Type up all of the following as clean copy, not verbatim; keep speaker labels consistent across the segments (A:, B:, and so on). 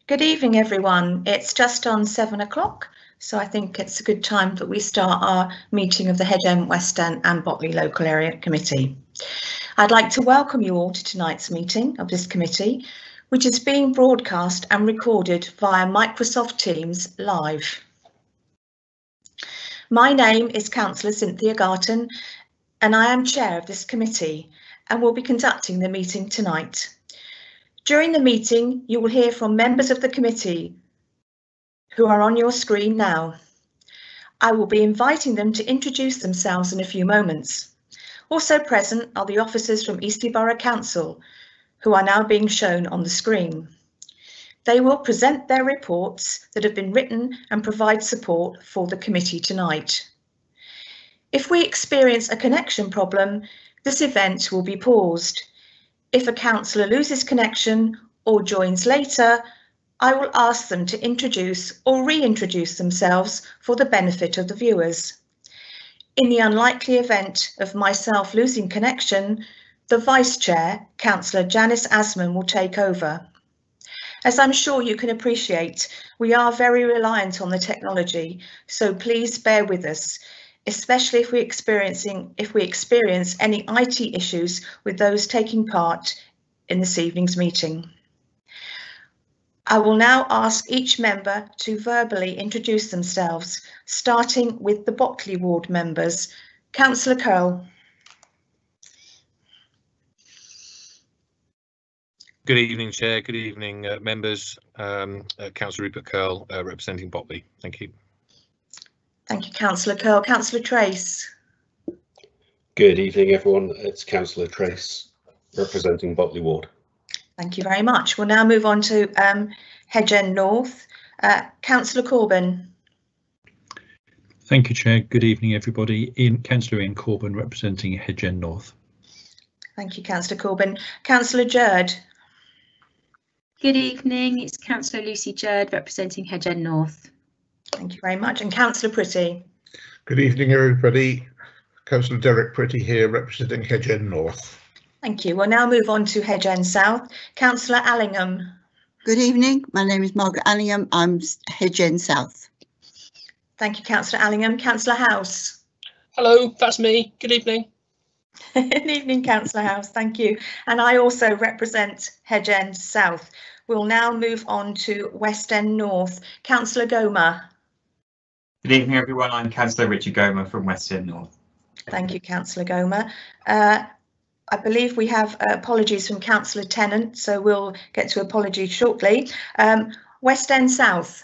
A: Good evening, everyone. It's just on 7 o'clock, so I think it's a good time that we start our meeting of the Hedge End, West End and Botley Local Area Committee. I'd like to welcome you all to tonight's meeting of this committee, which is being broadcast and recorded via Microsoft Teams live. My name is Councillor Cynthia Garton, and I am chair of this committee and will be conducting the meeting tonight. During the meeting, you will hear from members of the committee who are on your screen now. I will be inviting them to introduce themselves in a few moments. Also present are the officers from Eastleigh Borough Council, who are now being shown on the screen. They will present their reports that have been written and provide support for the committee tonight. If we experience a connection problem, this event will be paused. If a councillor loses connection or joins later, I will ask them to introduce or reintroduce themselves for the benefit of the viewers. In the unlikely event of myself losing connection, the Vice Chair, Councillor Janice Asman, will take over. As I'm sure you can appreciate, we are very reliant on the technology, so please bear with us, especially if we experience any IT issues with those taking part in this evening's meeting. I will now ask each member to verbally introduce themselves, starting with the Botley ward members. Councillor Curl.
B: Good evening, Chair. Good evening, members. Councillor Rupert Curl, representing Botley. Thank you.
A: Thank you, Councillor Curl. Councillor Trace.
C: Good evening, everyone. It's Councillor Trace, representing Botley Ward.
A: Thank you very much. We'll now move on to Hedge End North. Councillor Corbyn.
D: Thank you, Chair. Good evening, everybody. Councillor Ian Corbyn, representing Hedge End North.
A: Thank you, Councillor Corbyn. Councillor Jerd.
E: Good evening. It's Councillor Lucy Jerd, representing Hedge End North.
A: Thank you very much. And Councillor Pretty.
F: Good evening, everybody. Councillor Derek Pretty here, representing Hedge End North.
A: Thank you. We'll now move on to Hedge End South. Councillor Allingham.
G: Good evening. My name is Margaret Allingham. I'm Hedge End South.
A: Thank you, Councillor Allingham. Councillor House.
H: Hello, that's me. Good evening.
A: Good evening, Councillor House. Thank you. And I also represent Hedge End South. We'll now move on to West End North. Councillor Goma.
I: Good evening, everyone. I'm Councillor Richard Goma from West End North.
A: Thank you, Councillor Goma. I believe we have apologies from Councillor Tennant, so we'll get to apologies shortly. West End South.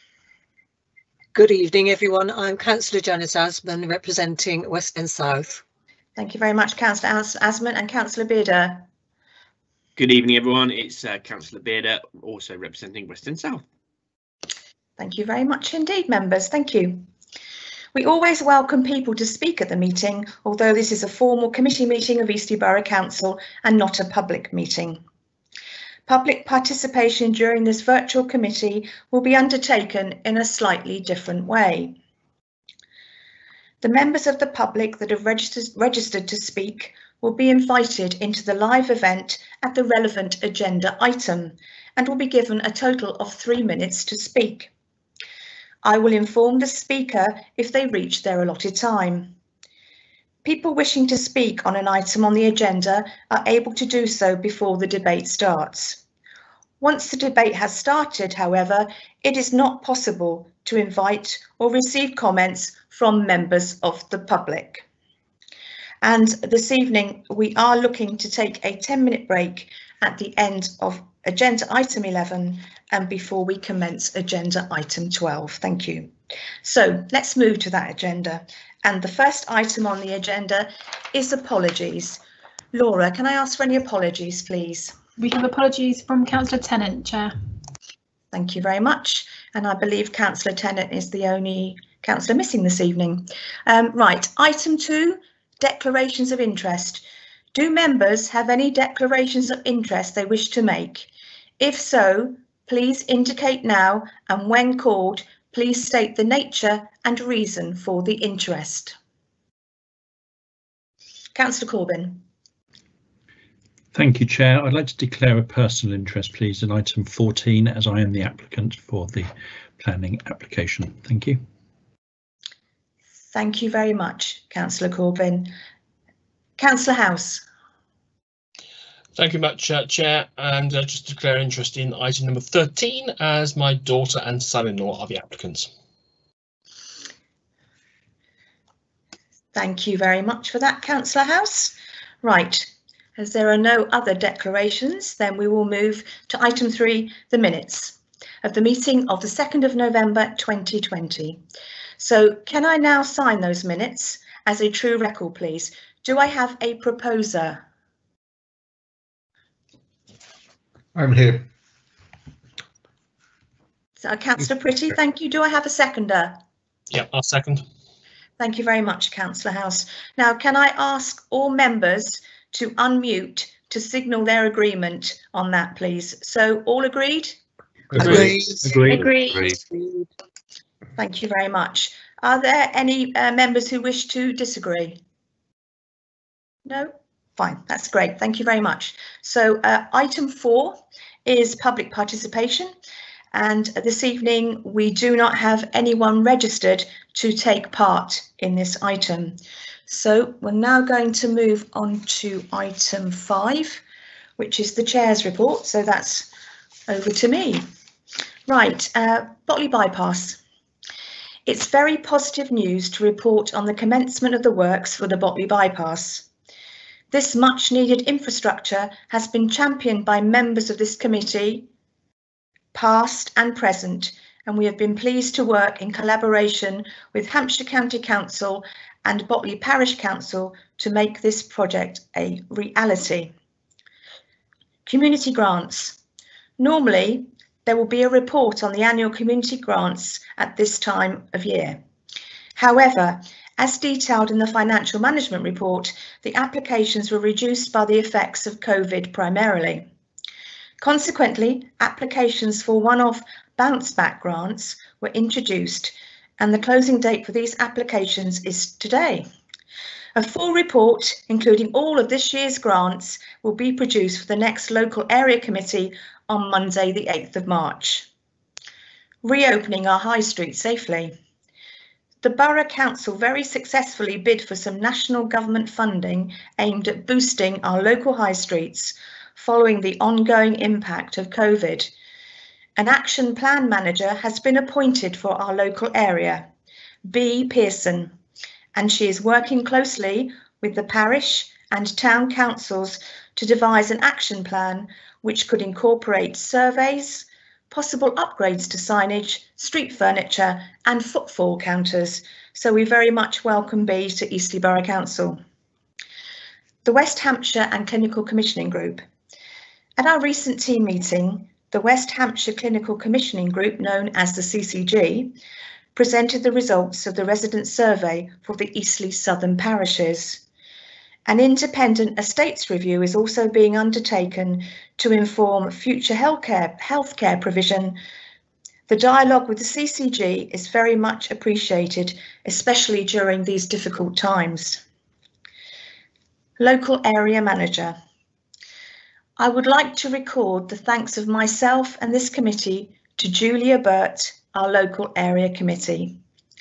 J: Good evening, everyone. I'm Councillor Janice Asman, representing West End South.
A: Thank you very much, Councillor Asman. And Councillor Bearder.
H: Good evening, everyone. It's Councillor Bearder, also representing West End South.
A: Thank you very much indeed, members. Thank you. We always welcome people to speak at the meeting, although this is a formal committee meeting of Eastleigh Borough Council and not a public meeting. Public participation during this virtual committee will be undertaken in a slightly different way. The members of the public that have registered to speak will be invited into the live event at the relevant agenda item and will be given a total of 3 minutes to speak. I will inform the speaker if they reach their allotted time. People wishing to speak on an item on the agenda are able to do so before the debate starts. Once the debate has started, however, it is not possible to invite or receive comments from members of the public. And this evening, we are looking to take a 10-minute break at the end of agenda item 11 and before we commence agenda item 12. Thank you. So let's move to that agenda. And the first item on the agenda is apologies. Laura, can I ask for any apologies, please?
K: We have apologies from Councillor Tennant, Chair.
A: Thank you very much. And I believe Councillor Tennant is the only councillor missing this evening. Right, item 2, declarations of interest. Do members have any declarations of interest they wish to make? If so, please indicate now, and when called, please state the nature and reason for the interest. Councillor Corbyn.
D: Thank you, Chair. I'd like to declare a personal interest, please, in item 14, as I am the applicant for the planning application. Thank you.
A: Thank you very much, Councillor Corbyn. Councillor House.
L: Thank you much, Chair, and just declare interest in item number 13, as my daughter and son-in-law are the applicants.
A: Thank you very much for that, Councillor House. Right, as there are no other declarations, then we will move to item 3, the minutes of the meeting of the 2nd of November 2020. So can I now sign those minutes as a true record, please? Do I have a proposer?
F: I'm here.
A: So, Councillor Pretty, thank you. Do I have a seconder?
L: Yeah, I'll second.
A: Thank you very much, Councillor House. Now, can I ask all members to unmute to signal their agreement on that, please? So, all agreed?
F: Agreed.
E: Agreed.
A: Thank you very much. Are there any members who wish to disagree? No? Fine, that's great. Thank you very much. So item 4 is public participation. And this evening, we do not have anyone registered to take part in this item. So we're now going to move on to item 5, which is the Chair's report. So that's over to me. Right, Botley bypass. It's very positive news to report on the commencement of the works for the Botley bypass. This much needed infrastructure has been championed by members of this committee, past and present, and we have been pleased to work in collaboration with Hampshire County Council and Botley Parish Council to make this project a reality. Community grants. Normally, there will be a report on the annual community grants at this time of year. However, as detailed in the financial management report, the applications were reduced by the effects of COVID primarily. Consequently, applications for one-off bounce-back grants were introduced, and the closing date for these applications is today. A full report, including all of this year's grants, will be produced for the next local area committee on Monday, the 8th of March. Reopening our high street safely. The Borough Council very successfully bid for some national government funding aimed at boosting our local high streets following the ongoing impact of COVID. An action plan manager has been appointed for our local area, B. Pearson, and she is working closely with the parish and town councils to devise an action plan which could incorporate surveys, possible upgrades to signage, street furniture and footfall counters. So we very much welcome B to Eastleigh Borough Council. The West Hampshire and Clinical Commissioning Group. At our recent team meeting, the West Hampshire Clinical Commissioning Group, known as the CCG, presented the results of the resident survey for the Eastleigh Southern parishes. An independent estates review is also being undertaken to inform future healthcare provision. The dialogue with the CCG is very much appreciated, especially during these difficult times. Local area manager. I would like to record the thanks of myself and this committee to Julia Burt, our local area committee.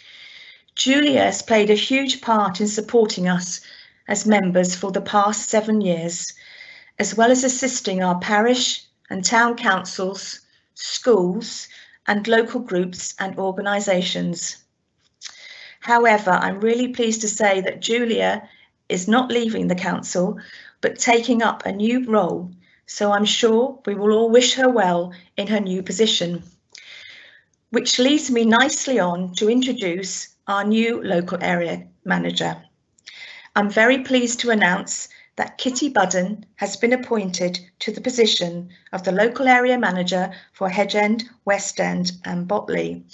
A: Julia has played a huge part in supporting us as members for the past 7 years, as well as assisting our parish and town councils, schools and local groups and organisations. However, I'm really pleased to say that Julia is not leaving the council, but taking up a new role, so I'm sure we will all wish her well in her new position. Which leads me nicely on to introduce our new local area manager. I'm very pleased to announce that Kitty Budden has been appointed to the position of the local area manager for Hedge End, West End and Botley.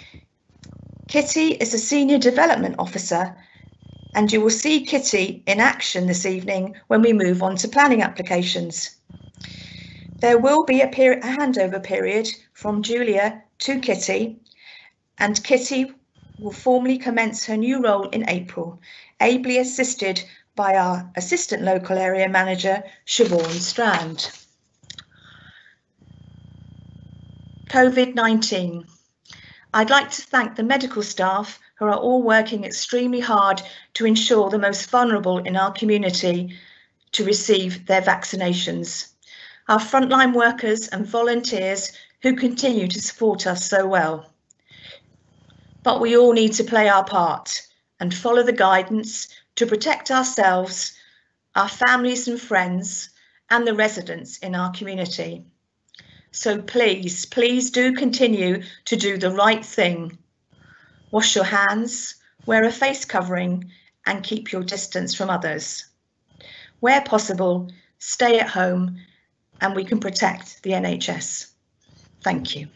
A: Kitty is a senior development officer, and you will see Kitty in action this evening when we move on to planning applications. There will be a handover period from Julia to Kitty, and Kitty will formally commence her new role in April, ably assisted by our Assistant Local Area Manager, Siobhan Strand. COVID-19. I'd like to thank the medical staff who are all working extremely hard to ensure the most vulnerable in our community to receive their vaccinations. Our frontline workers and volunteers who continue to support us so well. But we all need to play our part and follow the guidance to protect ourselves, our families and friends, and the residents in our community. So please, please do continue to do the right thing. Wash your hands, wear a face covering, and keep your distance from others. Where possible, stay at home, and we can protect the NHS. Thank you.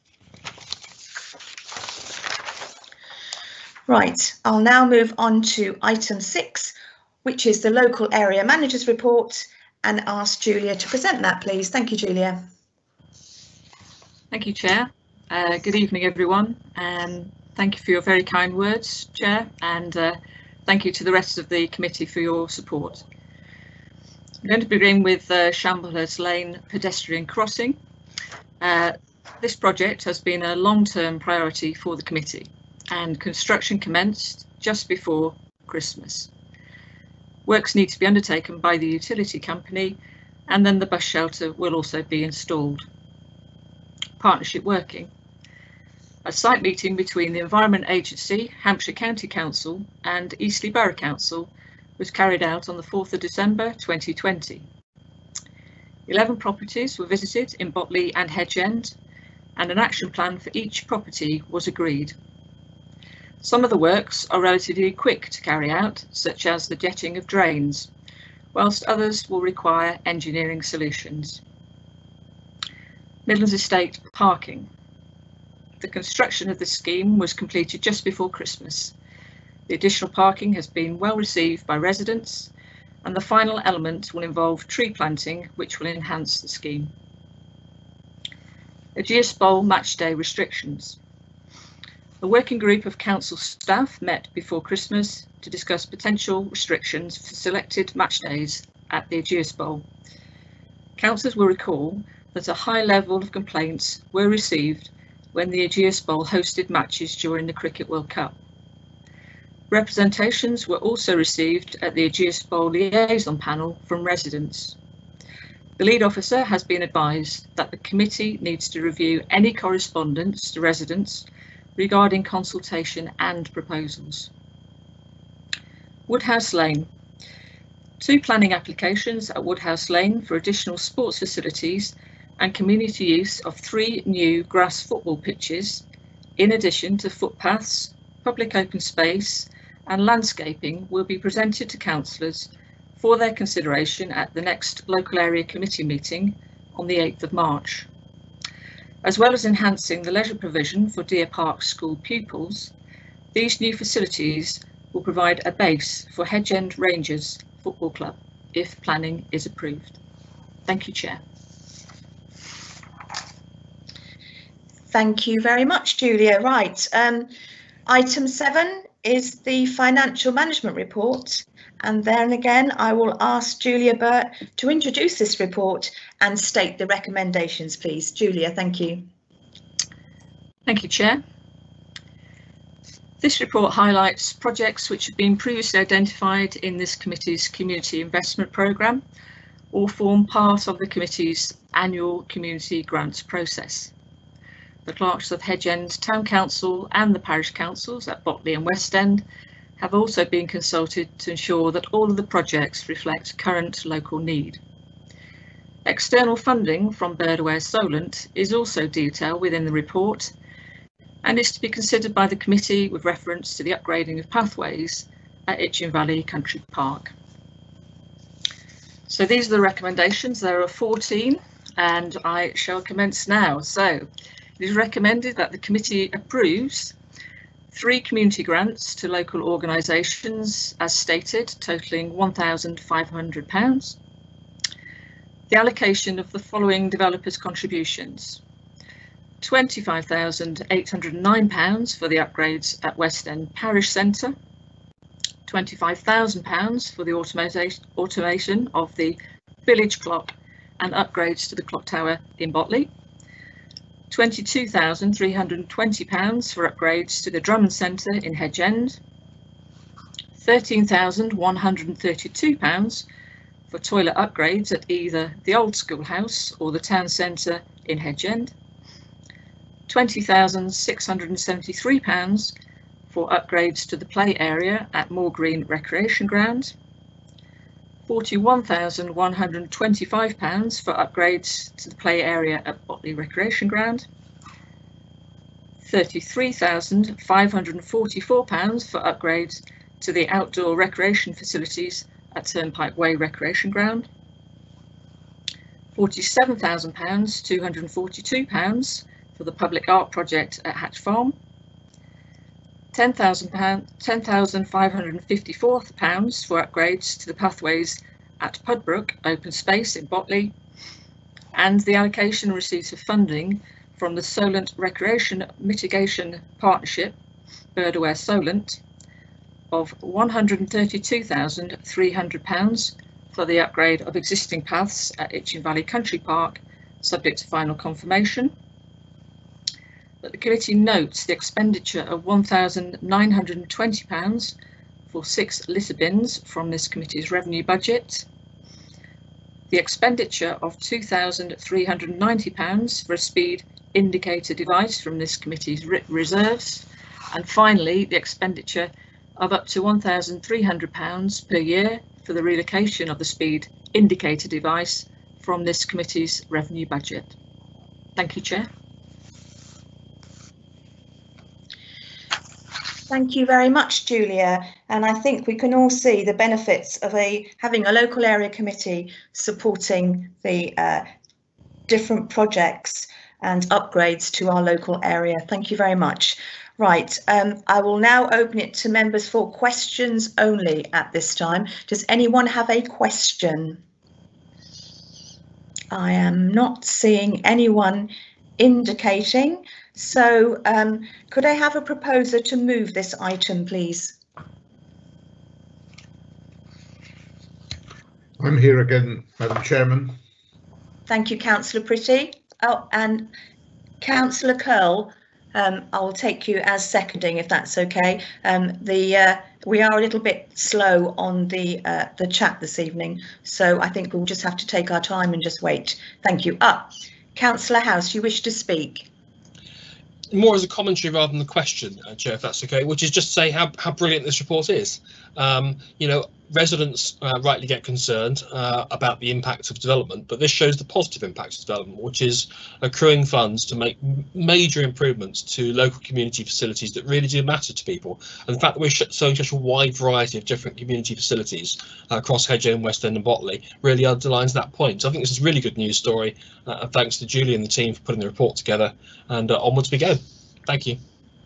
A: Right, I'll now move on to item 6, which is the Local Area Managers Report, and ask Julia to present that, please. Thank you, Julia.
M: Thank you, Chair. Good evening, everyone. Thank you for your very kind words, Chair, and thank you to the rest of the committee for your support. I'm going to begin with Shamblehurst Lane pedestrian crossing. This project has been a long-term priority for the committee, and construction commenced just before Christmas. Works need to be undertaken by the utility company, and then the bus shelter will also be installed. Partnership working. A site meeting between the Environment Agency, Hampshire County Council and Eastleigh Borough Council was carried out on the 4th of December 2020. 11 properties were visited in Botley and Hedge and an action plan for each property was agreed. Some of the works are relatively quick to carry out, such as the jetting of drains, whilst others will require engineering solutions. Midlands Estate parking. The construction of the scheme was completed just before Christmas. The additional parking has been well received by residents, and the final element will involve tree planting, which will enhance the scheme. Ageas Bowl match day restrictions. A working group of council staff met before Christmas to discuss potential restrictions for selected match days at the Ageas Bowl. Councillors will recall that a high level of complaints were received when the Ageas Bowl hosted matches during the Cricket World Cup. Representations were also received at the Ageas Bowl liaison panel from residents. The lead officer has been advised that the committee needs to review any correspondence to residents regarding consultation and proposals. Woodhouse Lane. 2 planning applications at Woodhouse Lane for additional sports facilities and community use of 3 new grass football pitches, in addition to footpaths, public open space and landscaping, will be presented to councillors for their consideration at the next local area committee meeting on the 8th of March. As well as enhancing the leisure provision for Deer Park school pupils, these new facilities will provide a base for Hedge End Rangers Football Club if planning is approved. Thank you, Chair.
A: Thank you very much, Julia. Right, item 7 is the financial management report, and then again I will ask Julia Burt to introduce this report and state the recommendations, please. Julia, thank you.
M: Thank you, Chair. This report highlights projects which have been previously identified in this committee's community investment programme or form part of the committee's annual community grants process. The clerks of Hedge End Town Council and the parish councils at Botley and West End have also been consulted to ensure that all of the projects reflect current local need. External funding from Birdware Solent is also detailed within the report and is to be considered by the committee with reference to the upgrading of pathways at Itchen Valley Country Park. So these are the recommendations. There are 14 and I shall commence now. So it is recommended that the committee approves 3 community grants to local organisations as stated, totalling £1,500. The allocation of the following developers' contributions: £25,809 for the upgrades at West End Parish Centre, £25,000 for the automation of the village clock and upgrades to the clock tower in Botley, £22,320 for upgrades to the Drummond Centre in Hedge End, £13,132 for toilet upgrades at either the old schoolhouse or the town centre in Hedge End, £20,673 for upgrades to the play area at Moor Green Recreation Ground, £41,125 for upgrades to the play area at Botley Recreation Ground, £33,544 for upgrades to the outdoor recreation facilities at Turnpike Way Recreation Ground, £47,242 for the public art project at Hatch Farm, £10,554 for upgrades to the pathways at Pudbrook Open Space in Botley, and the allocation receipts of funding from the Solent Recreation Mitigation Partnership, Birdaware Solent, of £132,300 for the upgrade of existing paths at Itchen Valley Country Park, subject to final confirmation. But the committee notes the expenditure of £1,920 for 6 litter bins from this committee's revenue budget, the expenditure of £2,390 for a speed indicator device from this committee's reserves, and finally the expenditure of up to £1,300 per year for the relocation of the speed indicator device from this committee's revenue budget. Thank you, Chair.
A: Thank you very much, Julia. And I think we can all see the benefits of having a local area committee supporting the different projects and upgrades to our local area. Thank you very much. Right, I will now open it to members for questions only at this time. Does anyone have a question? I am not seeing anyone indicating. So could I have a proposer to move this item, please?
F: I'm here again, Madam Chairman.
A: Thank you, Councillor Pretty. Oh, and Councillor Curl, I will take you as seconding, if that's okay. We are a little bit slow on the chat this evening, so I think we'll just have to take our time and just wait. Thank you. Councillor House, you wish to speak?
L: More as a commentary rather than the question, Chair, if that's okay, which is just to say how brilliant this report is. You know, residents rightly get concerned about the impact of development, but this shows the positive impact of development, which is accruing funds to make major improvements to local community facilities that really do matter to people. And the fact that we're showing such a wide variety of different community facilities across Hedge End, West End and Botley really underlines that point. So I think this is a really good news story. Thanks to Julie and the team for putting the report together, and onwards we go. Thank you.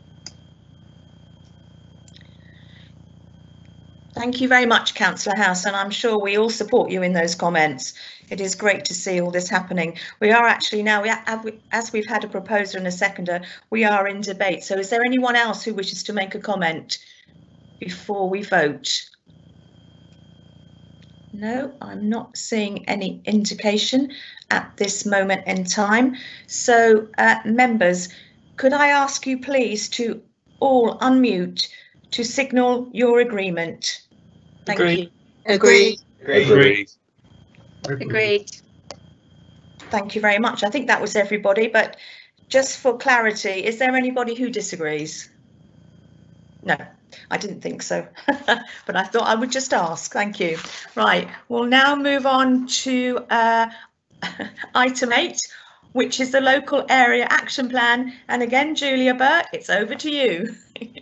A: Thank you very much, Councillor House, and I'm sure we all support you in those comments. It is great to see all this happening. We are actually now, as we've had a proposer and a seconder, we are in debate. So is there anyone else who wishes to make a comment before we vote? No, I'm not seeing any indication at this moment in time. So members, could I ask you please to all unmute to signal your agreement? Thank you.
J: Agreed.
H: Agreed.
E: Agreed.
A: Thank you very much. I think that was everybody, but just for clarity, is there anybody who disagrees? No, I didn't think so, but I thought I would just ask. Thank you. Right, we'll now move on to item 8, which is the local area action plan. And again, Julia Burt, it's over to you.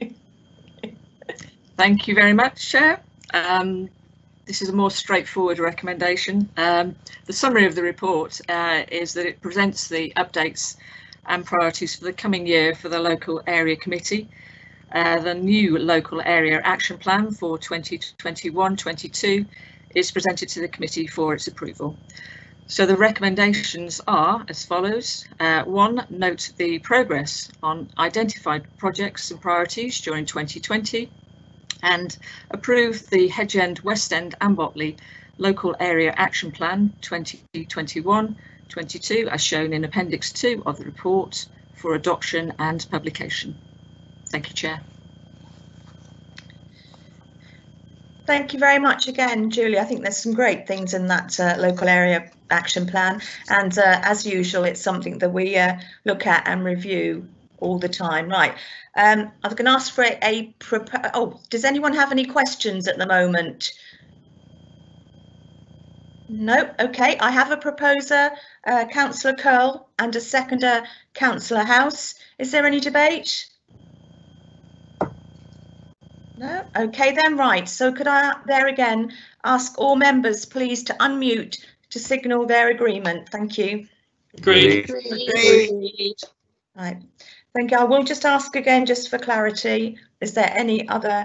M: Thank you very much, Chair. This is a more straightforward recommendation. The summary of the report is that it presents the updates and priorities for the coming year for the local area committee. The new local area action plan for 2021-22 is presented to the committee for its approval. So the recommendations are as follows. 1, note the progress on identified projects and priorities during 2020. and approve the Hedge End, West End and Botley Local Area Action Plan 2021-22 as shown in Appendix 2 of the report for adoption and publication. Thank you, Chair.
A: Thank you very much again, Julie. I think there's some great things in that local area action plan, and as usual, it's something that we look at and review all the time. Right, I was going to ask for does anyone have any questions at the moment? No. Okay, I have a proposer, Councillor Curl, and a seconder, Councillor House. Is there any debate? No. Okay then, right. So could I there again ask all members please to unmute to signal their agreement? Thank you.
L: Agreed.
J: Agreed.
A: Right. Thank you. I will just ask again, just for clarity, is there any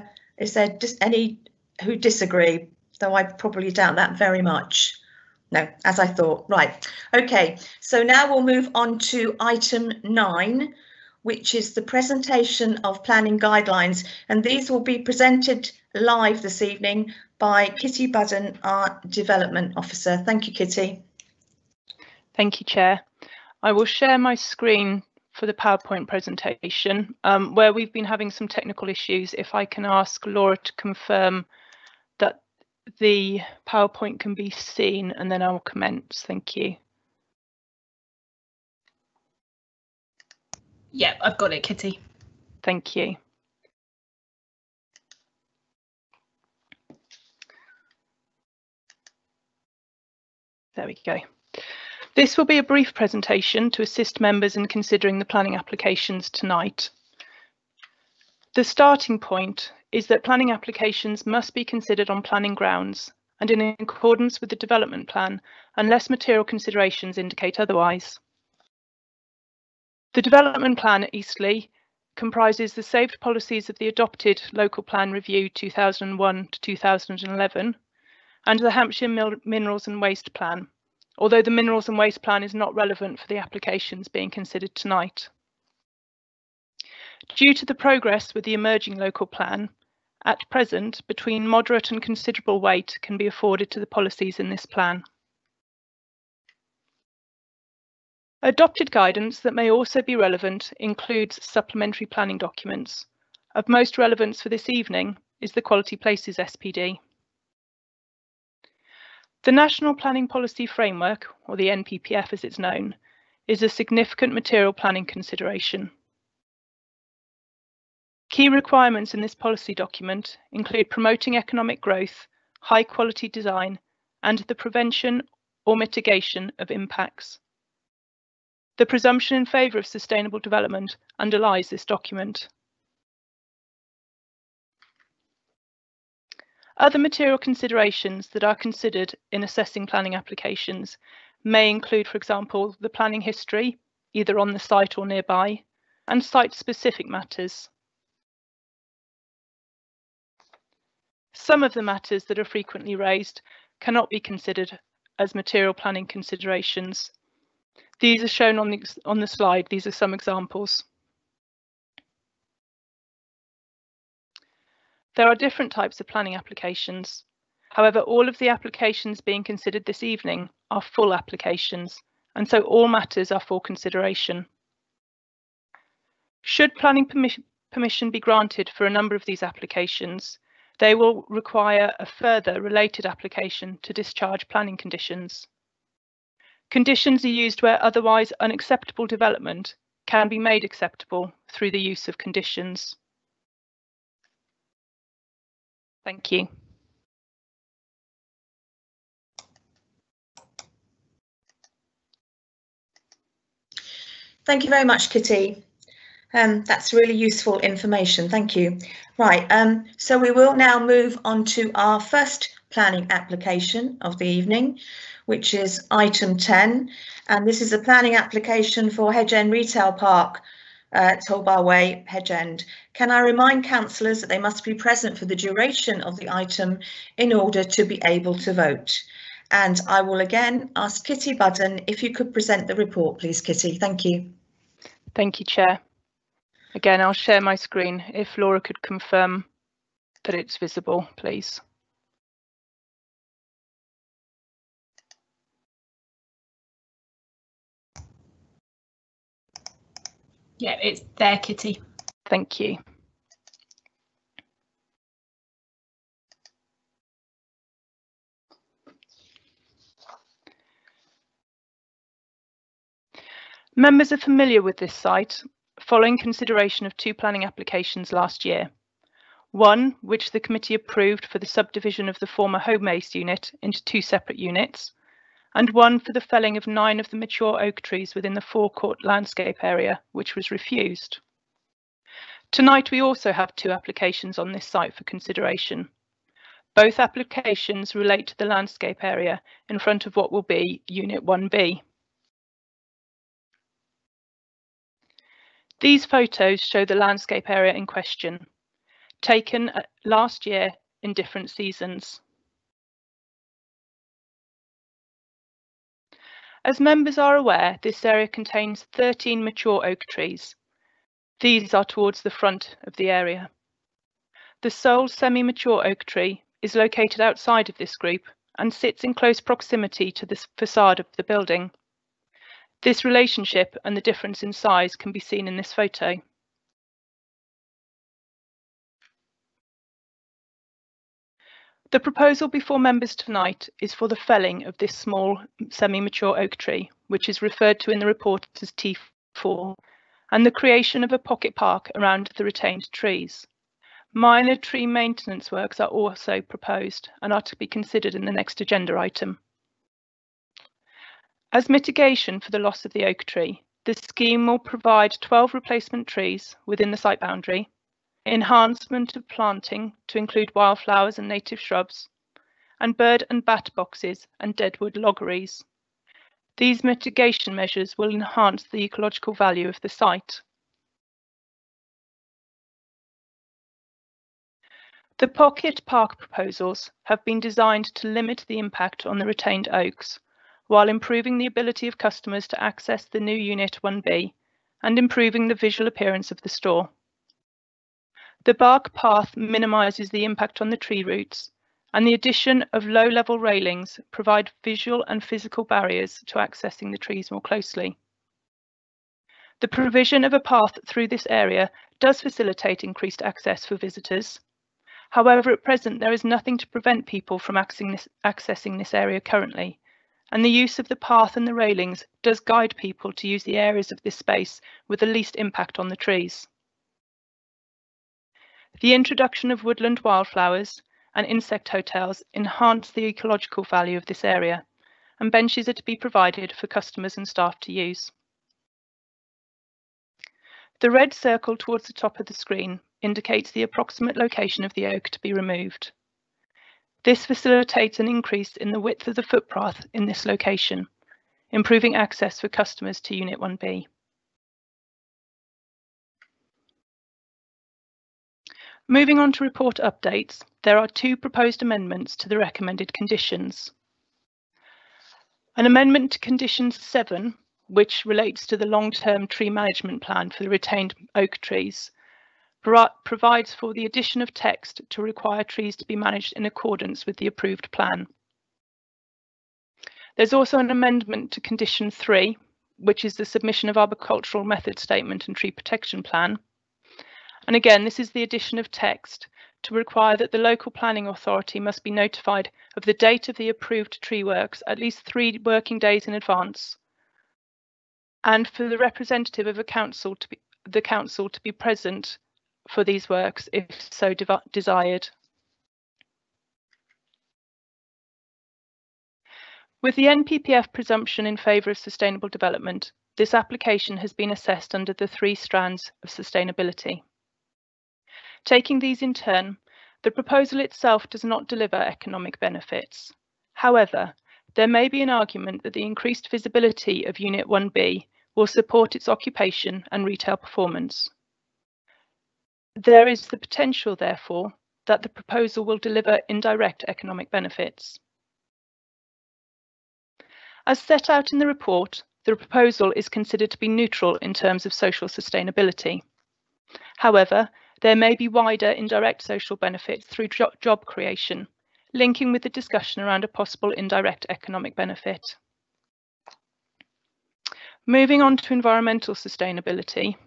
A: who disagree? Though I probably doubt that very much. No, as I thought. Right. Okay. So now we'll move on to item 9, which is the presentation of planning guidelines, and these will be presented live this evening by Kitty Budden, our Development Officer. Thank you, Kitty.
N: Thank you, Chair. I will share my screen for the PowerPoint presentation, where we've been having some technical issues. If I can ask Laura to confirm that the PowerPoint can be seen, and then I will commence. Thank you.
K: Yeah, I've got it, Kitty.
N: Thank you. There we go. This will be a brief presentation to assist members in considering the planning applications tonight. The starting point is that planning applications must be considered on planning grounds and in accordance with the development plan, unless material considerations indicate otherwise. The development plan at Eastleigh comprises the saved policies of the adopted Local Plan Review 2001 to 2011 and the Hampshire Minerals and Waste Plan, although the Minerals and Waste Plan is not relevant for the applications being considered tonight. Due to the progress with the emerging local plan, at present, between moderate and considerable weight can be afforded to the policies in this plan. Adopted guidance that may also be relevant includes supplementary planning documents. Of most relevance for this evening is the Quality Places SPD. The National Planning Policy Framework, or the NPPF as it's known, is a significant material planning consideration. Key requirements in this policy document include promoting economic growth, high quality design, and the prevention or mitigation of impacts. The presumption in favour of sustainable development underlies this document. Other material considerations that are considered in assessing planning applications may include, for example, the planning history, either on the site or nearby, and site-specific matters. Some of the matters that are frequently raised cannot be considered as material planning considerations. These are shown on the slide. These are some examples. There are different types of planning applications. However, all of the applications being considered this evening are full applications, and so all matters are for consideration. Should planning permission be granted for a number of these applications, they will require a further related application to discharge planning conditions. Conditions are used where otherwise unacceptable development can be made acceptable through the use of conditions. Thank you.
A: Thank you very much, Kitty. That's really useful information. Thank you. Right, so we will now move on to our first planning application of the evening, which is item 10. And this is a planning application for Hedge End Retail Park, Tollbar Way, Hedge End. Can I remind councillors that they must be present for the duration of the item in order to be able to vote? And I will again ask Kitty Budden if you could present the report, please, Kitty. Thank you.
N: Thank you, Chair. Again, I'll share my screen if Laura could confirm that it's visible, please?
K: Yeah, it's there, Kitty.
N: Thank you. Members are familiar with this site following consideration of two planning applications last year. One, which the committee approved for the subdivision of the former home base unit into two separate units, and one for the felling of 9 of the mature oak trees within the forecourt landscape area, which was refused. Tonight we also have two applications on this site for consideration. Both applications relate to the landscape area in front of what will be Unit 1B. These photos show the landscape area in question, taken last year in different seasons. As members are aware, this area contains 13 mature oak trees. These are towards the front of the area. The sole semi-mature oak tree is located outside of this group and sits in close proximity to the facade of the building. This relationship and the difference in size can be seen in this photo. The proposal before members tonight is for the felling of this small semi-mature oak tree, which is referred to in the report as T4, and the creation of a pocket park around the retained trees. Minor tree maintenance works are also proposed and are to be considered in the next agenda item. As mitigation for the loss of the oak tree, the scheme will provide 12 replacement trees within the site boundary, enhancement of planting to include wildflowers and native shrubs, and bird and bat boxes and deadwood loggeries. These mitigation measures will enhance the ecological value of the site. The pocket park proposals have been designed to limit the impact on the retained oaks, while improving the ability of customers to access the new Unit 1B and improving the visual appearance of the store. The bark path minimises the impact on the tree roots, and the addition of low-level railings provide visual and physical barriers to accessing the trees more closely. The provision of a path through this area does facilitate increased access for visitors. However, at present there is nothing to prevent people from accessing this area currently, and the use of the path and the railings does guide people to use the areas of this space with the least impact on the trees. The introduction of woodland wildflowers and insect hotels enhance the ecological value of this area, and benches are to be provided for customers and staff to use. The red circle towards the top of the screen indicates the approximate location of the oak to be removed. This facilitates an increase in the width of the footpath in this location, improving access for customers to Unit 1B. Moving on to report updates, there are two proposed amendments to the recommended conditions. An amendment to Condition 7, which relates to the long-term tree management plan for the retained oak trees, provides for the addition of text to require trees to be managed in accordance with the approved plan. There's also an amendment to Condition 3, which is the submission of arboricultural method statement and tree protection plan. And again, this is the addition of text to require that the local planning authority must be notified of the date of the approved tree works at least 3 working days in advance, and for the representative of the council to be present for these works if so desired. With the NPPF presumption in favour of sustainable development, this application has been assessed under the 3 strands of sustainability. Taking these in turn, the proposal itself does not deliver economic benefits. However, there may be an argument that the increased visibility of Unit 1B will support its occupation and retail performance. There is the potential, therefore, that the proposal will deliver indirect economic benefits. As set out in the report, the proposal is considered to be neutral in terms of social sustainability. However, There may be wider indirect social benefits through job creation, linking with the discussion around a possible indirect economic benefit. Moving on to environmental sustainability.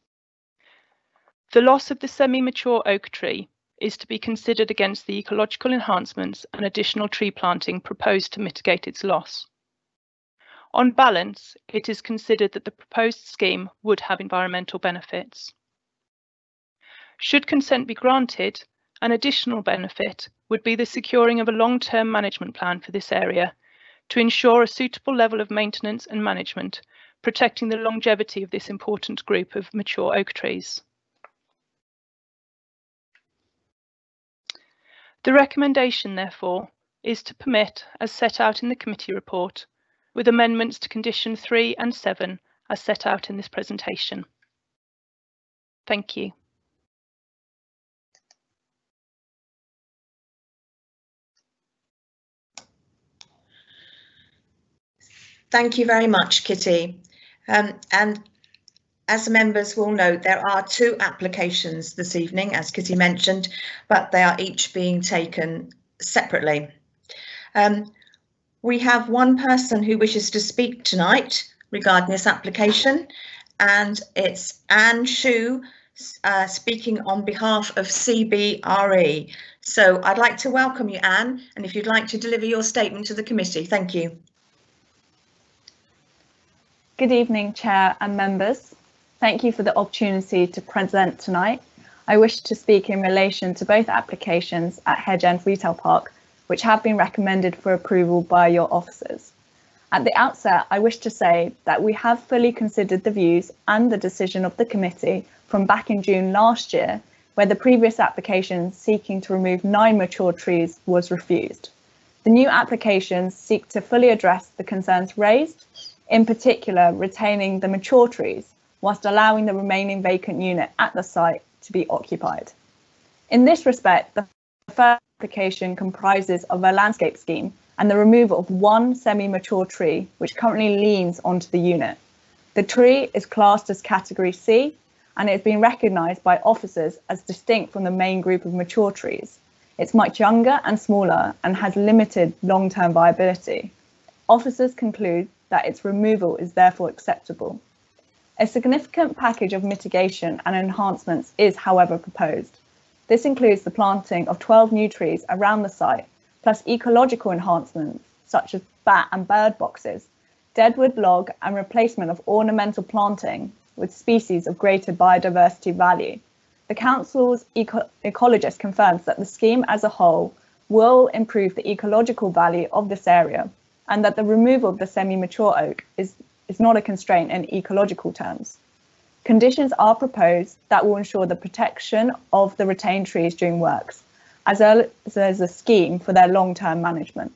N: The loss of the semi-mature oak tree is to be considered against the ecological enhancements and additional tree planting proposed to mitigate its loss. On balance, it is considered that the proposed scheme would have environmental benefits. Should consent be granted, an additional benefit would be the securing of a long-term management plan for this area to ensure a suitable level of maintenance and management, protecting the longevity of this important group of mature oak trees. The recommendation, therefore, is to permit, as set out in the committee report, with amendments to condition 3 and 7 as set out in this presentation. Thank you.
A: Thank you very much, Kitty. And as the members will know, there are 2 applications this evening, as Kitty mentioned, but they are each being taken separately. We have one person who wishes to speak tonight regarding this application, and it's Anne Shu speaking on behalf of CBRE. So I'd like to welcome you, Anne, and if you'd like to deliver your statement to the committee. Thank you.
O: Good evening, Chair and members. Thank you for the opportunity to present tonight. I wish to speak in relation to both applications at Hedge End Retail Park, which have been recommended for approval by your officers. At the outset, I wish to say that we have fully considered the views and the decision of the committee from back in June last year, where the previous application seeking to remove 9 mature trees was refused. The new applications seek to fully address the concerns raised, in particular retaining the mature trees, whilst allowing the remaining vacant unit at the site to be occupied. In this respect, the first application comprises of a landscape scheme and the removal of 1 semi-mature tree, which currently leans onto the unit. The tree is classed as category C, and it has been recognised by officers as distinct from the main group of mature trees. It's much younger and smaller and has limited long-term viability. Officers conclude that its removal is therefore acceptable. A significant package of mitigation and enhancements is, however, proposed. This includes the planting of 12 new trees around the site, plus ecological enhancements such as bat and bird boxes, deadwood log and replacement of ornamental planting with species of greater biodiversity value. The Council's ecologist confirms that the scheme as a whole will improve the ecological value of this area, and that the removal of the semi-mature oak is not a constraint in ecological terms. Conditions are proposed that will ensure the protection of the retained trees during works, as well as a scheme for their long-term management.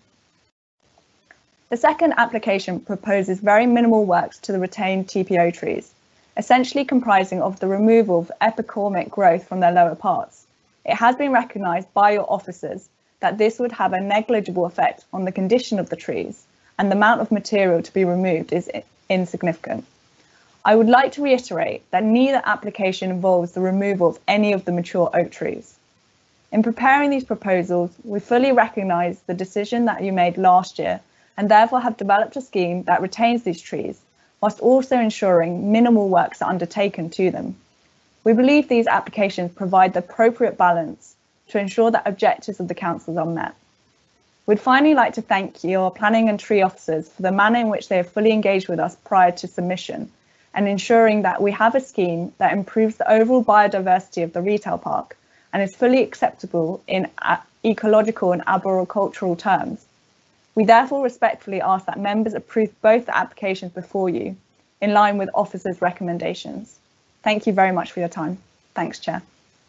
O: The second application proposes very minimal works to the retained TPO trees, essentially comprising of the removal of epicormic growth from their lower parts. It has been recognised by your officers that this would have a negligible effect on the condition of the trees, and the amount of material to be removed is insignificant. I would like to reiterate that neither application involves the removal of any of the mature oak trees. In preparing these proposals, we fully recognise the decision that you made last year, and therefore have developed a scheme that retains these trees, whilst also ensuring minimal works are undertaken to them. We believe these applications provide the appropriate balance to ensure that objectives of the council are met. We'd finally like to thank your planning and tree officers for the manner in which they have fully engaged with us prior to submission, and ensuring that we have a scheme that improves the overall biodiversity of the retail park and is fully acceptable in ecological and arboricultural terms. We therefore respectfully ask that members approve both the applications before you, in line with officers' recommendations. Thank you very much for your time. Thanks, Chair.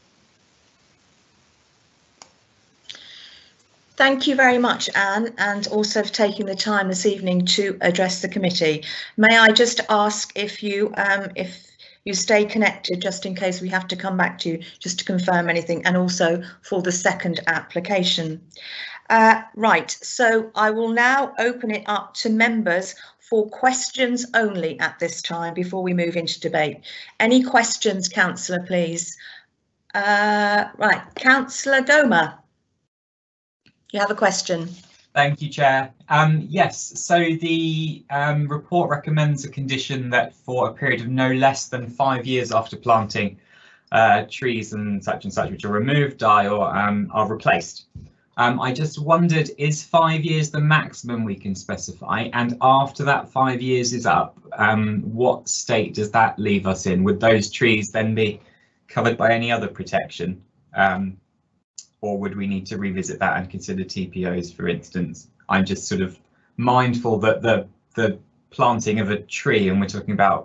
A: Thank you very much, Anne, and also for taking the time this evening to address the committee. May I just ask if you stay connected, just in case we have to come back to you, just to confirm anything, and also for the second application. Right, so I will now open it up to members for questions only at this time before we move into debate. Any questions, Councillor, please? Right, Councillor Goma, you have a question.
I: Thank you, Chair. Yes, so the report recommends a condition that for a period of no less than 5 years after planting, trees and such which are removed, die, or are replaced. I just wondered, is 5 years the maximum we can specify? And after that 5 years is up, what state does that leave us in? Would those trees then be covered by any other protection? Or would we need to revisit that and consider TPOs, for instance? I'm just sort of mindful that the planting of a tree, and we're talking about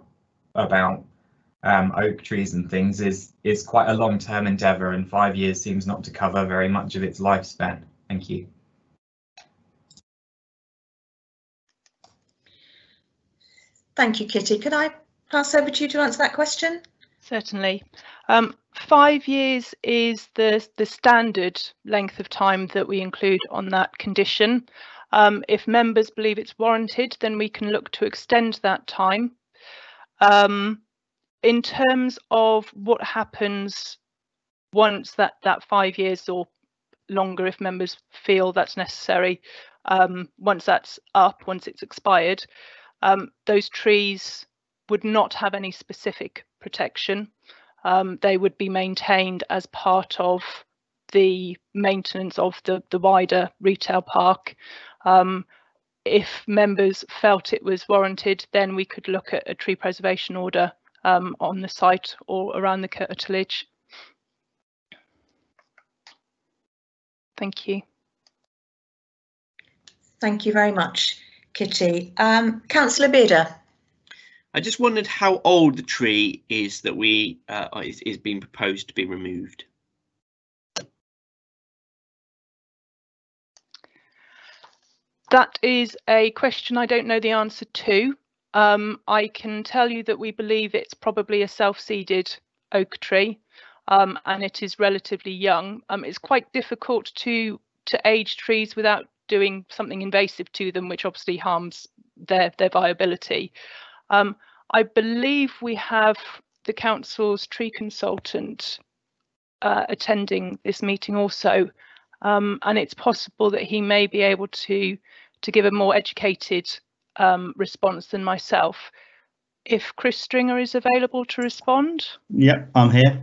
I: oak trees and things, is quite a long-term endeavour, and 5 years seems not to cover very much of its lifespan. Thank you.
A: Thank you, Kitty. Could I pass over to you to answer that question?
N: Certainly. 5 years is the standard length of time that we include on that condition. If members believe it's warranted, then we can look to extend that time. In terms of what happens once that 5 years or longer, if members feel that's necessary, once that's up, once it's expired, those trees would not have any specific protection. They would be maintained as part of the maintenance of the wider retail park. If members felt it was warranted, then we could look at a tree preservation order on the site or around the curtilage. Thank you.
A: Thank you very much, Kitty. Councillor Bearder.
H: I just wondered how old the tree is that is being proposed to be removed.
N: That is a question I don't know the answer to. I can tell you that we believe it's probably a self-seeded oak tree, and it is relatively young. It's quite difficult to age trees without doing something invasive to them, which obviously harms their viability. I believe we have the council's tree consultant attending this meeting also, and it's possible that he may be able to give a more educated response than myself. If Chris Stringer is available to respond.
P: Yep, I'm here.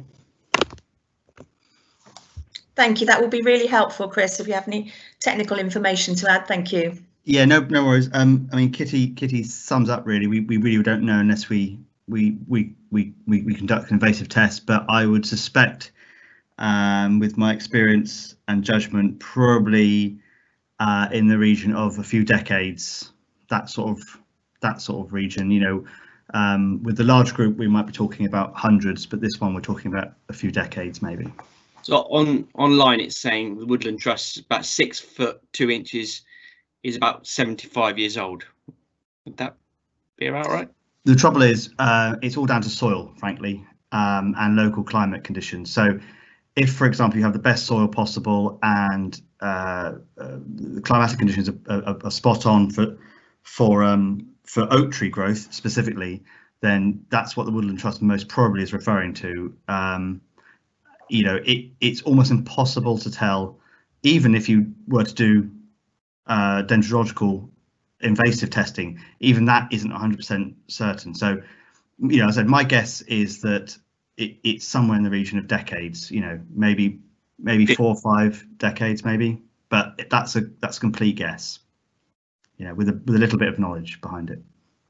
A: Thank you. That will be really helpful, Chris, if you have any technical information to add. Thank you.
P: Yeah, no worries. I mean, Kitty sums up really. We really don't know unless we conduct an invasive test. But I would suspect, with my experience and judgment, probably in the region of a few decades. That sort of region. You know, with the large group, we might be talking about hundreds, but this one we're talking about a few decades, maybe.
H: So online, it's saying the Woodland Trust is about 6 foot 2 inches. Is about 75 years old. Would that be about right?
P: The trouble is, it's all down to soil, frankly, and local climate conditions. So if, for example, you have the best soil possible and the climatic conditions are spot on for oak tree growth specifically, then that's what the Woodland Trust most probably is referring to. You know, it's almost impossible to tell, even if you were to do dendrological invasive testing, even that isn't 100% certain. So, you know, as I said, my guess is that it's somewhere in the region of decades. You know, maybe 4 or 5 decades, maybe. But that's a complete guess. You know, with a little bit of knowledge behind it.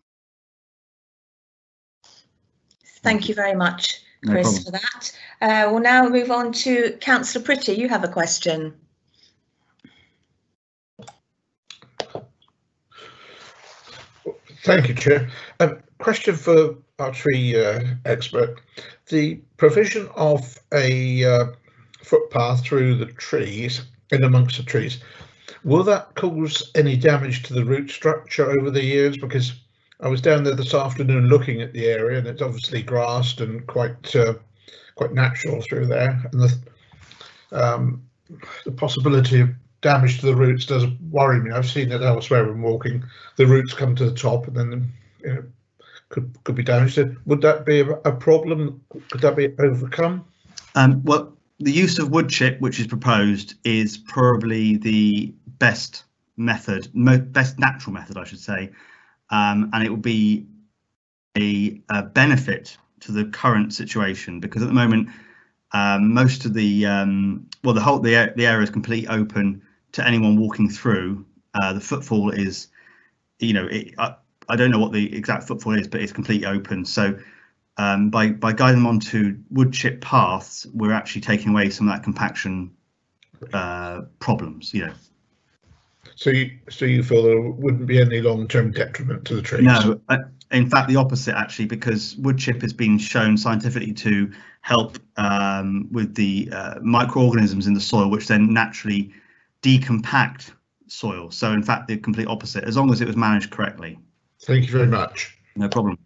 A: Thank you very much, Chris, for that. We'll now move on to Councillor Pretty. You have a question.
F: Thank you, Chair. Question for our tree expert. The provision of a footpath through the trees, in amongst the trees, will that cause any damage to the root structure over the years? Because I was down there this afternoon looking at the area, and it's obviously grassed and quite natural through there. And the possibility of damage to the roots does worry me. I've seen it elsewhere when walking. The roots come to the top and then, you know, could be damaged. Would that be a problem? Could that be overcome?
P: Well, the use of wood chip, which is proposed, is probably the best method, best natural method, I should say, and it will be a benefit to the current situation, because at the moment most of the the area is completely open to anyone walking through. The footfall is, I don't know what the exact footfall is, but it's completely open. So by guiding them onto wood chip paths, we're actually taking away some of that compaction problems.
F: So you feel there wouldn't be any long-term detriment to the trees?
P: No, in fact, the opposite actually, because wood chip has been shown scientifically to help with the microorganisms in the soil, which then naturally decompact soil. So in fact, the complete opposite, as long as it was managed correctly.
F: Thank you very much.
P: No problem.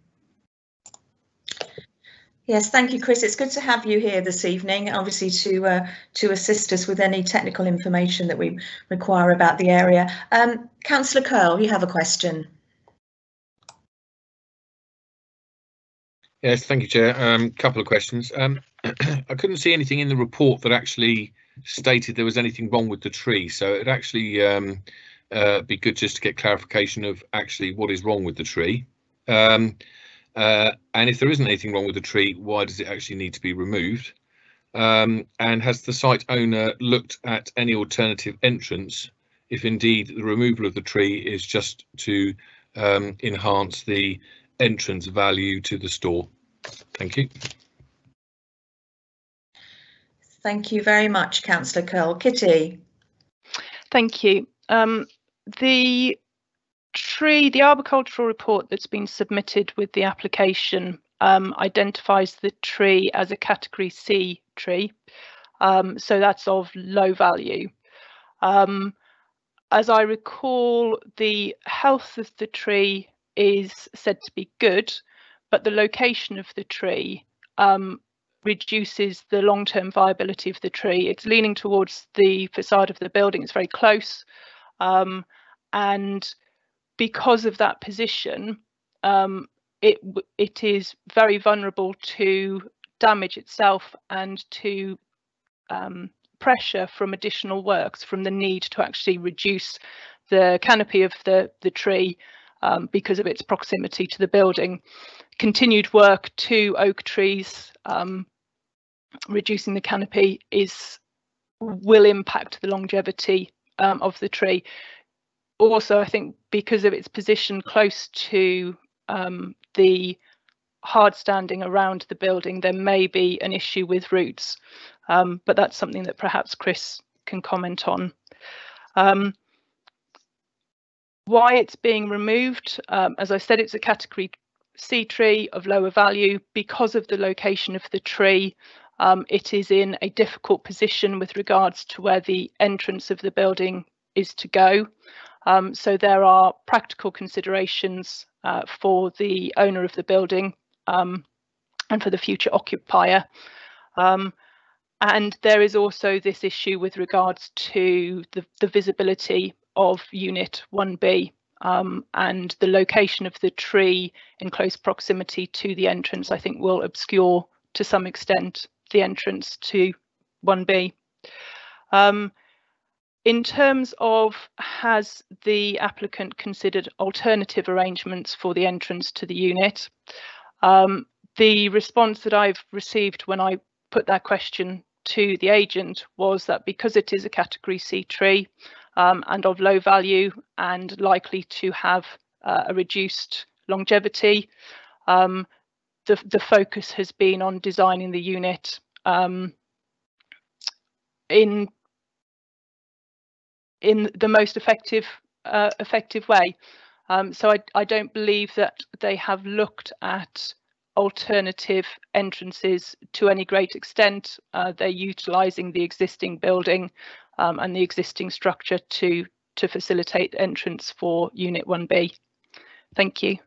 A: Yes, thank you, Chris. It's good to have you here this evening, obviously to assist us with any technical information that we require about the area. Councillor Curl, you have a question.
B: Yes, thank you, Chair. Couple of questions. I couldn't see anything in the report that actually stated there was anything wrong with the tree, so it'd actually be good just to get clarification of actually what is wrong with the tree. And if there isn't anything wrong with the tree, why does it actually need to be removed? And has the site owner looked at any alternative entrance, if indeed the removal of the tree is just to enhance the entrance value to the store? Thank you.
A: Thank you very much, Councillor Curl. Kitty.
N: Thank you. The arboricultural report that's been submitted with the application identifies the tree as a category C tree, so that's of low value. As I recall, the health of the tree is said to be good, but the location of the tree reduces the long-term viability of the tree. It's leaning towards the facade of the building, it's very close, and because of that position, it is very vulnerable to damage itself and to pressure from additional works, from the need to actually reduce the canopy of the tree because of its proximity to the building. Continued work to oak trees, reducing the canopy, will impact the longevity of the tree. Also, I think because of its position close to the hard standing around the building, there may be an issue with roots, but that's something that perhaps Chris can comment on. Why it's being removed, as I said, it's a category C tree of lower value. Because of the location of the tree, it is in a difficult position with regards to where the entrance of the building is to go. So there are practical considerations for the owner of the building and for the future occupier. And there is also this issue with regards to the visibility of Unit 1B and the location of the tree in close proximity to the entrance, I think will obscure to some extent the entrance to 1B. In terms of, has the applicant considered alternative arrangements for the entrance to the unit? The response that I've received when I put that question to the agent was that because it is a category C tree and of low value and likely to have a reduced longevity, the focus has been on designing the unit in the most effective way. So I don't believe that they have looked at alternative entrances to any great extent. They're utilising the existing building and the existing structure to facilitate entrance for Unit 1B. Thank you.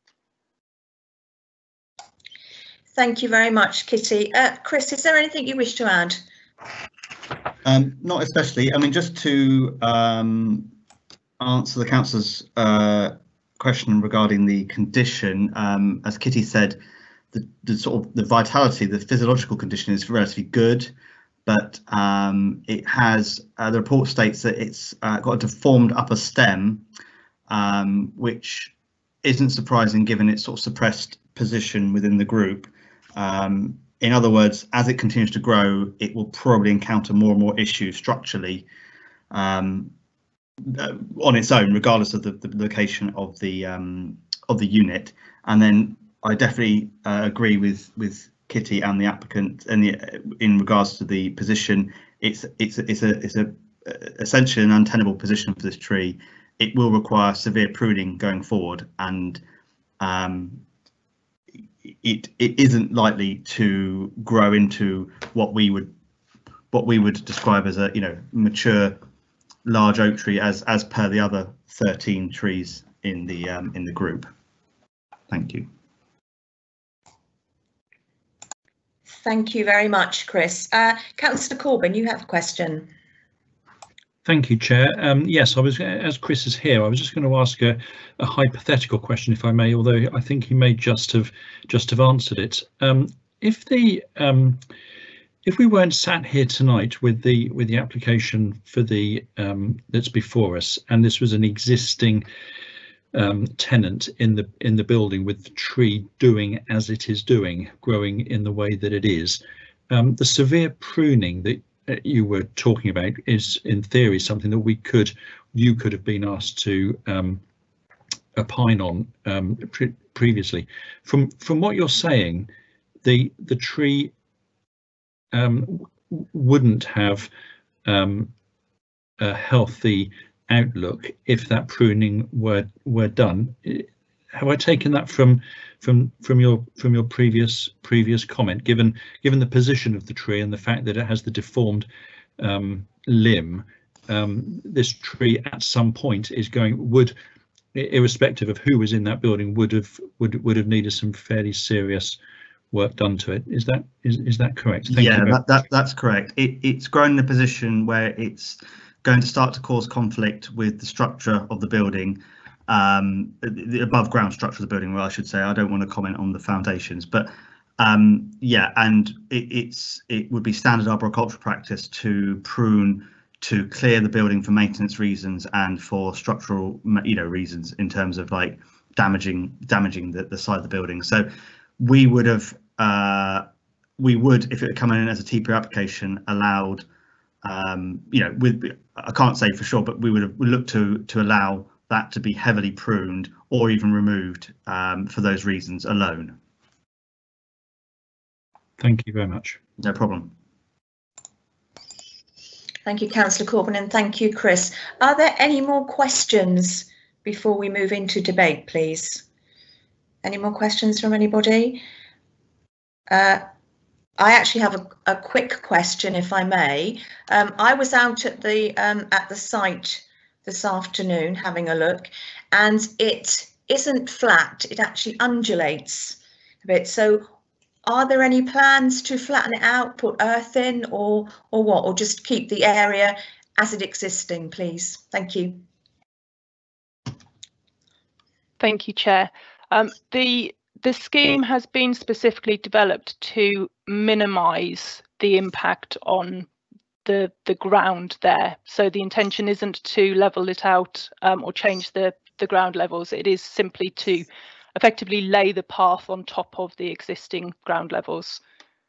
A: Thank you very much, Kitty. Chris, is there anything you wish to add?
P: Not especially. I mean, just to answer the councillor's question regarding the condition, as Kitty said, the sort of the vitality, the physiological condition is relatively good, but it has the report states that it's got a deformed upper stem, which isn't surprising given its sort of suppressed position within the group. In other words, as it continues to grow, it will probably encounter more and more issues structurally on its own, regardless of the location of the unit. And then I definitely agree with Kitty and the applicant, and in regards to the position, it's essentially an untenable position for this tree. It will require severe pruning going forward, and it isn't likely to grow into what we would describe as a mature large oak tree as per the other 13 trees in the group. Thank you.
A: Thank you very much, Chris. Councillor Corbyn, you have a question.
D: Thank you, Chair. Yes, I was, as Chris is here, I was just going to ask a hypothetical question, if I may, although I think he may just have answered it. If we weren't sat here tonight with the application for the that's before us, and this was an existing tenant in the building with the tree doing as it is doing, growing in the way that it is, the severe pruning that you were talking about is in theory something that you could have been asked to opine on previously. From what you're saying, the tree wouldn't have a healthy outlook if that pruning were done. Have I taken that from your previous comment, given the position of the tree and the fact that it has the deformed limb? This tree at some point would, irrespective of who was in that building, would have needed some fairly serious work done to it. Is that correct? Thank you.
P: That's correct. It's grown in a position where it's going to start to cause conflict with the structure of the building, the above ground structure of the building, well, I should say. I don't want to comment on the foundations, but yeah, and it would be standard arboricultural practice to prune to clear the building for maintenance reasons and for structural reasons in terms of like damaging the side of the building. So we would, if it had come in as a TPO application, allowed I can't say for sure, but we would have looked to allow that to be heavily pruned or even removed for those reasons alone.
D: Thank you very much.
P: No problem.
A: Thank you, Councillor Corbyn, and thank you, Chris. Are there any more questions before we move into debate, please? Any more questions from anybody? I actually have a quick question, if I may. I was out at the site this afternoon having a look, and it isn't flat. It actually undulates a bit. So, are there any plans to flatten it out, put earth in, or what, or just keep the area as it existing, please? Thank you.
N: Thank you, Chair. The scheme has been specifically developed to minimise the impact on the ground there. So the intention isn't to level it out or change the ground levels. It is simply to effectively lay the path on top of the existing ground levels.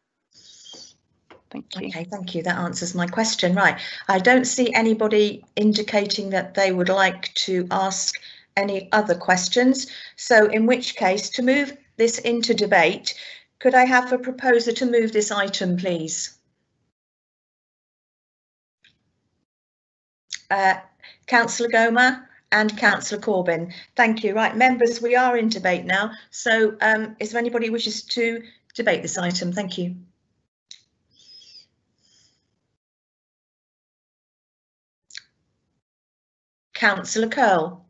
N: Thank you.
A: Okay, thank you. That answers my question. Right. I don't see anybody indicating that they would like to ask any other questions. So in which case, to move this into debate, could I have a proposer to move this item, please? Councillor Goma and Councillor Corbyn. Thank you. Right, members, we are in debate now. So is there anybody who wishes to debate this item? Thank you. Councillor Curl.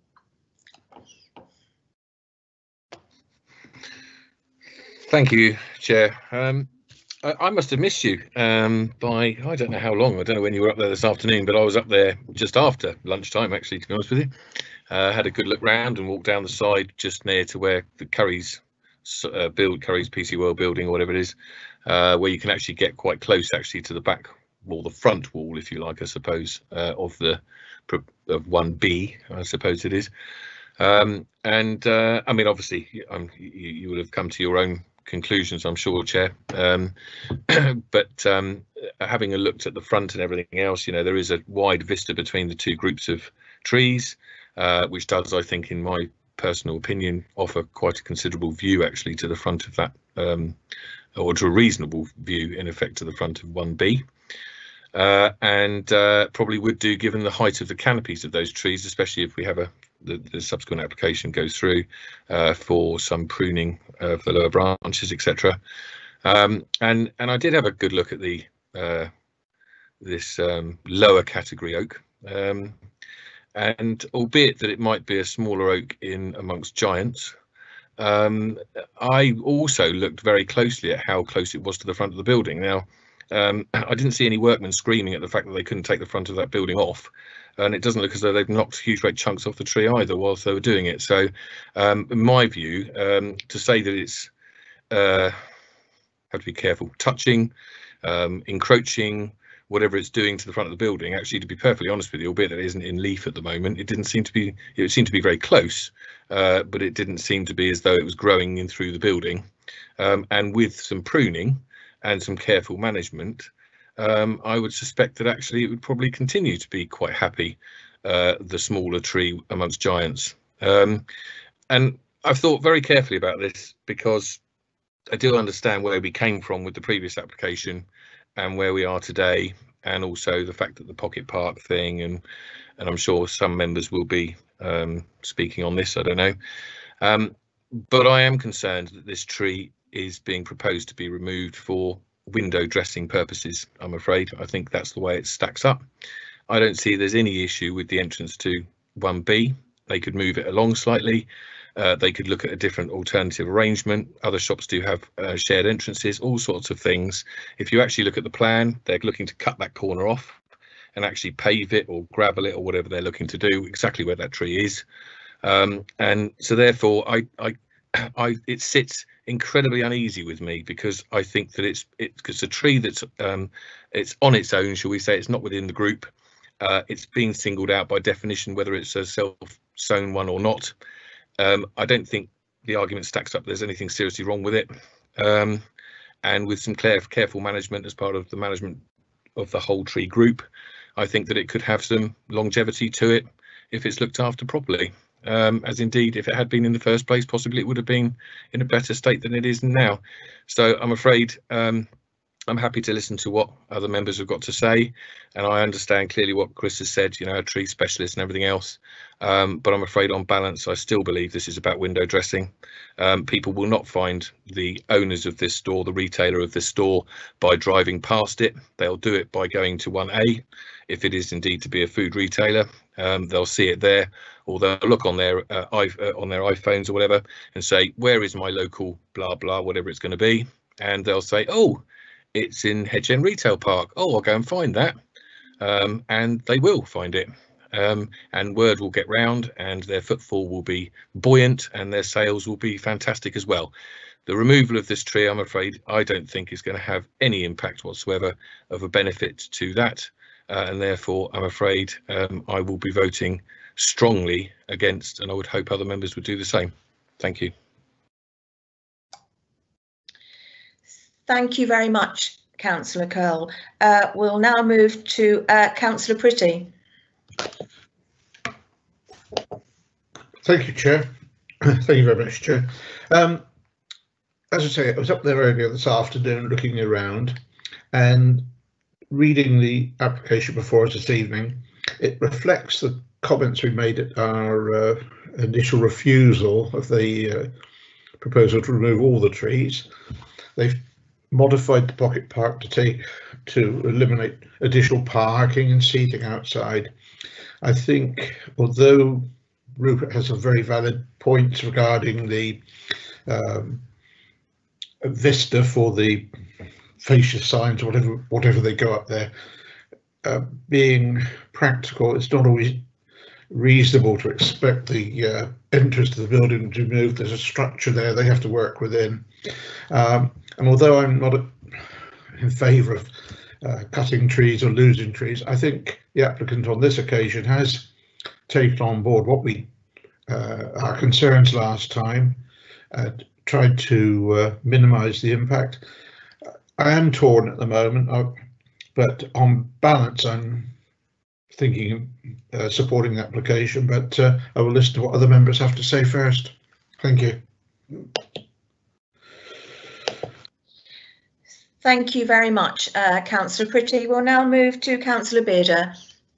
B: Thank you, Chair. I must have missed you by, I don't know how long. I don't know when you were up there this afternoon, but I was up there just after lunchtime, actually, to be honest with you. Had a good look round and walked down the side just near to where the curries Curry's PC World building or whatever it is, where you can actually get quite close actually to the back wall, the front wall, if you like, I suppose, of 1B, I suppose it is. I mean, obviously, you would have come to your own conclusions, I'm sure, Chair. But having a looked at the front and everything else, there is a wide vista between the two groups of trees, which does, I think, in my personal opinion, offer quite a considerable view actually to the front of that, or to a reasonable view, in effect, to the front of 1B. And probably would do, given the height of the canopies of those trees, especially if we have the subsequent application goes through for some pruning of the lower branches, etc. And I did have a good look at the this lower category oak, and albeit that it might be a smaller oak in amongst giants, I also looked very closely at how close it was to the front of the building. Now, I didn't see any workmen screaming at the fact that they couldn't take the front of that building off, and it doesn't look as though they've knocked huge great chunks off the tree either whilst they were doing it. So in my view, to say that it's have to be careful, touching, encroaching, whatever it's doing to the front of the building, actually, to be perfectly honest with you, albeit that it isn't in leaf at the moment, it didn't seem to be, it seemed to be very close, but it didn't seem to be as though it was growing in through the building. And with some pruning and some careful management, I would suspect that actually it would probably continue to be quite happy, the smaller tree amongst giants. And I've thought very carefully about this because I do understand where we came from with the previous application and where we are today, and also the fact that the pocket park thing, and I'm sure some members will be speaking on this, I don't know. But I am concerned that this tree is being proposed to be removed for window dressing purposes, I'm afraid. I think that's the way it stacks up. I don't see there's any issue with the entrance to 1B. They could move it along slightly. They could look at a different alternative arrangement. Other shops do have shared entrances, all sorts of things. If you actually look at the plan, they're looking to cut that corner off and actually pave it or gravel it or whatever they're looking to do, exactly where that tree is. And so therefore, it sits incredibly uneasy with me, because I think that it's a tree that's it's on its own, shall we say. It's not within the group. It's being singled out by definition, whether it's a self-sown one or not. I don't think the argument stacks up there's anything seriously wrong with it, and with some careful management as part of the management of the whole tree group, I think that it could have some longevity to it if it's looked after properly, as indeed if it had been in the first place, possibly it would have been in a better state than it is now. So I'm afraid I'm happy to listen to what other members have got to say, and I understand clearly what Chris has said, a tree specialist and everything else, but I'm afraid on balance I still believe this is about window dressing. People will not find the owners of this store, the retailer of this store, by driving past it. They'll do it by going to 1A, if it is indeed to be a food retailer. They'll see it there, or they'll look on their iPhones or whatever and say, where is my local blah blah, whatever it's going to be, and they'll say, oh, it's in Hedge Retail Park. Oh, I'll go and find that. And they will find it. And word will get round, and their footfall will be buoyant, and their sales will be fantastic as well. The removal of this tree, I'm afraid, I don't think is going to have any impact whatsoever of a benefit to that. And therefore, I'm afraid I will be voting strongly against, and I would hope other members would do the same. Thank you.
A: Thank you very much, Councillor Curl. We'll now move to Councillor Pretty.
F: Thank you, Chair. Thank you very much, Chair. As I say, I was up there earlier this afternoon looking around and reading the application before us this evening. It reflects the comments we made at our initial refusal of the proposal to remove all the trees. They've modified the pocket park to eliminate additional parking and seating outside. I think, although Rupert has some very valid points regarding the vista for the fascia signs, whatever they go up there, being practical, it's not always reasonable to expect the entrance to the building to move. There's a structure there they have to work within. And although I'm not in favour of cutting trees or losing trees, I think the applicant on this occasion has taken on board what we our concerns last time, tried to minimise the impact. I am torn at the moment, but on balance I'm thinking of supporting the application, but I will listen to what other members have to say first. Thank you.
A: Thank you very much, Councillor Pretty. We'll now move to Councillor Bearder.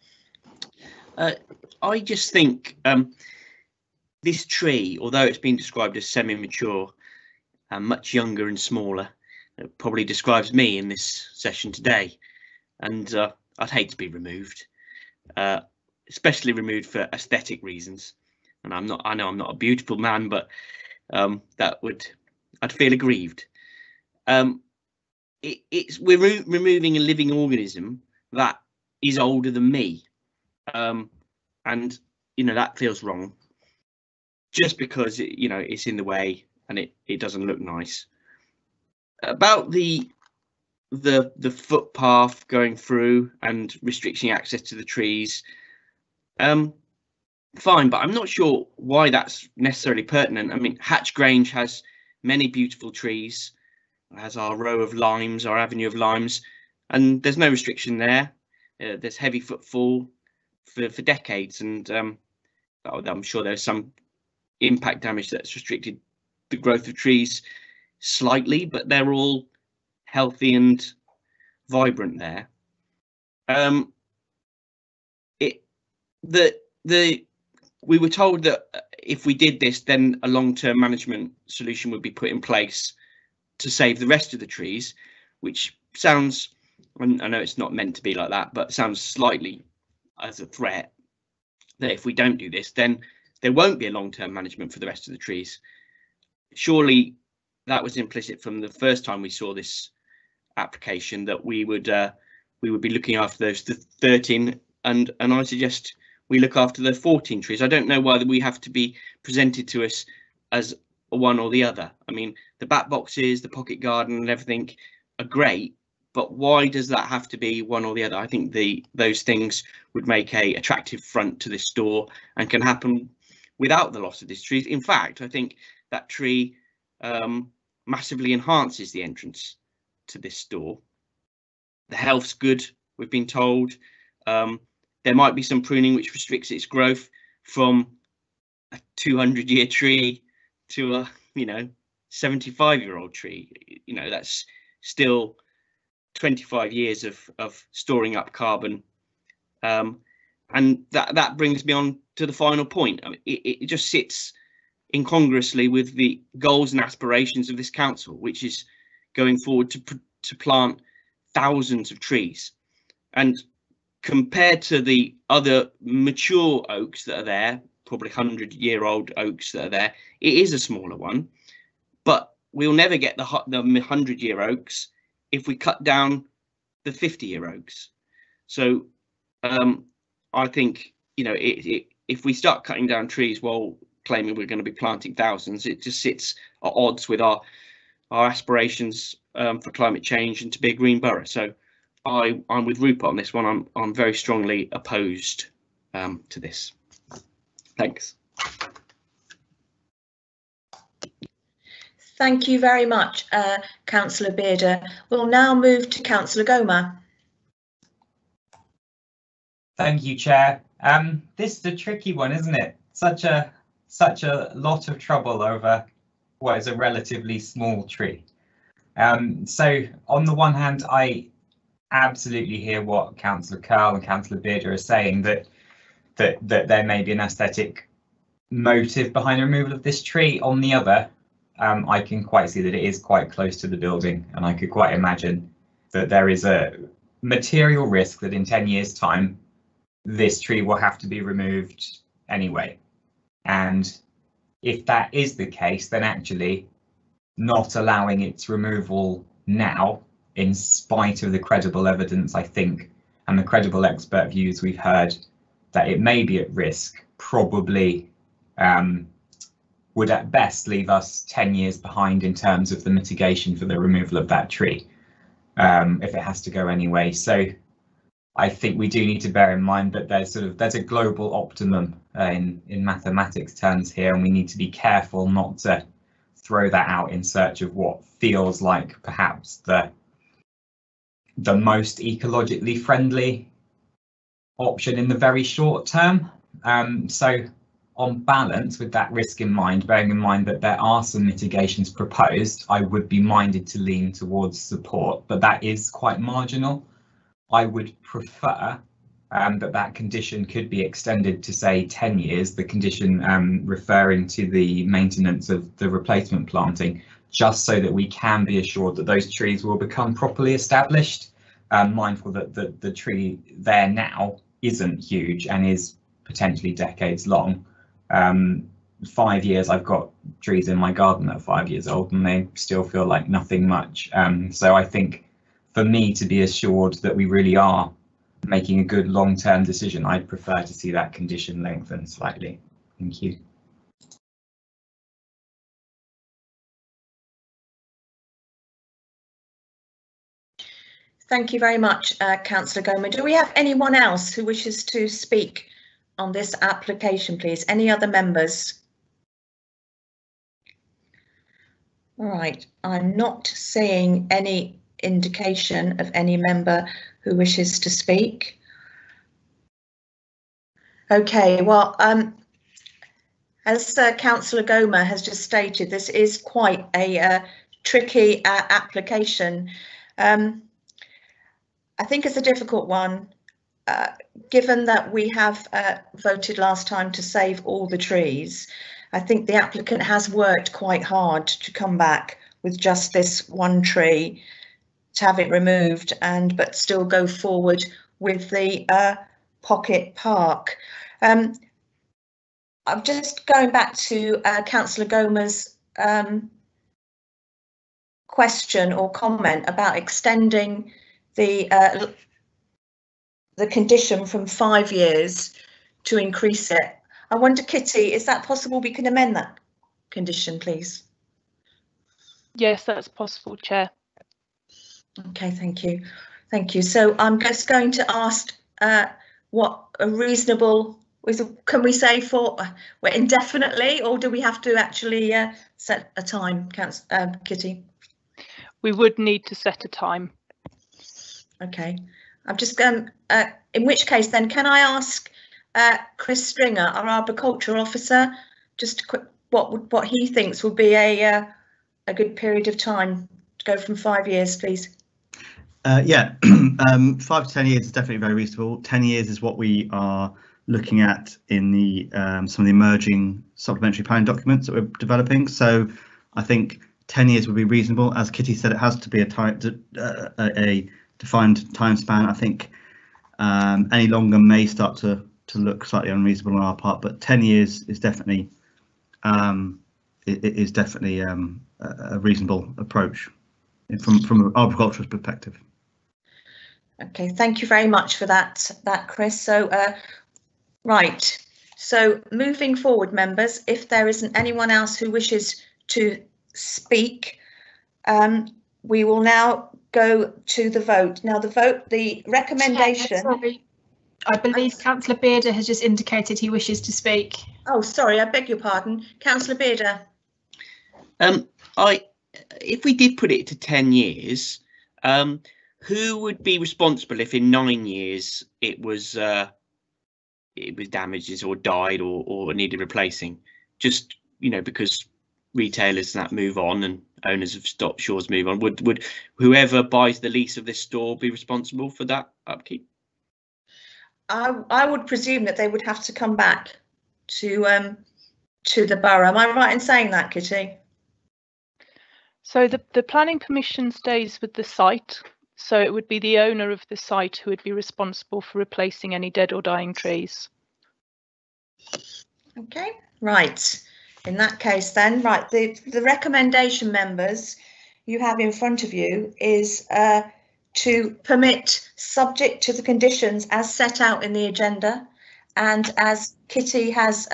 H: I just think this tree, although it's been described as semi-mature and much younger and smaller, it probably describes me in this session today, and I'd hate to be removed, especially removed for aesthetic reasons. And I know I'm not a beautiful man, but I'd feel aggrieved. We're removing a living organism that is older than me, and that feels wrong. Just because it's in the way and it doesn't look nice. About the footpath going through and restricting access to the trees, fine, but I'm not sure why that's necessarily pertinent. I mean, Hatch Grange has many beautiful trees, has our row of limes, our avenue of limes, and there's no restriction there. There's heavy footfall for decades, and I'm sure there's some impact damage that's restricted the growth of trees slightly, but they're all healthy and vibrant there. We were told that if we did this, then a long-term management solution would be put in place to save the rest of the trees, which sounds, I know it's not meant to be like that, but sounds slightly as a threat that if we don't do this, then there won't be a long-term management for the rest of the trees. Surely that was implicit from the first time we saw this application, that we would be looking after those 13, and I suggest we look after the 14 trees. I don't know whether we have to be presented to us as one or the other. I mean, the back boxes, the pocket garden and everything are great, but why does that have to be one or the other? I think those things would make a attractive front to this store and can happen without the loss of these trees. In fact, I think that tree massively enhances the entrance to this store. The health's good, we've been told. There might be some pruning which restricts its growth from a 200-year tree to a 75-year-old tree. That's still 25 years of storing up carbon. And that brings me on to the final point. I mean, it just sits incongruously with the goals and aspirations of this council, which is going forward to plant thousands of trees. And compared to the other mature oaks that are there, probably 100-year-old oaks that are there, it is a smaller one. But we'll never get the 100-year oaks if we cut down the 50-year oaks. So I think, if we start cutting down trees while claiming we're going to be planting thousands, it just sits at odds with our aspirations for climate change and to be a green borough. So I'm with Rupert on this one. I'm very strongly opposed to this. Thanks.
A: Thank you very much, Councillor Bearder. We'll now move to Councillor Goma.
I: Thank you, Chair. This is a tricky one, isn't it? Such a lot of trouble over what is a relatively small tree. So on the one hand, I absolutely hear what Councillor Curl and Councillor Bearder are saying, that there may be an aesthetic motive behind the removal of this tree. On the other, I can quite see that it is quite close to the building, and I could quite imagine that there is a material risk that in 10 years' time, this tree will have to be removed anyway. And if that is the case, then actually not allowing its removal now, in spite of the credible evidence, I think, and the credible expert views we've heard, that it may be at risk probably would at best leave us 10 years behind in terms of the mitigation for the removal of that tree, if it has to go anyway. So I think we do need to bear in mind that there's a global optimum in mathematics terms here, and we need to be careful not to throw that out in search of what feels like perhaps the most ecologically friendly option in the very short term. So on balance, with that risk in mind, bearing in mind that there are some mitigations proposed, I would be minded to lean towards support, but that is quite marginal. I would prefer that condition could be extended to, say, 10 years, the condition referring to the maintenance of the replacement planting, just so that we can be assured that those trees will become properly established. Mindful that the tree there now isn't huge and is potentially decades long. 5 years, I've got trees in my garden that are 5 years old and they still feel like nothing much. So I think for me to be assured that we really are making a good long-term decision, I'd prefer to see that condition lengthen slightly. Thank you.
A: Thank you very much, Councillor Goma. Do we have anyone else who wishes to speak on this application, please? Any other members? All right, I'm not seeing any indication of any member who wishes to speak. Okay, well, as Councillor Goma has just stated, this is quite a tricky application. I think it's a difficult one, given that we have voted last time to save all the trees. I think the applicant has worked quite hard to come back with just this one tree, to have it removed, but still go forward with the pocket park. I'm just going back to Councillor Goma's question or comment about extending the condition from 5 years to increase it. I wonder, Kitty, is that possible? We can amend that condition, please.
N: Yes, that's possible, Chair.
A: Okay, thank you. Thank you. So I'm just going to ask what a reasonable, can we say for indefinitely, or do we have to actually set a time, Kitty?
N: We would need to set a time.
A: Okay, I'm just going, in which case then, can I ask Chris Stringer, our arboriculture officer, just quick, what he thinks would be a good period of time to go from 5 years, please?
P: Yeah, 5 to 10 years is definitely very reasonable. 10 years is what we are looking at in the some of the emerging supplementary planning documents that we're developing. So I think 10 years would be reasonable. As Kitty said, it has to be a defined time span. I think any longer may start to look slightly unreasonable on our part, but 10 years is definitely a reasonable approach from an arboriculturist perspective.
A: Okay, thank you very much for that, Chris. So right, so moving forward, members, if there isn't anyone else who wishes to speak, we will now go to the vote. Now the recommendation.
K: Sorry, I believe Councillor Bearder has just indicated he wishes to speak.
A: Oh, sorry, I beg your pardon. Councillor Bearder.
H: If we did put it to 10 years, who would be responsible if in 9 years it was damaged or died or needed replacing? Just, you know, because retailers that move on and owners of stock stores move on, would whoever buys the lease of this store be responsible for that upkeep?
A: I would presume that they would have to come back to the borough. Am I right in saying that, Kitty?
N: So the planning permission stays with the site, so it would be the owner of the site who would be responsible for replacing any dead or dying trees.
A: Okay, right. In that case then, right, the recommendation, members, you have in front of you is to permit, subject to the conditions as set out in the agenda and as Kitty has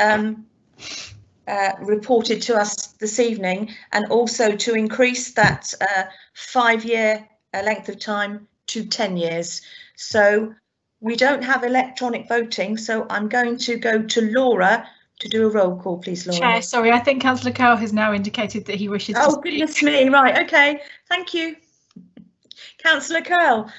A: reported to us this evening, and also to increase that 5-year length of time to 10 years. So we don't have electronic voting, so I'm going to go to Laura to do a roll call, please, Laura.
K: Chair, sorry, I think Councillor Curl has now indicated that he wishes to
A: Oh,
K: speak.
A: goodness me, right, okay, thank you. Councillor Curl.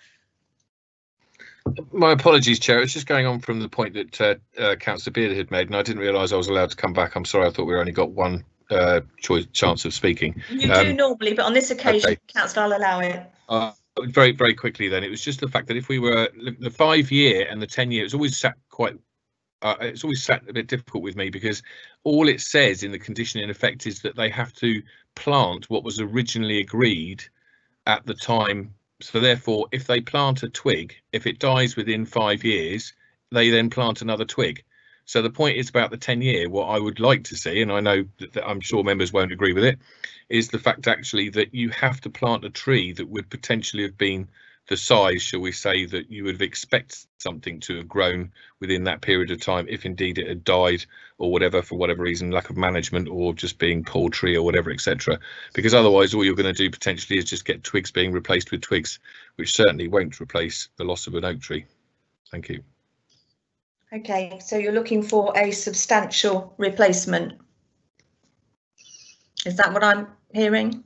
B: My apologies, Chair. It's just going on from the point that Councillor Beard had made, and I didn't realise I was allowed to come back. I'm sorry, I thought we only got one chance of speaking.
A: You do normally, but on this occasion,
B: okay.
A: Councillor, I'll allow it.
B: Very, very quickly then, it was just the fact that if we were the 5-year and the 10-year, it's always sat quite it's always sat a bit difficult with me, because all it says in the condition in effect is that they have to plant what was originally agreed at the time. So therefore, if they plant a twig, if it dies within 5 years, they then plant another twig. So the point is about the 10-year. What I would like to see, and I know that I'm sure members won't agree with it, is the fact actually that you have to plant a tree that would potentially have been the size, shall we say, that you would have expected something to have grown within that period of time, if indeed it had died or whatever, for whatever reason, lack of management or just being poultry or whatever, etc. Because otherwise all you're going to do potentially is just get twigs being replaced with twigs, which certainly won't replace the loss of an oak tree. Thank you.
A: Okay, so you're looking for a substantial replacement. Is that what I'm hearing?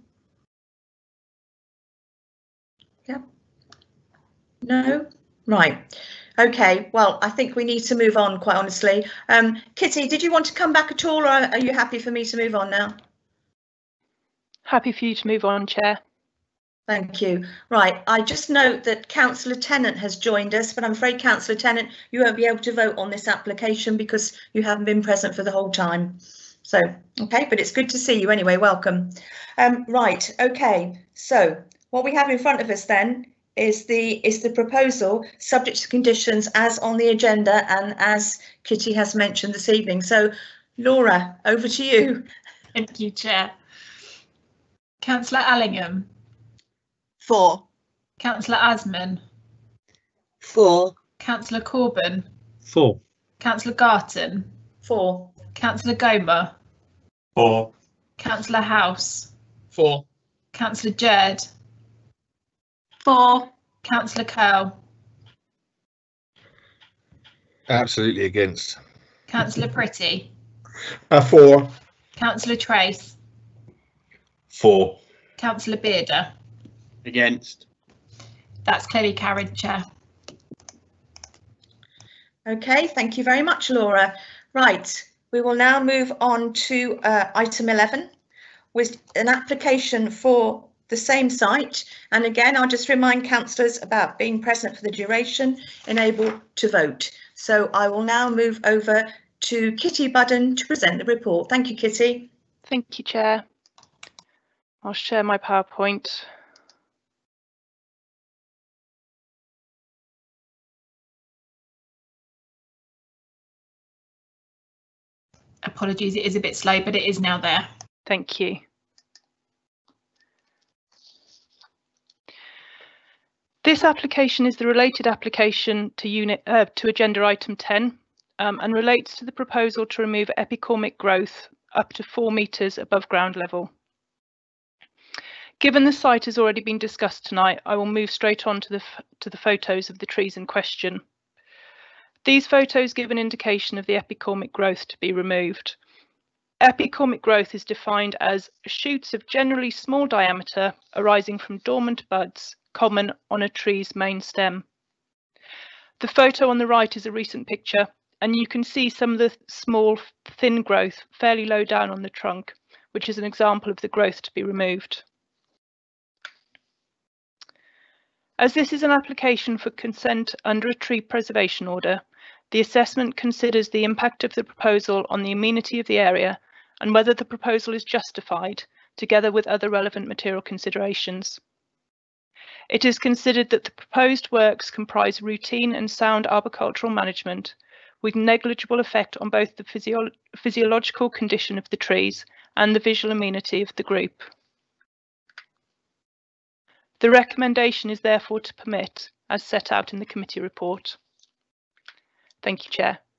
A: Yeah. No? Right. Okay, well, I think we need to move on, quite honestly. Kitty, did you want to come back at all, or are you happy for me to move on now?
N: Happy for you to move on, Chair.
A: Thank you. Right, I just note that Councillor Tennant has joined us, but I'm afraid, Councillor Tennant, you won't be able to vote on this application because you haven't been present for the whole time. So, okay, but it's good to see you anyway, welcome. Right, okay, so what we have in front of us then is the proposal subject to conditions as on the agenda and as Kitty has mentioned this evening. So, Laura, over to you.
K: Thank you, Chair. Councillor Allingham.
G: 4.
K: Councillor Asman.
J: 4.
K: Councillor Corbyn.
D: 4.
K: Councillor Garton.
A: 4.
K: Councillor Gomer.
I: 4.
K: Councillor House.
L: 4.
K: Councillor Jerd.
E: 4.
K: Councillor Curl.
B: Absolutely against.
K: Councillor Pretty.
F: 4.
K: Councillor Trace.
C: 4.
K: Councillor Bearder.
H: Against.
K: That's clearly carried, Chair.
A: Okay, thank you very much, Laura. Right, we will now move on to item 11 with an application for the same site. And again, I'll just remind councillors about being present for the duration and able to vote. So I will now move over to Kitty Budden to present the report. Thank you, Kitty.
N: Thank you, Chair. I'll share my PowerPoint.
K: Apologies, it is a bit slow, but it is now there.
N: Thank you. This application is the related application to agenda item 10 and relates to the proposal to remove epicormic growth up to 4 metres above ground level. Given the site has already been discussed tonight, I will move straight on to the photos of the trees in question. These photos give an indication of the epicormic growth to be removed. Epicormic growth is defined as shoots of generally small diameter arising from dormant buds common on a tree's main stem. The photo on the right is a recent picture, and you can see some of the small, thin growth fairly low down on the trunk, which is an example of the growth to be removed. As this is an application for consent under a tree preservation order, the assessment considers the impact of the proposal on the amenity of the area and whether the proposal is justified, together with other relevant material considerations. It is considered that the proposed works comprise routine and sound arboricultural management, with negligible effect on both the physiological condition of the trees and the visual amenity of the group. The recommendation is therefore to permit, as set out in the committee report. Thank you, Chair.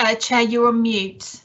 K: Chair, you're on mute.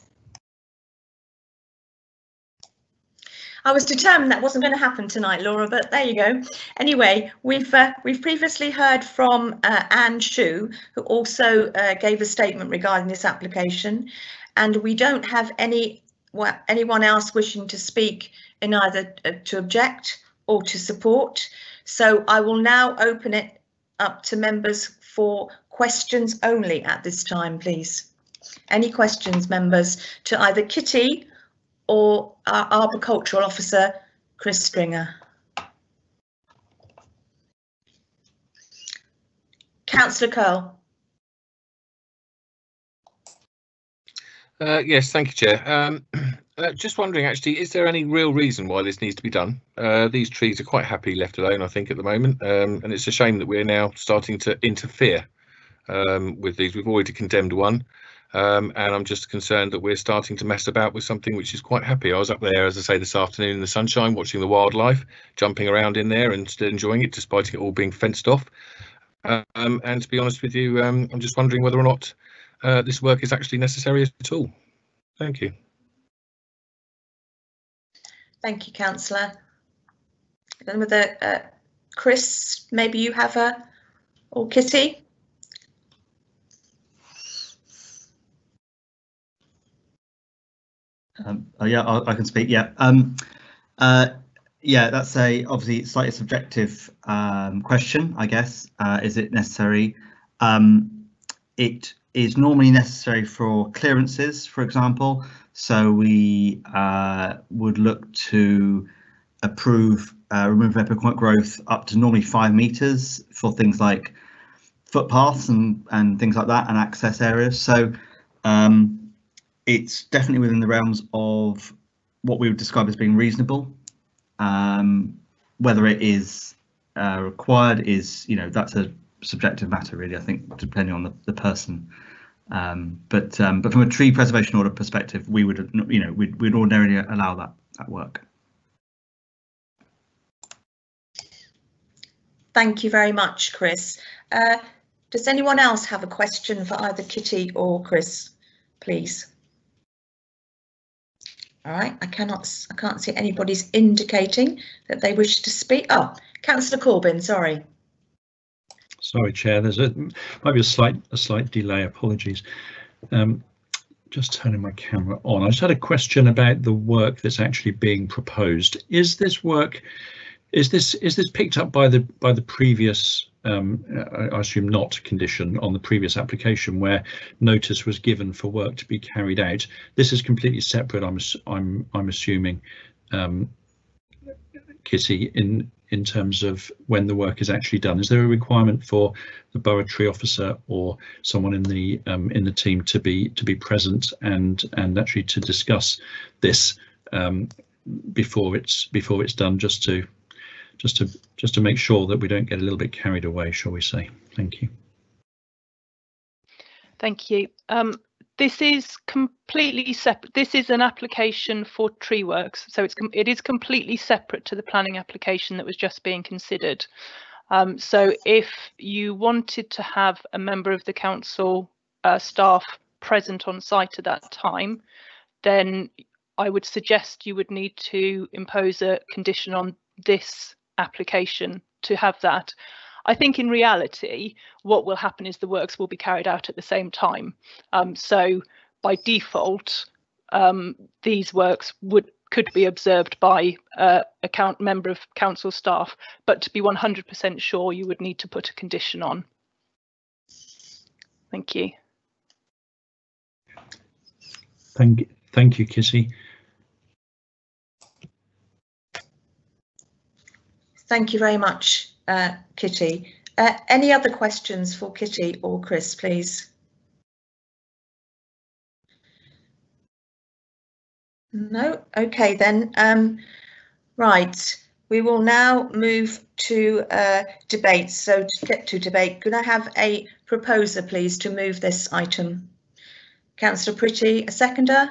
A: I was determined that wasn't going to happen tonight, Laura, but there you go. Anyway, we've previously heard from Anne Shu, who also gave a statement regarding this application, and we don't have anyone else wishing to speak in either to object or to support. So I will now open it up to members for questions only at this time, please. Any questions, members, to either Kitty or our Arboricultural Officer, Chris Stringer? Councillor Curl.
B: Yes, thank you, Chair. Just wondering, actually, is there any real reason why this needs to be done? These trees are quite happily left alone, I think, at the moment, and it's a shame that we're now starting to interfere with these. We've already condemned one, and I'm just concerned that we're starting to mess about with something which is quite happy. I was up there, as I say, this afternoon in the sunshine, watching the wildlife, jumping around in there and still enjoying it, despite it all being fenced off. And to be honest with you, I'm just wondering whether or not this work is actually necessary at all. Thank you.
A: Thank you, Councillor. Then with Chris, maybe you have or Kitty?
P: Yeah, I can speak. Yeah, yeah, that's obviously slightly subjective question, I guess. Is it necessary? It is normally necessary for clearances, for example. So we would look to approve removal of epiquant growth up to normally 5 metres for things like footpaths and things like that, and access areas. So it's definitely within the realms of what we would describe as being reasonable. Whether it is required is, that's a subjective matter, really, I think, depending on the person. But from a tree preservation order perspective, we would, we'd ordinarily allow that work.
A: Thank you very much, Chris. Does anyone else have a question for either Kitty or Chris, please? All right, I can't see anybody's indicating that they wish to speak. Oh, Councillor Corbyn, sorry.
D: Sorry, Chair. Might be a slight delay. Apologies. Just turning my camera on. I just had a question about the work that's actually being proposed. Is this work? Is this picked up by the previous? I assume not condition on the previous application where notice was given for work to be carried out. This is completely separate. I'm assuming, Kitty, in terms of when the work is actually done. Is there a requirement for the borough tree officer or someone in the team to be present and actually to discuss this before it's done, just to make sure that we don't get a little bit carried away, shall we say? Thank you.
N: Thank you. This is completely separate. This is an application for tree works, so it is completely separate to the planning application that was just being considered. So if you wanted to have a member of the council staff present on site at that time, then I would suggest you would need to impose a condition on this application to have that. I think in reality, what will happen is the works will be carried out at the same time. So by default, these works could be observed by a member of council staff, but to be 100% sure, you would need to put a condition on. Thank you.
D: Thank you, Kitty.
A: Thank you very much, Kitty. Any other questions for Kitty or Chris, please? No? Okay then. Right, we will now move to debate. So to get to debate, could I have a proposer, please, to move this item? Councillor Pretty, a seconder?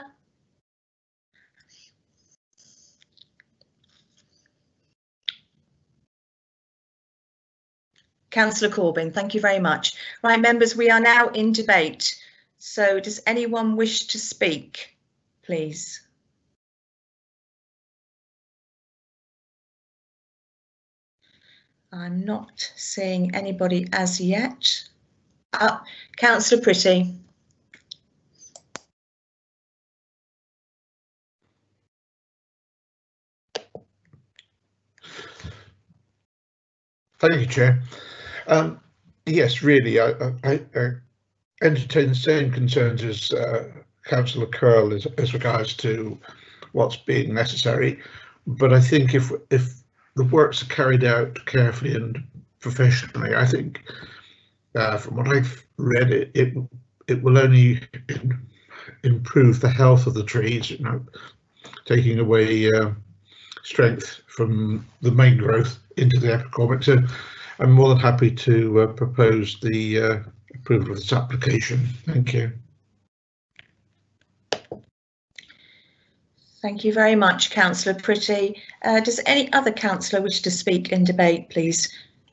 A: Councillor Corbyn, thank you very much. Right, members, we are now in debate. So does anyone wish to speak, please? I'm not seeing anybody as yet. Councillor Pretty.
F: Thank you, Chair. Yes, really, I entertain the same concerns as Councillor Curl as regards to what's being necessary, but I think if the works are carried out carefully and professionally, I think from what I've read, it will only improve the health of the trees, you know, taking away strength from the main growth into the epicormic. So I'm more than happy to propose the approval of this application. Thank you.
A: Thank you very much, Councillor Pretty. Does any other councillor wish to speak in debate, please?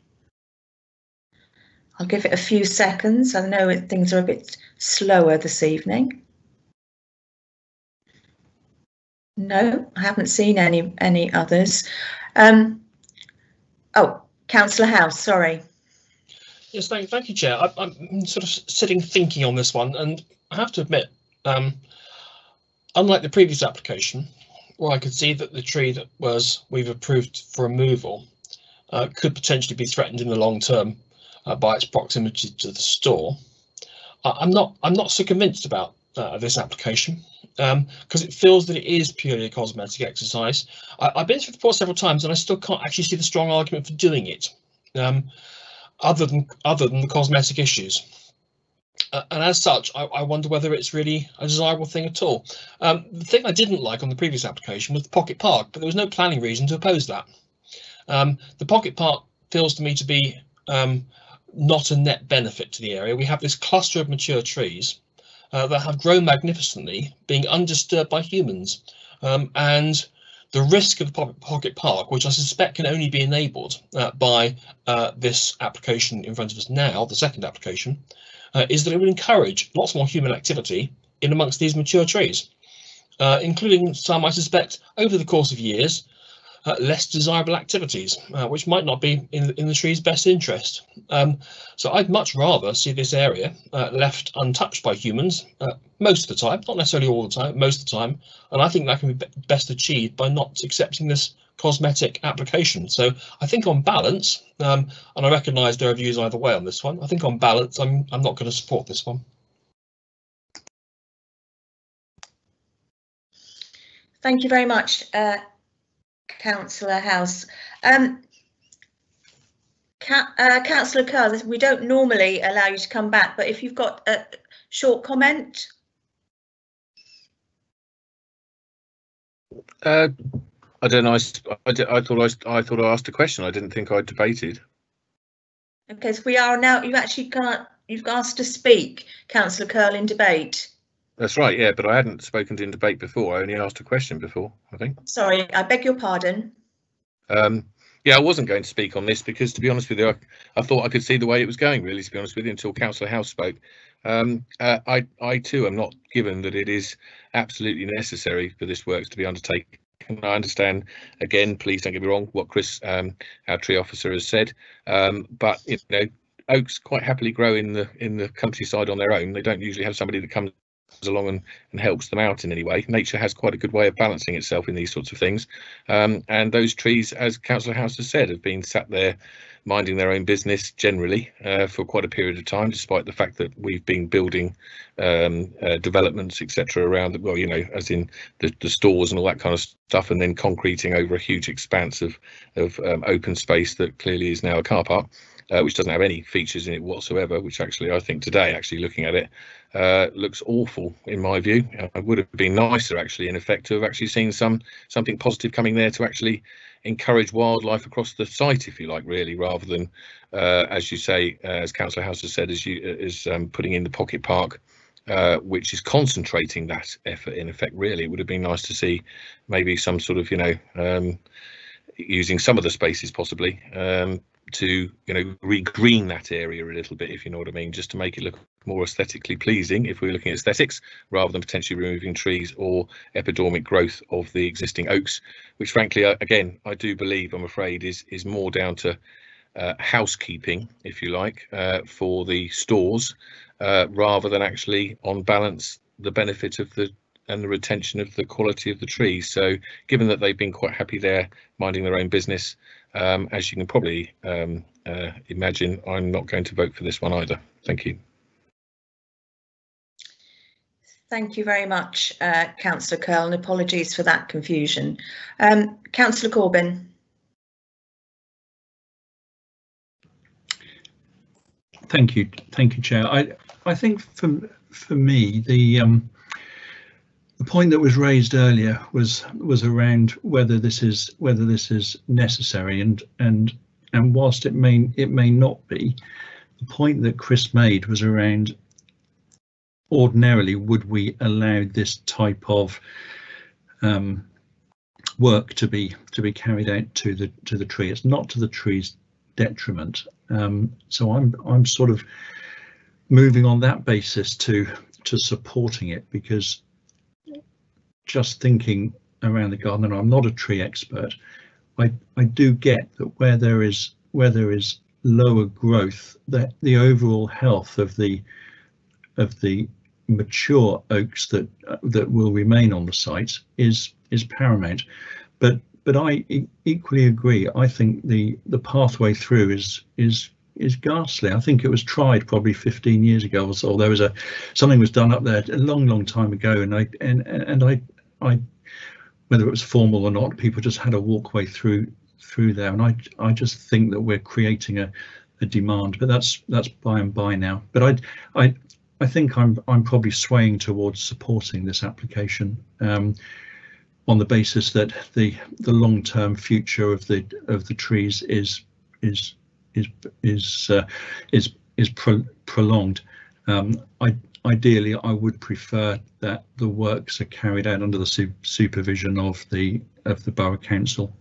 A: I'll give it a few seconds. I know things are a bit slower this evening. No, I haven't seen any others. Oh, Councillor House, sorry.
L: Yes, thank you, Chair. I'm sort of sitting thinking on this one, and I have to admit, unlike the previous application, where I could see that the tree that we've approved for removal could potentially be threatened in the long term by its proximity to the store, I'm not so convinced about this application because it feels that it is purely a cosmetic exercise. I've been through the report several times and I still can't actually see the strong argument for doing it, other than the cosmetic issues. And as such, I wonder whether it's really a desirable thing at all. The thing I didn't like on the previous application was the pocket park, but there was no planning reason to oppose that. The pocket park feels to me to be not a net benefit to the area. We have this cluster of mature trees that have grown magnificently, being undisturbed by humans. And the risk of the pocket park, which I suspect can only be enabled by this application in front of us now, the second application, is that it would encourage lots more human activity in amongst these mature trees, including some, I suspect, over the course of years, less desirable activities, which might not be in the tree's best interest. So I'd much rather see this area left untouched by humans most of the time, not necessarily all the time, most of the time, and I think that can be best achieved by not accepting this cosmetic application. So I think on balance, and I recognise there are views either way on this one, I think on balance I'm not going to support this one.
A: Thank you very much, Councillor House. Councillor Kerr, we don't normally allow you to come back, but if you've got a short comment.
B: I don't know. I thought I asked a question. I didn't think I debated.
A: Okay, so we are now. You've asked to speak, Councillor Curl, in debate.
B: That's right. Yeah, but I hadn't spoken in debate before. I only asked a question before, I think.
A: Sorry, I beg your pardon.
B: Yeah, I wasn't going to speak on this because, to be honest with you, I thought I could see the way it was going, really, to be honest with you, until Councillor House spoke. I too am not given that it is absolutely necessary for this works to be undertaken. I understand, again, please don't get me wrong, what Chris, our tree officer, has said, but you know, oaks quite happily grow in the countryside on their own. They don't usually have somebody that comes along and helps them out in any way. Nature has quite a good way of balancing itself in these sorts of things, and those trees, as Councillor House has said, have been sat there minding their own business generally for quite a period of time, despite the fact that we've been building developments, etc., around, well, you know, as in the stores and all that kind of stuff, and then concreting over a huge expanse of open space that clearly is now a car park, which doesn't have any features in it whatsoever, which actually I think today, actually looking at it, looks awful in my view. It would have been nicer actually, in effect, to have actually seen something positive coming there to actually encourage wildlife across the site, if you like, really, rather than, as you say, as Councillor House has said, is putting in the pocket park, which is concentrating that effort in effect. Really, it would have been nice to see maybe some sort of, you know, using some of the spaces possibly to, you know, re-green that area a little bit, if you know what I mean, just to make it look more aesthetically pleasing if we're looking at aesthetics, rather than potentially removing trees or epidemic growth of the existing oaks, which frankly, again, I do believe, I'm afraid, is more down to housekeeping, if you like, for the stores, rather than actually on balance the benefit of the retention of the quality of the trees. So given that they've been quite happy there minding their own business, as you can probably imagine, I'm not going to vote for this one either. Thank you.
A: Thank you very much, Councillor Curl, and apologies for that confusion. Councillor Corbyn.
D: Thank you, Chair. I think for me the point that was raised earlier was around whether this is necessary, and whilst it may not be, the point that Chris made was around ordinarily would we allow this type of work to be carried out to the tree. It's not to the tree's detriment. So I'm sort of moving on that basis to supporting it, because just thinking around the garden, and I'm not a tree expert, I do get that where there is lower growth, that the overall health of the mature oaks that will remain on the site is paramount. But I equally agree. I think the pathway through is ghastly. I think it was tried probably 15 years ago or so. There was something was done up there a long time ago, and I whether it was formal or not, people just had a walkway through there, and I just think that we're creating a demand. But that's by and by now. But I think I'm probably swaying towards supporting this application, on the basis that the long-term future of the trees is prolonged. Ideally, I would prefer that the works are carried out under the supervision of the Borough Council.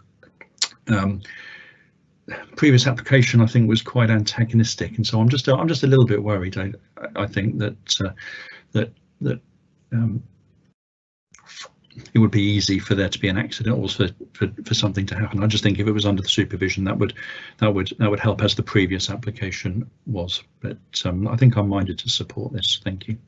D: Previous application, I think, was quite antagonistic, and so I'm just a little bit worried. I think that it would be easy for there to be an accident, or for something to happen. I just think if it was under the supervision, that would help, as the previous application was. But I think I'm minded to support this. Thank you.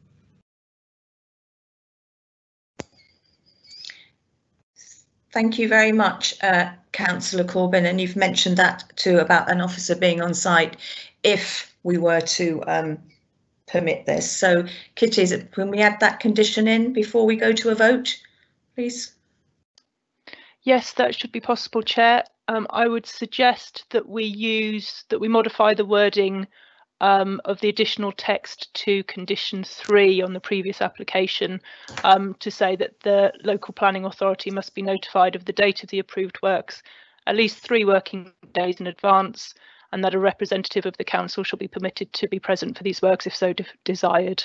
A: Thank you very much, Councillor Corbyn, and you've mentioned that too, about an officer being on site if we were to permit this. So Kitty, can we add that condition in before we go to a vote, please?
N: Yes, that should be possible, Chair. I would suggest that we modify the wording of the additional text to condition 3 on the previous application, to say that the local planning authority must be notified of the date of the approved works at least 3 working days in advance, and that a representative of the council shall be permitted to be present for these works if so desired.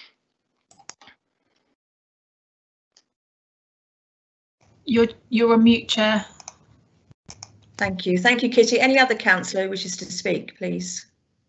K: You're on mute, Chair.
A: Thank you, Kitty. Any other councillor who wishes to speak, please?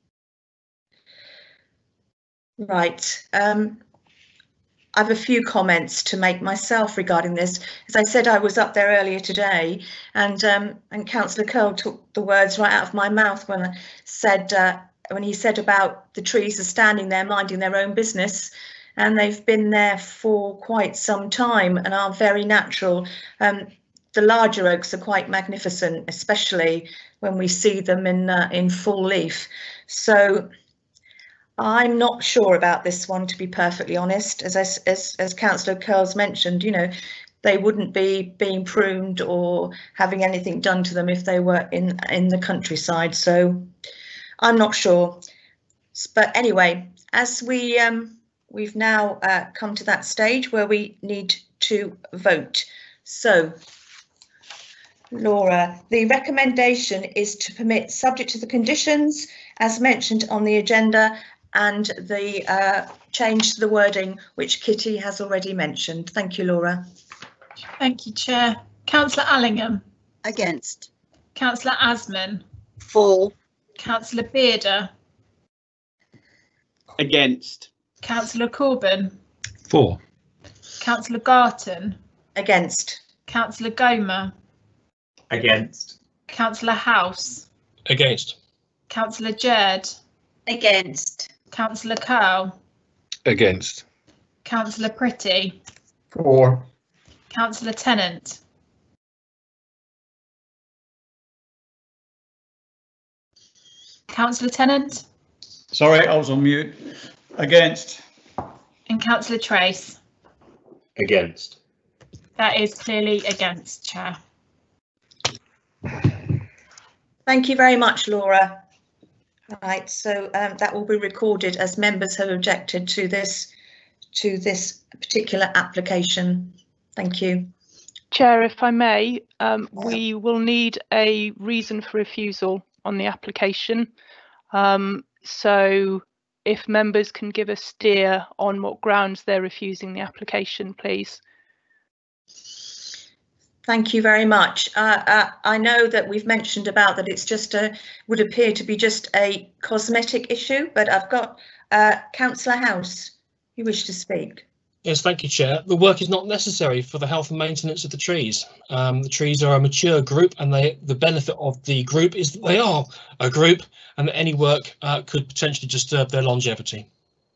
A: Right. I have a few comments to make myself regarding this. As I said, I was up there earlier today, and Councillor Curl took the words right out of my mouth when he said about the trees are standing there minding their own business, and they've been there for quite some time and are very natural. The larger oaks are quite magnificent, especially when we see them in full leaf. So I'm not sure about this one, to be perfectly honest. As Councillor Curls mentioned, you know, they wouldn't be being pruned or having anything done to them if they were in the countryside. So I'm not sure. But anyway, as we've now come to that stage where we need to vote. So, Laura, the recommendation is to permit, subject to the conditions as mentioned on the agenda, and the change to the wording which Kitty has already mentioned. Thank you, Laura.
K: Thank you, Chair. Councillor Allingham.
G: Against.
K: Councillor Asman.
J: For.
K: Councillor Bearder.
H: Against.
K: Councillor Corbyn,
D: For.
K: Councillor Garton,
A: Against.
K: Councillor Gomer,
I: Against.
K: Councillor House,
L: Against.
K: Councillor Jerd,
E: Against.
K: Councillor Curl,
B: Against.
K: Councillor Pretty,
F: For.
K: Councillor Tennant, Councillor Tennant,
Q: Sorry, I was on mute. Against.
K: and Councillor Trace.
C: Against.
K: That is clearly against, Chair.
A: Thank you very much, Laura. Right, so that will be recorded as members have objected to this particular application. Thank you.
N: Chair, if I may, we will need a reason for refusal on the application. So if members can give a steer on what grounds they're refusing the application, please.
A: Thank you very much. I know that we've mentioned about that it's just would appear to be just a cosmetic issue, but I've got Councillor House, you wish to speak.
L: Yes, thank you, Chair. The work is not necessary for the health and maintenance of the trees. The trees are a mature group, and the benefit of the group is that they are a group, and that any work could potentially disturb their longevity.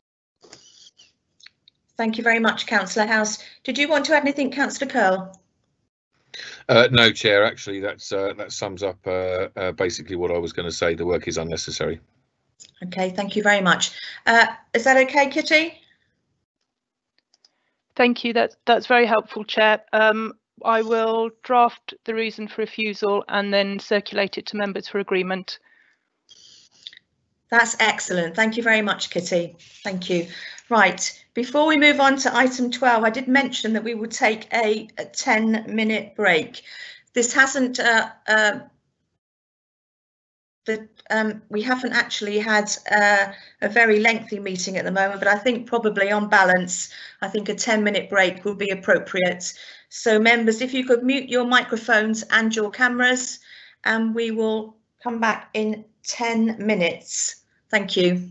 A: Thank you very much, Councillor House. Did you want to add anything, Councillor Curl?
B: No, Chair, actually that sums up basically what I was going to say. The work is unnecessary.
A: Okay, thank you very much. Is that okay, Kitty?
N: Thank you. That's very helpful, Chair. I will draft the reason for refusal and then circulate it to members for agreement.
A: That's excellent. Thank you very much, Kitty. Thank you. Right, before we move on to item 12, I did mention that we would take a 10-minute break. This hasn't we haven't actually had a very lengthy meeting at the moment, but I think probably on balance, I think a 10-minute break will be appropriate. So members, if you could mute your microphones and your cameras, and we will come back in 10 minutes. Thank you.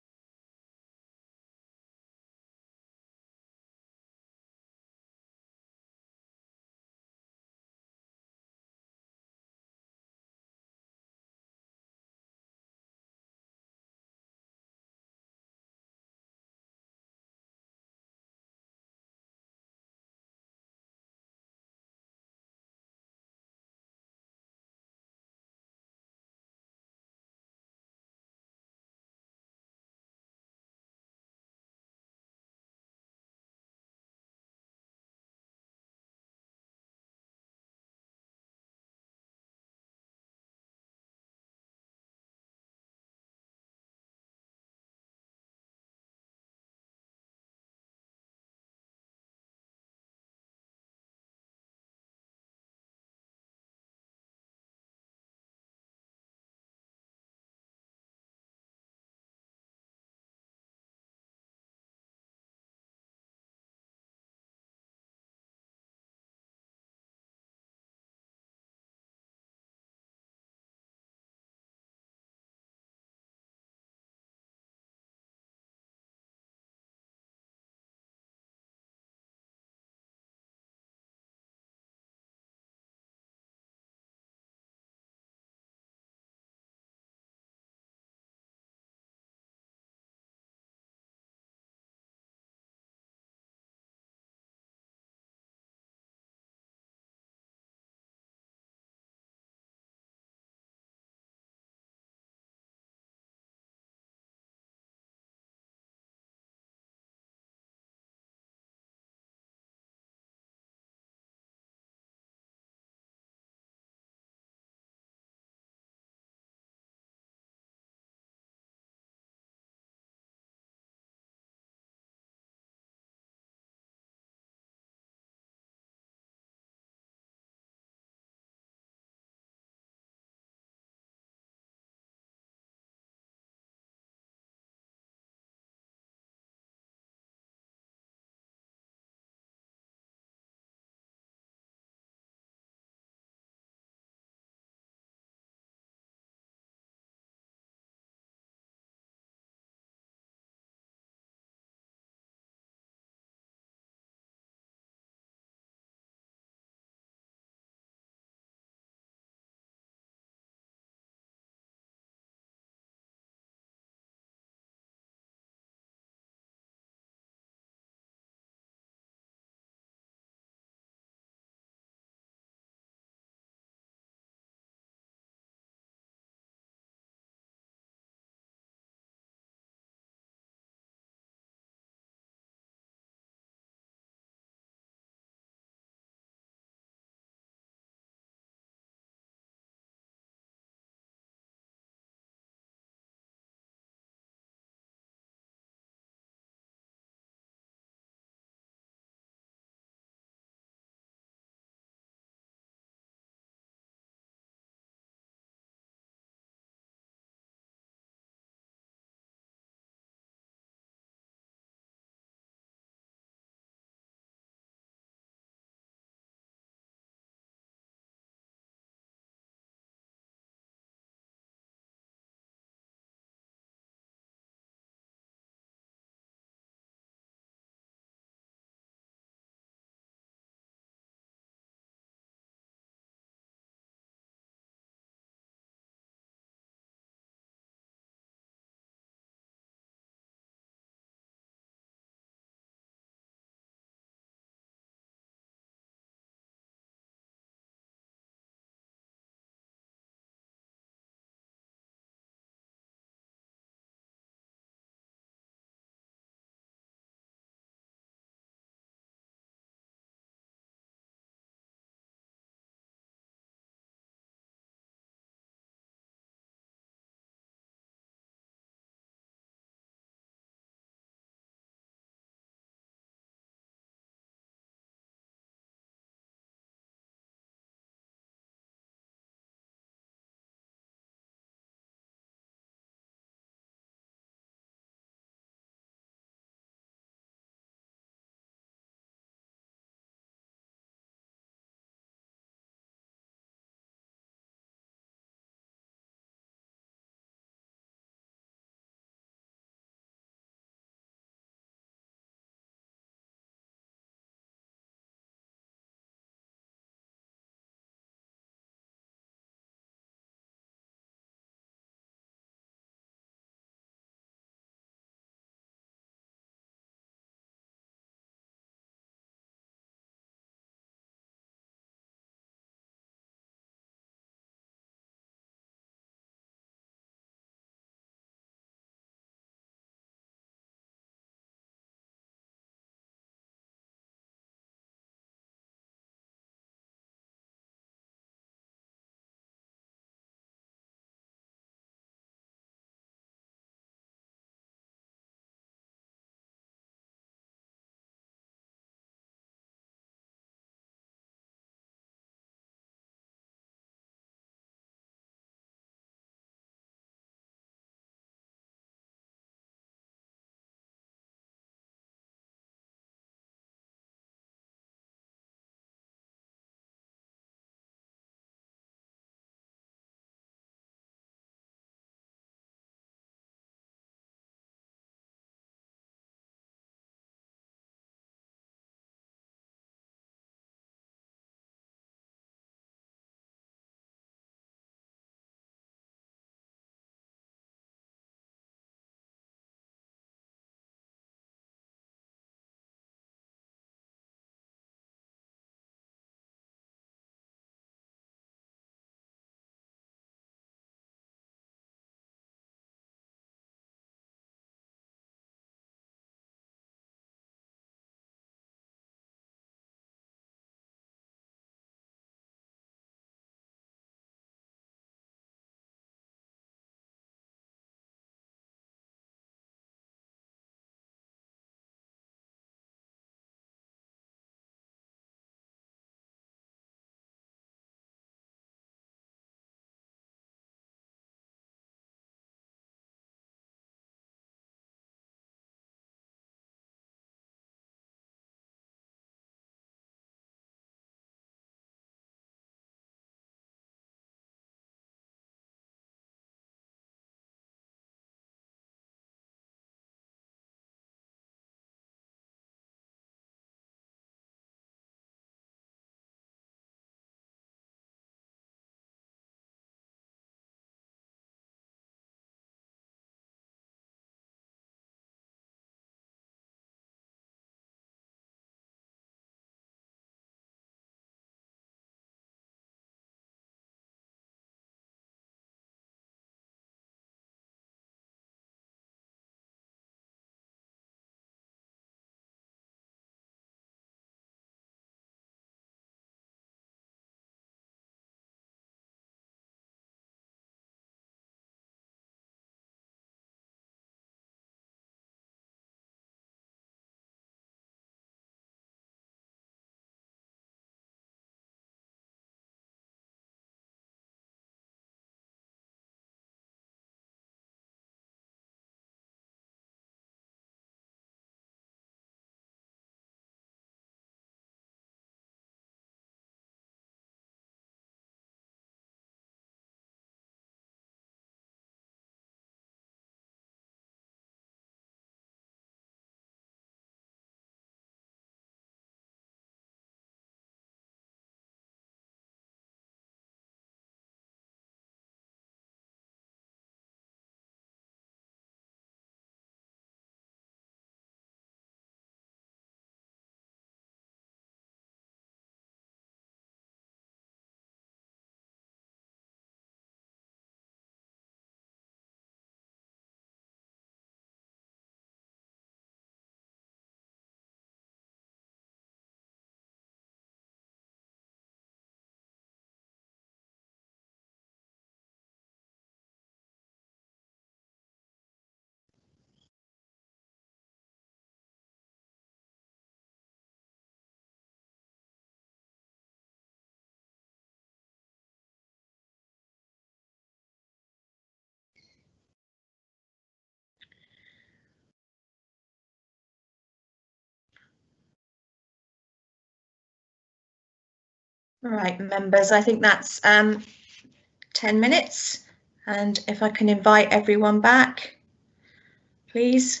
A: All right, members, I think that's 10 minutes. And if I can invite everyone back, please.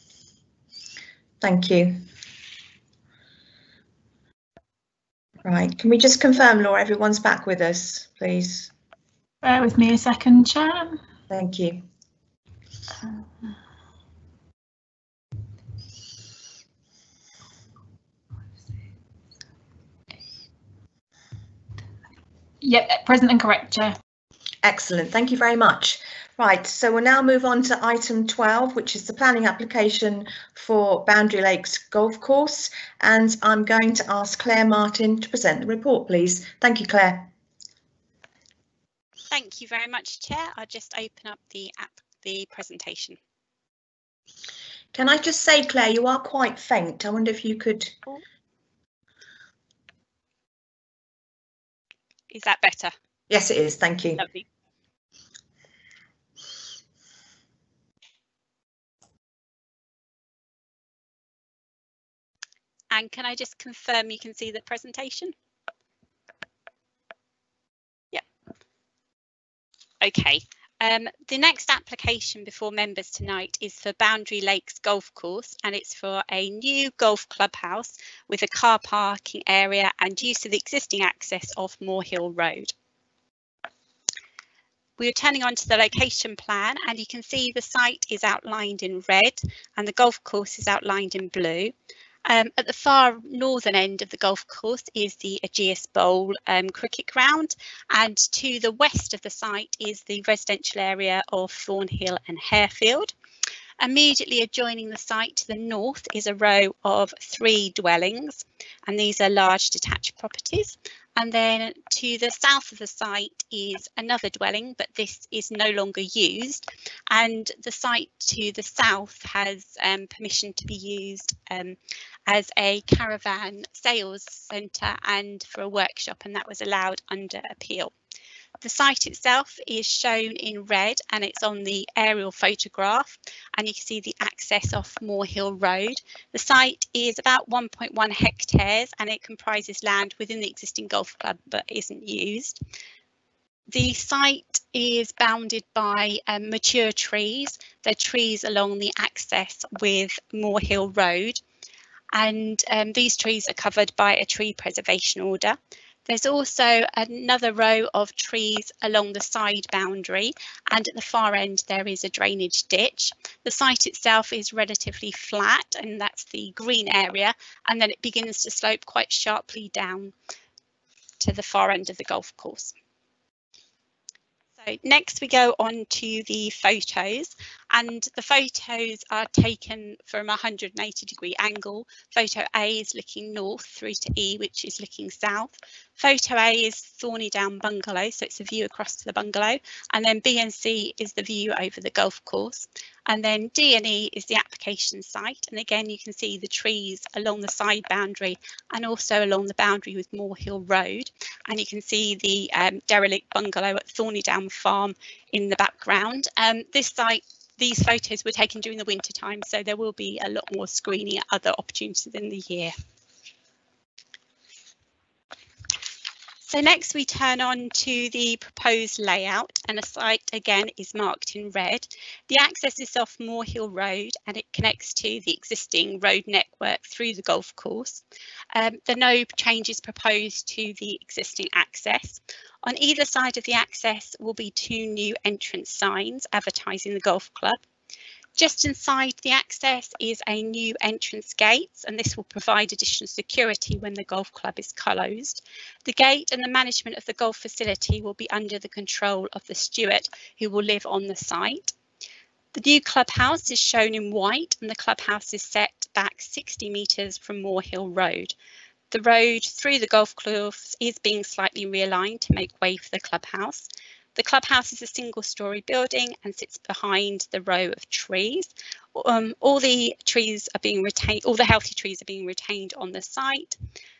A: Thank you. Right, can we just confirm, Laura, everyone's back with us, please?
K: Bear with me a second, Chair.
A: Thank you.
K: Yep, present and correct, Chair.
A: Excellent, thank you very much. Right, so we'll now move on to item 12, which is the planning application for Boundary Lakes Golf Course. And I'm going to ask Claire Martin to present the report, please. Thank you, Claire.
R: Thank you very much, Chair. I'll just open up the presentation.
A: Can I just say, Claire, you are quite faint. I wonder if you could...
R: Is that better?
A: Yes, it is. Thank you.
R: Lovely. And can I just confirm you can see the presentation? Yep. Okay. The next application before members tonight is for Boundary Lakes Golf Course, and it's for a new golf clubhouse with a car parking area and use of the existing access off Moor Hill Road. We are turning on to the location plan, and you can see the site is outlined in red and the golf course is outlined in blue. At the far northern end of the golf course is the Aegeus Bowl cricket ground, and to the west of the site is the residential area of Thornhill and Harefield. Immediately adjoining the site to the north is a row of 3 dwellings, and these are large detached properties. And then to the south of the site is another dwelling, but this is no longer used. And the site to the south has permission to be used as a caravan sales centre and for a workshop, and that was allowed under appeal. The site itself is shown in red, and it's on the aerial photograph, and you can see the access off Moor Hill Road. The site is about 1.1 hectares and it comprises land within the existing golf club but isn't used. The site is bounded by mature trees. They're trees along the access with Moor Hill Road, and these trees are covered by a tree preservation order. There's also another row of trees along the side boundary, and at the far end there is a drainage ditch. The site itself is relatively flat, and that's the green area, and then it begins to slope quite sharply down to the far end of the golf course. So next we go on to the photos, and the photos are taken from a 180-degree angle. Photo A is looking north through to E, which is looking south. Photo A is Thorny Down Bungalow, so it's a view across to the bungalow, and then B and C is the view over the golf course, and then D and E is the application site, and again you can see the trees along the side boundary and also along the boundary with Moor Hill Road, and you can see the derelict bungalow at Thorny Down Farm in the background. These photos were taken during the winter time, so there will be a lot more screening at other opportunities in the year. So next we turn on to the proposed layout, and the site again is marked in red. The access is off Moor Hill Road and it connects to the existing road network through the golf course. There are no changes proposed to the existing access. On either side of the access will be 2 new entrance signs advertising the golf club. Just inside the access is a new entrance gate, and this will provide additional security when the golf club is closed. The gate and the management of the golf facility will be under the control of the steward, who will live on the site. The new clubhouse is shown in white, and the clubhouse is set back 60 metres from Moor Hill Road. The road through the golf course is being slightly realigned to make way for the clubhouse. The clubhouse is a single-storey building and sits behind the row of trees. All the trees are being retained, all the healthy trees are being retained on the site.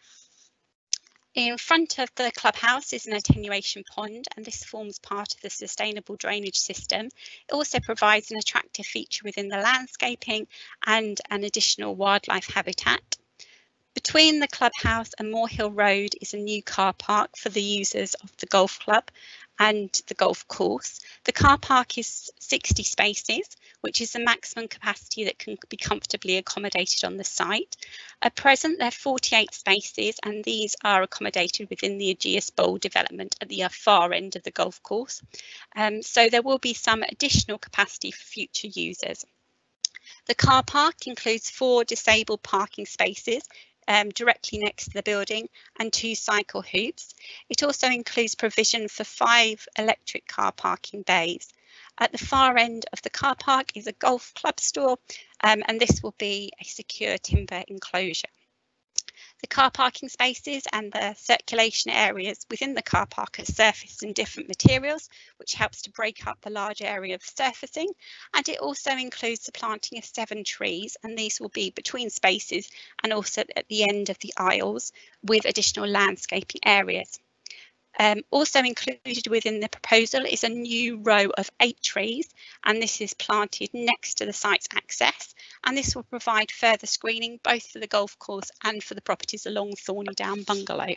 R: In front of the clubhouse is an attenuation pond, and this forms part of the sustainable drainage system. It also provides an attractive feature within the landscaping and an additional wildlife habitat. Between the clubhouse and Moor Hill Road is a new car park for the users of the golf club and the golf course. The car park is 60 spaces, which is the maximum capacity that can be comfortably accommodated on the site. At present, there are 48 spaces, and these are accommodated within the Aegeus Bowl development at the far end of the golf course. So there will be some additional capacity for future users. The car park includes 4 disabled parking spaces directly next to the building and 2 cycle hoops. It also includes provision for 5 electric car parking bays. At the far end of the car park is a golf club store, and this will be a secure timber enclosure. The car parking spaces and the circulation areas within the car park are surfaced in different materials, which helps to break up the large area of surfacing. And it also includes the planting of 7 trees, and these will be between spaces and also at the end of the aisles with additional landscaping areas. Also included within the proposal is a new row of 8 trees, and this is planted next to the site's access, and this will provide further screening both for the golf course and for the properties along Thorney Down Bungalow.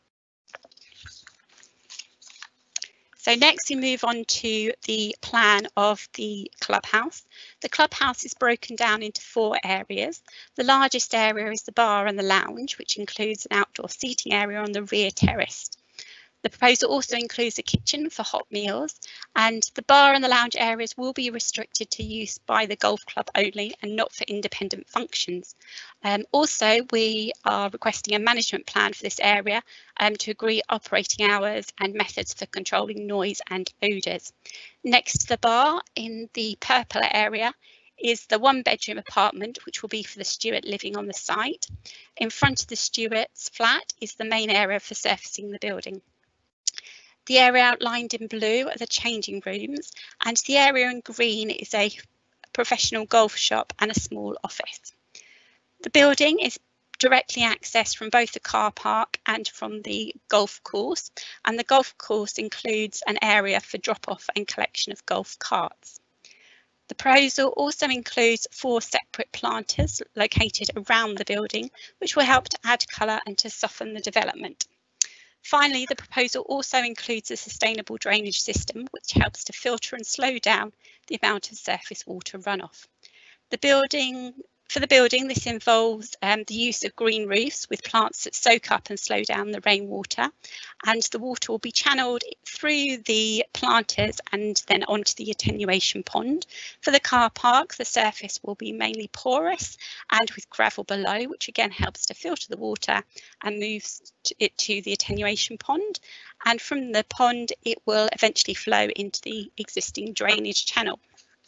R: So next we move on to the plan of the clubhouse. The clubhouse is broken down into 4 areas. The largest area is the bar and the lounge, which includes an outdoor seating area on the rear terrace. The proposal also includes a kitchen for hot meals, and the bar and the lounge areas will be restricted to use by the golf club only and not for independent functions. Also, we are requesting a management plan for this area to agree operating hours and methods for controlling noise and odours. Next to the bar in the purple area is the 1-bedroom apartment, which will be for the steward living on the site. In front of the steward's flat is the main area for surfacing the building. The area outlined in blue are the changing rooms, and the area in green is a professional golf shop and a small office. The building is directly accessed from both the car park and from the golf course, and the golf course includes an area for drop-off and collection of golf carts. The proposal also includes 4 separate planters located around the building, which will help to add colour and to soften the development. Finally, the proposal also includes a sustainable drainage system, which helps to filter and slow down the amount of surface water runoff. For the building, this involves the use of green roofs with plants that soak up and slow down the rainwater, and the water will be channelled through the planters and then onto the attenuation pond. For the car park, the surface will be mainly porous and with gravel below, which again helps to filter the water and moves it to the attenuation pond. And from the pond, it will eventually flow into the existing drainage channel.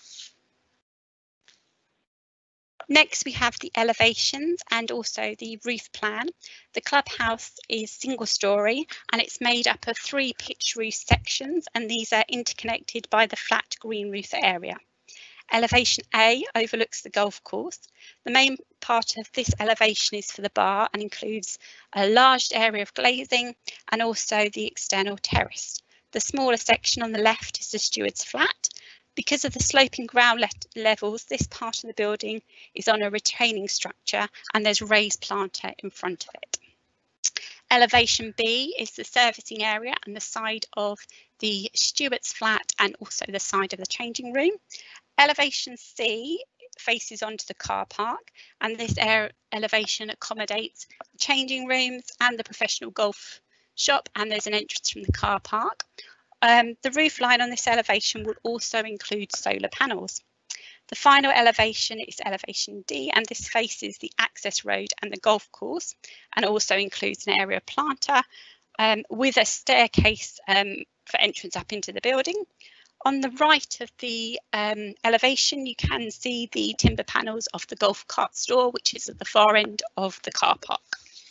R: Next, we have the elevations and also the roof plan. The clubhouse is single storey and it's made up of 3 pitch roof sections, and these are interconnected by the flat green roof area. Elevation A overlooks the golf course. The main part of this elevation is for the bar and includes a large area of glazing and also the external terrace. The smaller section on the left is the steward's flat. Because of the sloping ground levels, this part of the building is on a retaining structure and there's raised planter in front of it. Elevation B is the servicing area and the side of the steward's flat and also the side of the changing room. Elevation C faces onto the car park, and this elevation accommodates the changing rooms and the professional golf shop, and there's an entrance from the car park. The roof line on this elevation will also include solar panels. The final elevation is elevation D, and this faces the access road and the golf course, and also includes an area planter with a staircase for entrance up into the building. On the right of the elevation, you can see the timber panels of the golf cart store, which is at the far end of the car park.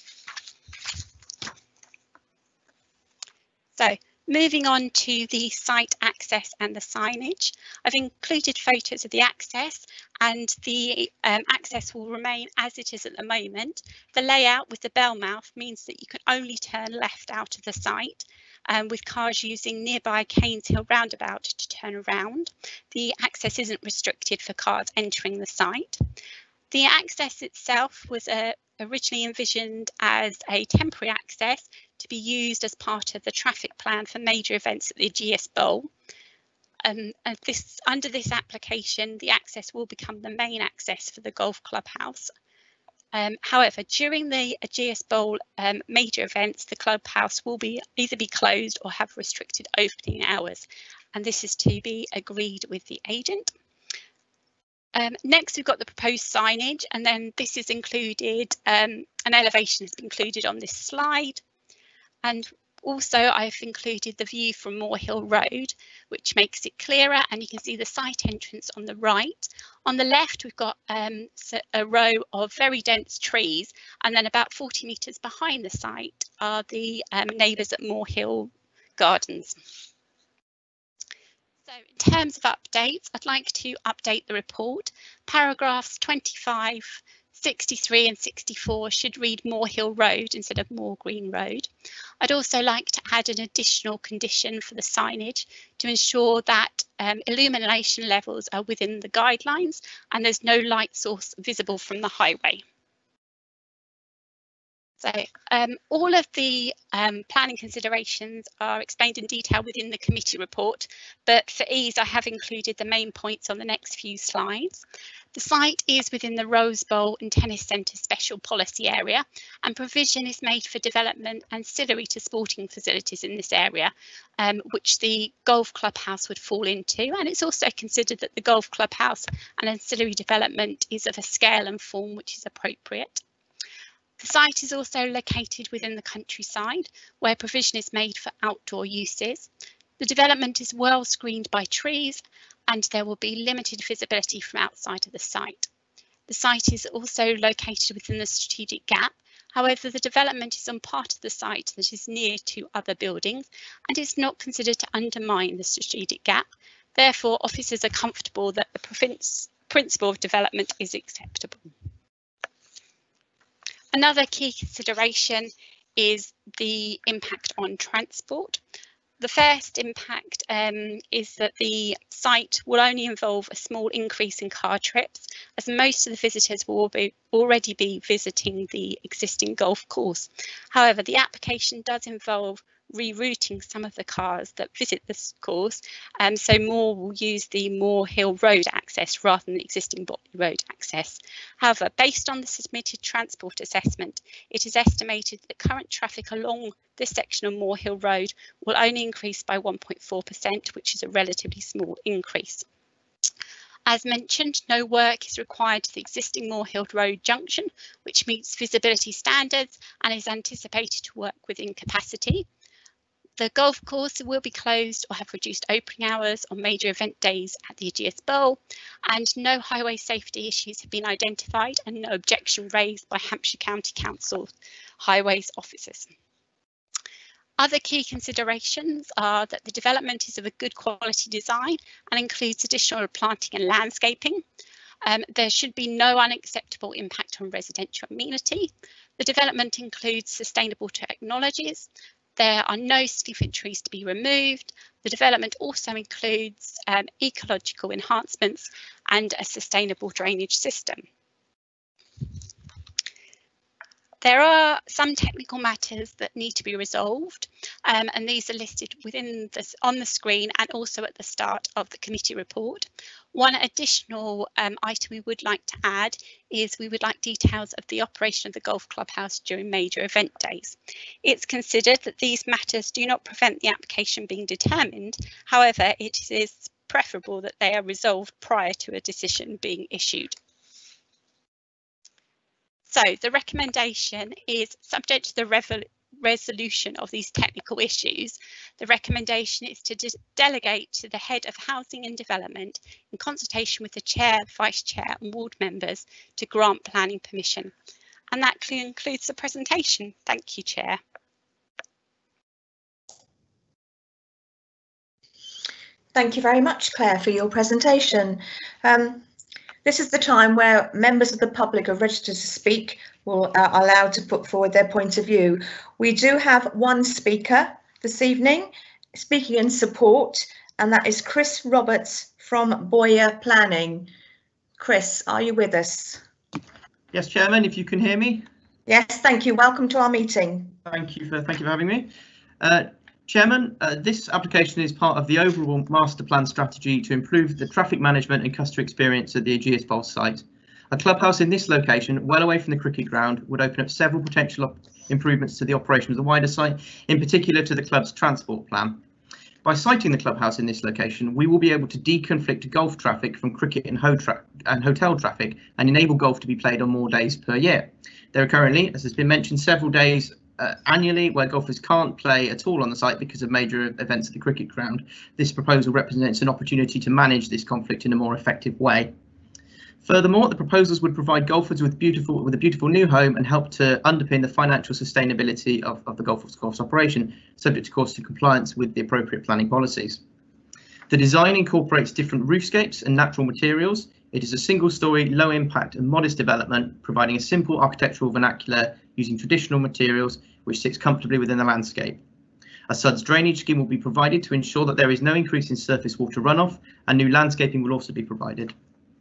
R: So, moving on to the site access and the signage, I've included photos of the access, and the access will remain as it is at the moment. The layout with the bell mouth means that you can only turn left out of the site, with cars using nearby Canes Hill roundabout to turn around. The access isn't restricted for cars entering the site. The access itself was originally envisioned as a temporary access to be used as part of the traffic plan for major events at the Aegeus Bowl. And under this application, the access will become the main access for the golf clubhouse. However, during the Aegeus Bowl major events, the clubhouse will either be closed or have restricted opening hours, and this is to be agreed with the agent. Next, we've got the proposed signage, and then this is included, an elevation has been included on this slide. And also I've included the view from Moor Hill Road, which makes it clearer, and you can see the site entrance on the right. On the left, we've got a row of very dense trees, and then about 40 metres behind the site are the neighbours at Moor Hill Gardens. So in terms of updates, I'd like to update the report. Paragraphs 25, 63 and 64 should read Moor Hill Road instead of Moor Green Road. I'd also like to add an additional condition for the signage to ensure that illumination levels are within the guidelines and there's no light source visible from the highway. So all of the planning considerations are explained in detail within the committee report, but for ease I have included the main points on the next few slides. The site is within the Rose Bowl and Tennis Centre Special Policy Area, and provision is made for development ancillary to sporting facilities in this area, which the golf clubhouse would fall into, and it's also considered that the golf clubhouse and ancillary development is of a scale and form which is appropriate. The site is also located within the countryside, where provision is made for outdoor uses. The development is well screened by trees, and there will be limited visibility from outside of the site. The site is also located within the strategic gap. However, the development is on part of the site that is near to other buildings and is not considered to undermine the strategic gap. Therefore, officers are comfortable that the principle of development is acceptable. Another key consideration is the impact on transport. The first impact is that the site will only involve a small increase in car trips, as most of the visitors will already be visiting the existing golf course. However, the application does involve rerouting some of the cars that visit this course, so more will use the Moor Hill Road access rather than the existing Botley Road access. However, based on the submitted transport assessment, it is estimated that current traffic along this section of Moor Hill Road will only increase by 1.4%, which is a relatively small increase. As mentioned, no work is required to the existing Moor Hill Road junction, which meets visibility standards and is anticipated to work within capacity. The golf course will be closed or have reduced opening hours on major event days at the Aegeus Bowl, and no highway safety issues have been identified and no objection raised by Hampshire County Council highways officers. Other key considerations are that the development is of a good quality design and includes additional planting and landscaping. There should be no unacceptable impact on residential amenity. The development includes sustainable technologies. There are no significant trees to be removed. The development also includes ecological enhancements and a sustainable drainage system. There are some technical matters that need to be resolved, and these are listed within this on the screen and also at the start of the committee report. One additional item we would like to add is we would like details of the operation of the golf clubhouse during major event days. It's considered that these matters do not prevent the application being determined. However, it is preferable that they are resolved prior to a decision being issued. So the recommendation is subject to the resolution of these technical issues. The recommendation is to delegate to the Head of Housing and Development in consultation with the Chair, Vice Chair and Ward members to grant planning permission. And that concludes the presentation. Thank you, Chair.
A: Thank you very much, Claire, for your presentation. This is the time where members of the public are registered to speak are allowed to put forward their point of view. We do have one speaker this evening speaking in support, and that is Chris Roberts from Boyer Planning. Chris, are you with us?
P: Yes, Chairman, if you can hear me.
A: Yes, thank you. Welcome to our meeting.
S: Thank you for having me. Chairman, this application is part of the overall master plan strategy to improve the traffic management and customer experience at the Ageas Bowl site. A clubhouse in this location, well away from the cricket ground, would open up several potential improvements to the operation of the wider site, in particular to the club's transport plan. By siting the clubhouse in this location, we will be able to deconflict golf traffic from cricket and hotel traffic and enable golf to be played on more days per year. There are currently, as has been mentioned, several days annually where golfers can't play at all on the site because of major events at the cricket ground. This proposal represents an opportunity to manage this conflict in a more effective way. Furthermore, the proposals would provide golfers with a beautiful new home and help to underpin the financial sustainability of the golf course operation, subject of course to compliance with the appropriate planning policies. The design incorporates different roofscapes and natural materials. It is a single-storey, low-impact and modest development, providing a simple architectural vernacular using traditional materials, which sits comfortably within the landscape. A SUDS drainage scheme will be provided to ensure that there is no increase in surface water runoff, and new landscaping will also be provided.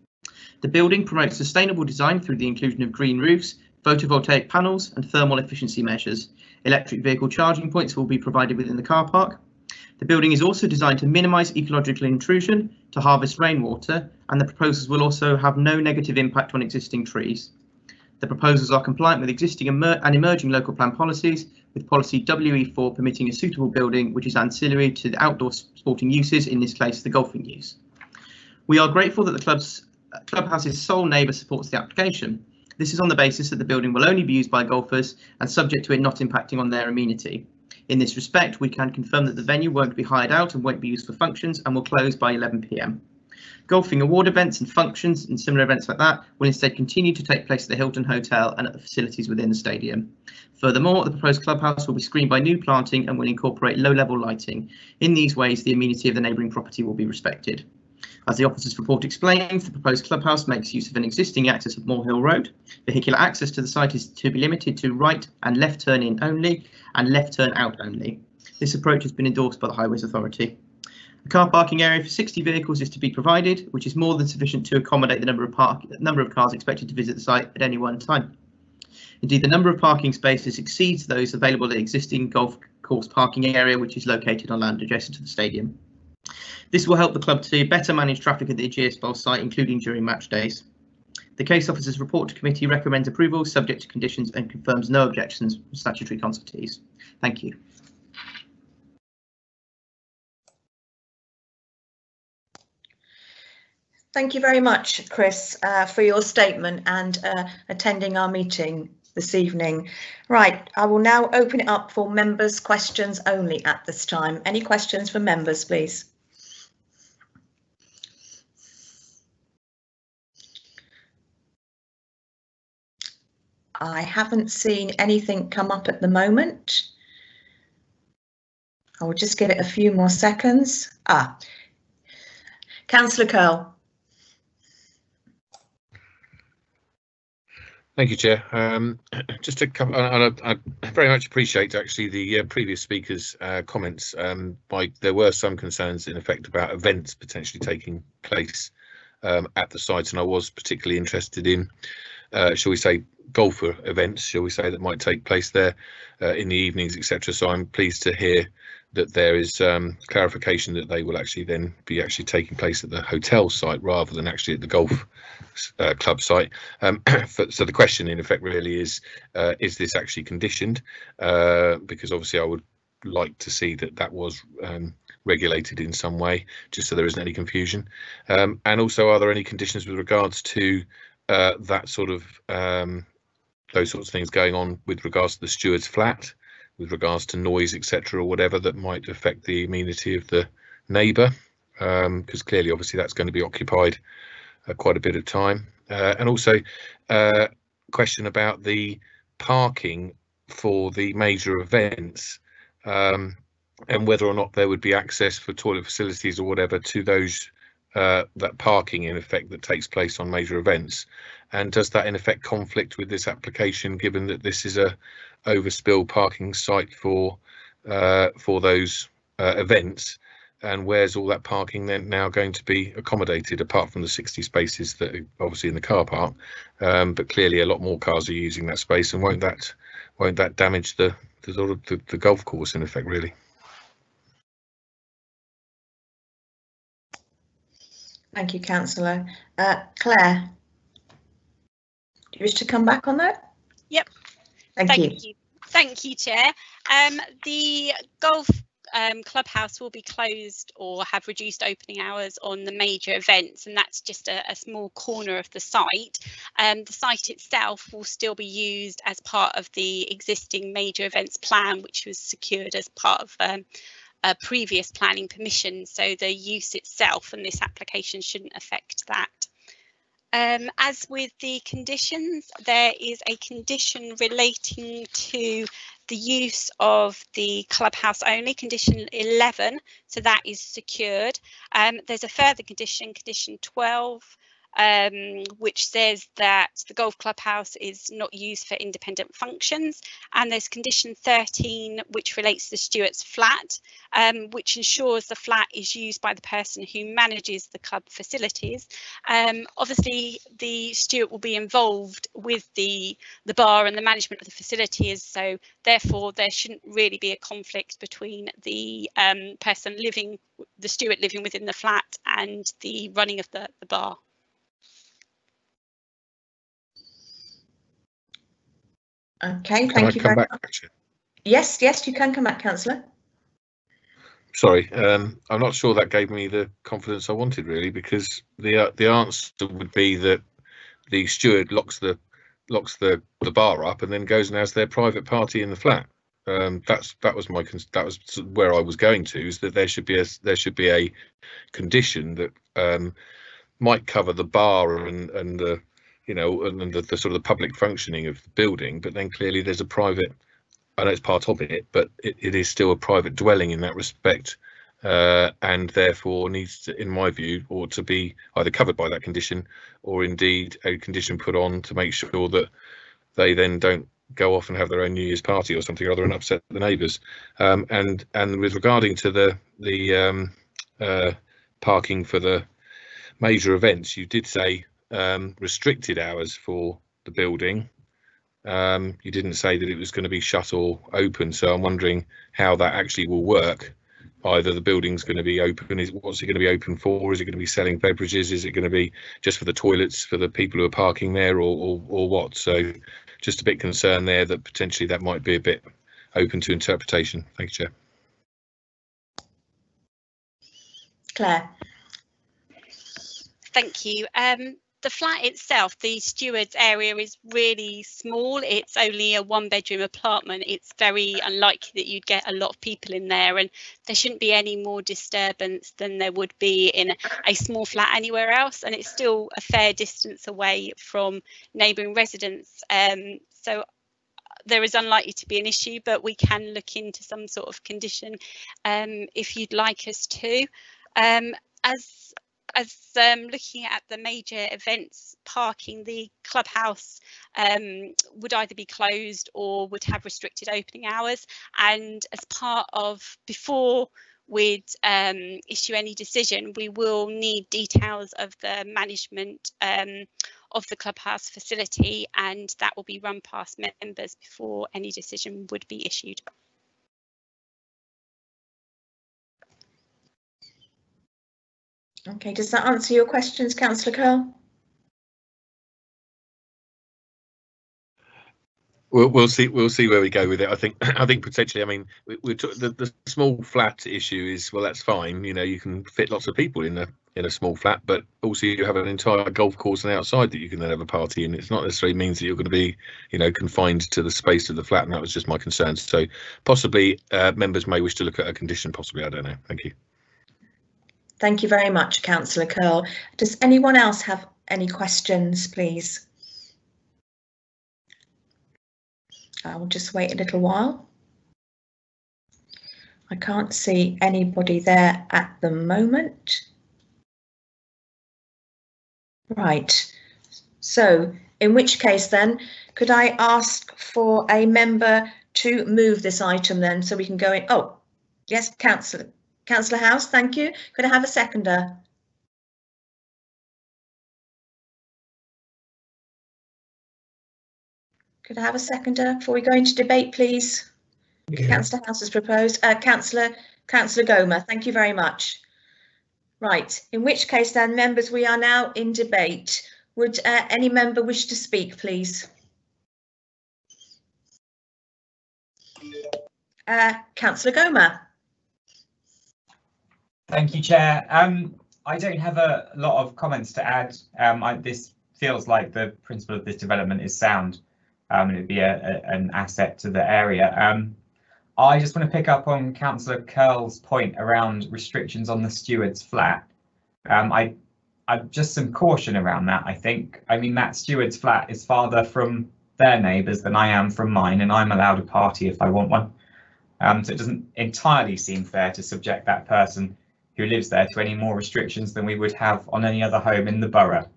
S: The building promotes sustainable design through the inclusion of green roofs, photovoltaic panels and thermal efficiency measures. Electric vehicle charging points will be provided within the car park. The building is also designed to minimise ecological intrusion, to harvest rainwater, and the proposals will also have no negative impact on existing trees. The proposals are compliant with existing and emerging local plan policies, with policy WE4 permitting a suitable building which is ancillary to the outdoor sporting uses, in this case the golfing use. We are grateful that the clubhouse's sole neighbour supports the application. This is on the basis that the building will only be used by golfers and subject to it not impacting on their amenity. In this respect, we can confirm that the venue won't be hired out and won't be used for functions and will close by 11 p.m. Golfing award events and functions and similar events like that will instead continue to take place at the Hilton Hotel and at the facilities within the stadium. Furthermore, the proposed clubhouse will be screened by new planting and will incorporate low-level lighting. In these ways, the amenity of the neighbouring property will be respected. As the officer's report explains, the proposed clubhouse makes use of an existing access of Moor Hill Road. Vehicular access to the site is to be limited to right and left turn in only and left turn out only. This approach has been endorsed by the Highways Authority. A car parking area for 60 vehicles is to be provided, which is more than sufficient to accommodate the number of cars expected to visit the site at any one time. Indeed, the number of parking spaces exceeds those available at the existing golf course parking area, which is located on land adjacent to the stadium. This will help the club to better manage traffic at the Ageas Bowl site, including during match days. The case officer's report to committee recommends approval subject to conditions and confirms no objections from statutory consultees. Thank you.
A: Thank you very much, Chris, for your statement and attending our meeting this evening. Right, I will now open it up for members' questions only at this time. Any questions from members, please? I haven't seen anything come up at the moment. I will just give it a few more seconds. Councillor Curl.
B: Thank you, Chair. Just a couple, I very much appreciate actually the previous speaker's comments. There were some concerns in effect about events potentially taking place at the site, and I was particularly interested in, shall we say, golfer events, shall we say, that might take place there in the evenings, etc. So I'm pleased to hear that there is clarification that they will actually then be taking place at the hotel site rather than actually at the golf club site. So the question in effect really is this actually conditioned? Because obviously I would like to see that was regulated in some way, just so there isn't any confusion. And also, are there any conditions with regards to that sort of those sorts of things going on with regards to the steward's flat, with regards to noise, etc., or whatever that might affect the amenity of the neighbour, because clearly, obviously, that's going to be occupied quite a bit of time. And also, question about the parking for the major events, and whether or not there would be access for toilet facilities or whatever to those that parking in effect that takes place on major events. And does that in effect conflict with this application, given that this is a overspill parking site for those events, and where's all that parking then now going to be accommodated, apart from the 60 spaces that are obviously in the car park? But clearly a lot more cars are using that space, and won't that damage the sort of the golf course in effect, really?
A: Thank you, Councillor. Claire, do you wish to come back on that?
R: Yep.
A: Thank you.
R: Thank you, Chair. The golf clubhouse will be closed or have reduced opening hours on the major events, and that's just a small corner of the site. The site itself will still be used as part of the existing major events plan, which was secured as part of a previous planning permission. So the use itself and this application shouldn't affect that. As with the conditions, there is a condition relating to the use of the clubhouse only, condition 11, so that is secured. There's a further condition, condition 12, which says that the golf clubhouse is not used for independent functions, and there's condition 13, which relates to the steward's flat, which ensures the flat is used by the person who manages the club facilities. Obviously the steward will be involved with the bar and the management of the facilities, so therefore there shouldn't really be a conflict between the the steward living within the flat and the running of the bar.
A: Okay, thank you very much. Yes, you can come back, Councillor.
B: Sorry, I'm not sure that gave me the confidence I wanted, really, because the answer would be that the steward locks the bar up and then goes and has their private party in the flat. That was where I was going to, is that there should be a condition that might cover the bar and the the sort of the public functioning of the building, but then clearly there's a private, I know it's part of it, but it is still a private dwelling in that respect, and therefore needs to, in my view, ought to be either covered by that condition, or indeed a condition put on to make sure that they then don't go off and have their own New Year's party or something or other and upset the neighbours. And with regarding to the parking for the major events, you did say restricted hours for the building. You didn't say that it was going to be shut or open, so I'm wondering how that actually will work. Either the building's going to be open, what's it going to be open for? Is it going to be selling beverages? Is it going to be just for the toilets for the people who are parking there, or what? So just a bit concerned there that potentially that might be a bit open to interpretation. Thank you, Chair.
A: Claire.
R: Thank you. The flat itself, the steward's area, is really small. It's only a one-bedroom apartment. It's very unlikely that you'd get a lot of people in there, and there shouldn't be any more disturbance than there would be in a small flat anywhere else, and it's still a fair distance away from neighbouring residents. So there is unlikely to be an issue, but we can look into some sort of condition if you'd like us to. As looking at the major events parking, the clubhouse would either be closed or would have restricted opening hours, and as part of, before we'd issue any decision, we will need details of the management of the clubhouse facility, and that will be run past members before any decision would be issued.
A: Okay, does that answer your questions, Councillor Curl?
B: We'll see where we go with it. I think potentially, I mean, the small flat issue is, well, that's fine, you can fit lots of people in a small flat, but also you have an entire golf course and outside that you can then have a party in. It's not necessarily means that you're going to be confined to the space of the flat, and that was just my concern. So possibly members may wish to look at a condition, possibly, I don't know. Thank you.
A: Thank you very much, Councillor Curl. Does anyone else have any questions, please? I will just wait a little while. I can't see anybody there at the moment. Right, so in which case then, could I ask for a member to move this item then, so we can go in? Oh, yes, Councillor Councillor House, thank you. Could I have a seconder? Could I have a seconder before we go into debate, please?
F: Yeah.
A: Councillor House has proposed. Councillor Goma, thank you very much. Right, in which case then, members, we are now in debate. Would any member wish to speak, please? Councillor Goma.
I: Thank you, Chair. I don't have a lot of comments to add. This feels like the principle of this development is sound, and it'd be an asset to the area. I just want to pick up on Councillor Curl's point around restrictions on the steward's flat. I just some caution around that, I think. I mean, that steward's flat is farther from their neighbours than I am from mine, and I'm allowed a party if I want one. So it doesn't entirely seem fair to subject that person who lives there to any more restrictions than we would have on any other home in the borough.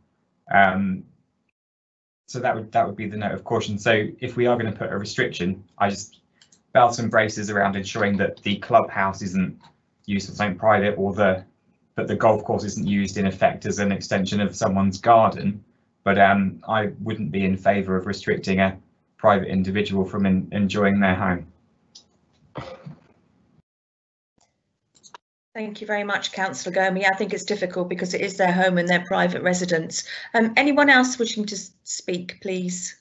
I: So that would be the note of caution. So if we are going to put a restriction, I just belt and braces around ensuring that the clubhouse isn't used for something private, or that the golf course isn't used in effect as an extension of someone's garden. But I wouldn't be in favour of restricting a private individual from enjoying their home.
A: Thank you very much, Councillor Goma. I think it's difficult because it is their home and their private residence. Anyone else wishing to speak, please?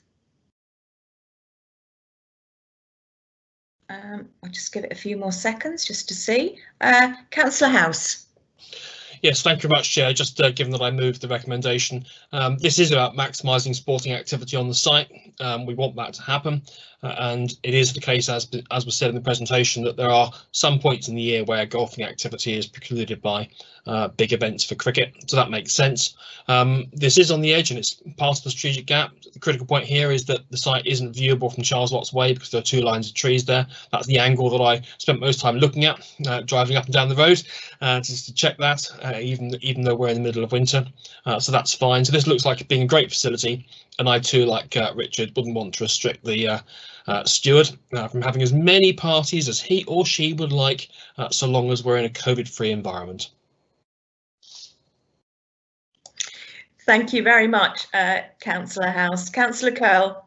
A: I'll just give it a few more seconds just to see. Councillor House.
L: Yes, thank you very much, Chair. Just given that I moved the recommendation, this is about maximising sporting activity on the site. We want that to happen, and it is the case, as was said in the presentation, that there are some points in the year where golfing activity is precluded by big events for cricket, so that makes sense. This is on the edge and it's part of the strategic gap. The critical point here is that the site isn't viewable from Charles Watts Way because there are 2 lines of trees there. That's the angle that I spent most time looking at, driving up and down the road, just to check that, even though we're in the middle of winter. So that's fine. So this looks like it being a great facility, and I too, like Richard, wouldn't want to restrict the steward from having as many parties as he or she would like, so long as we're in a COVID-free environment.
A: Thank you very much, Councillor House. Councillor Curl.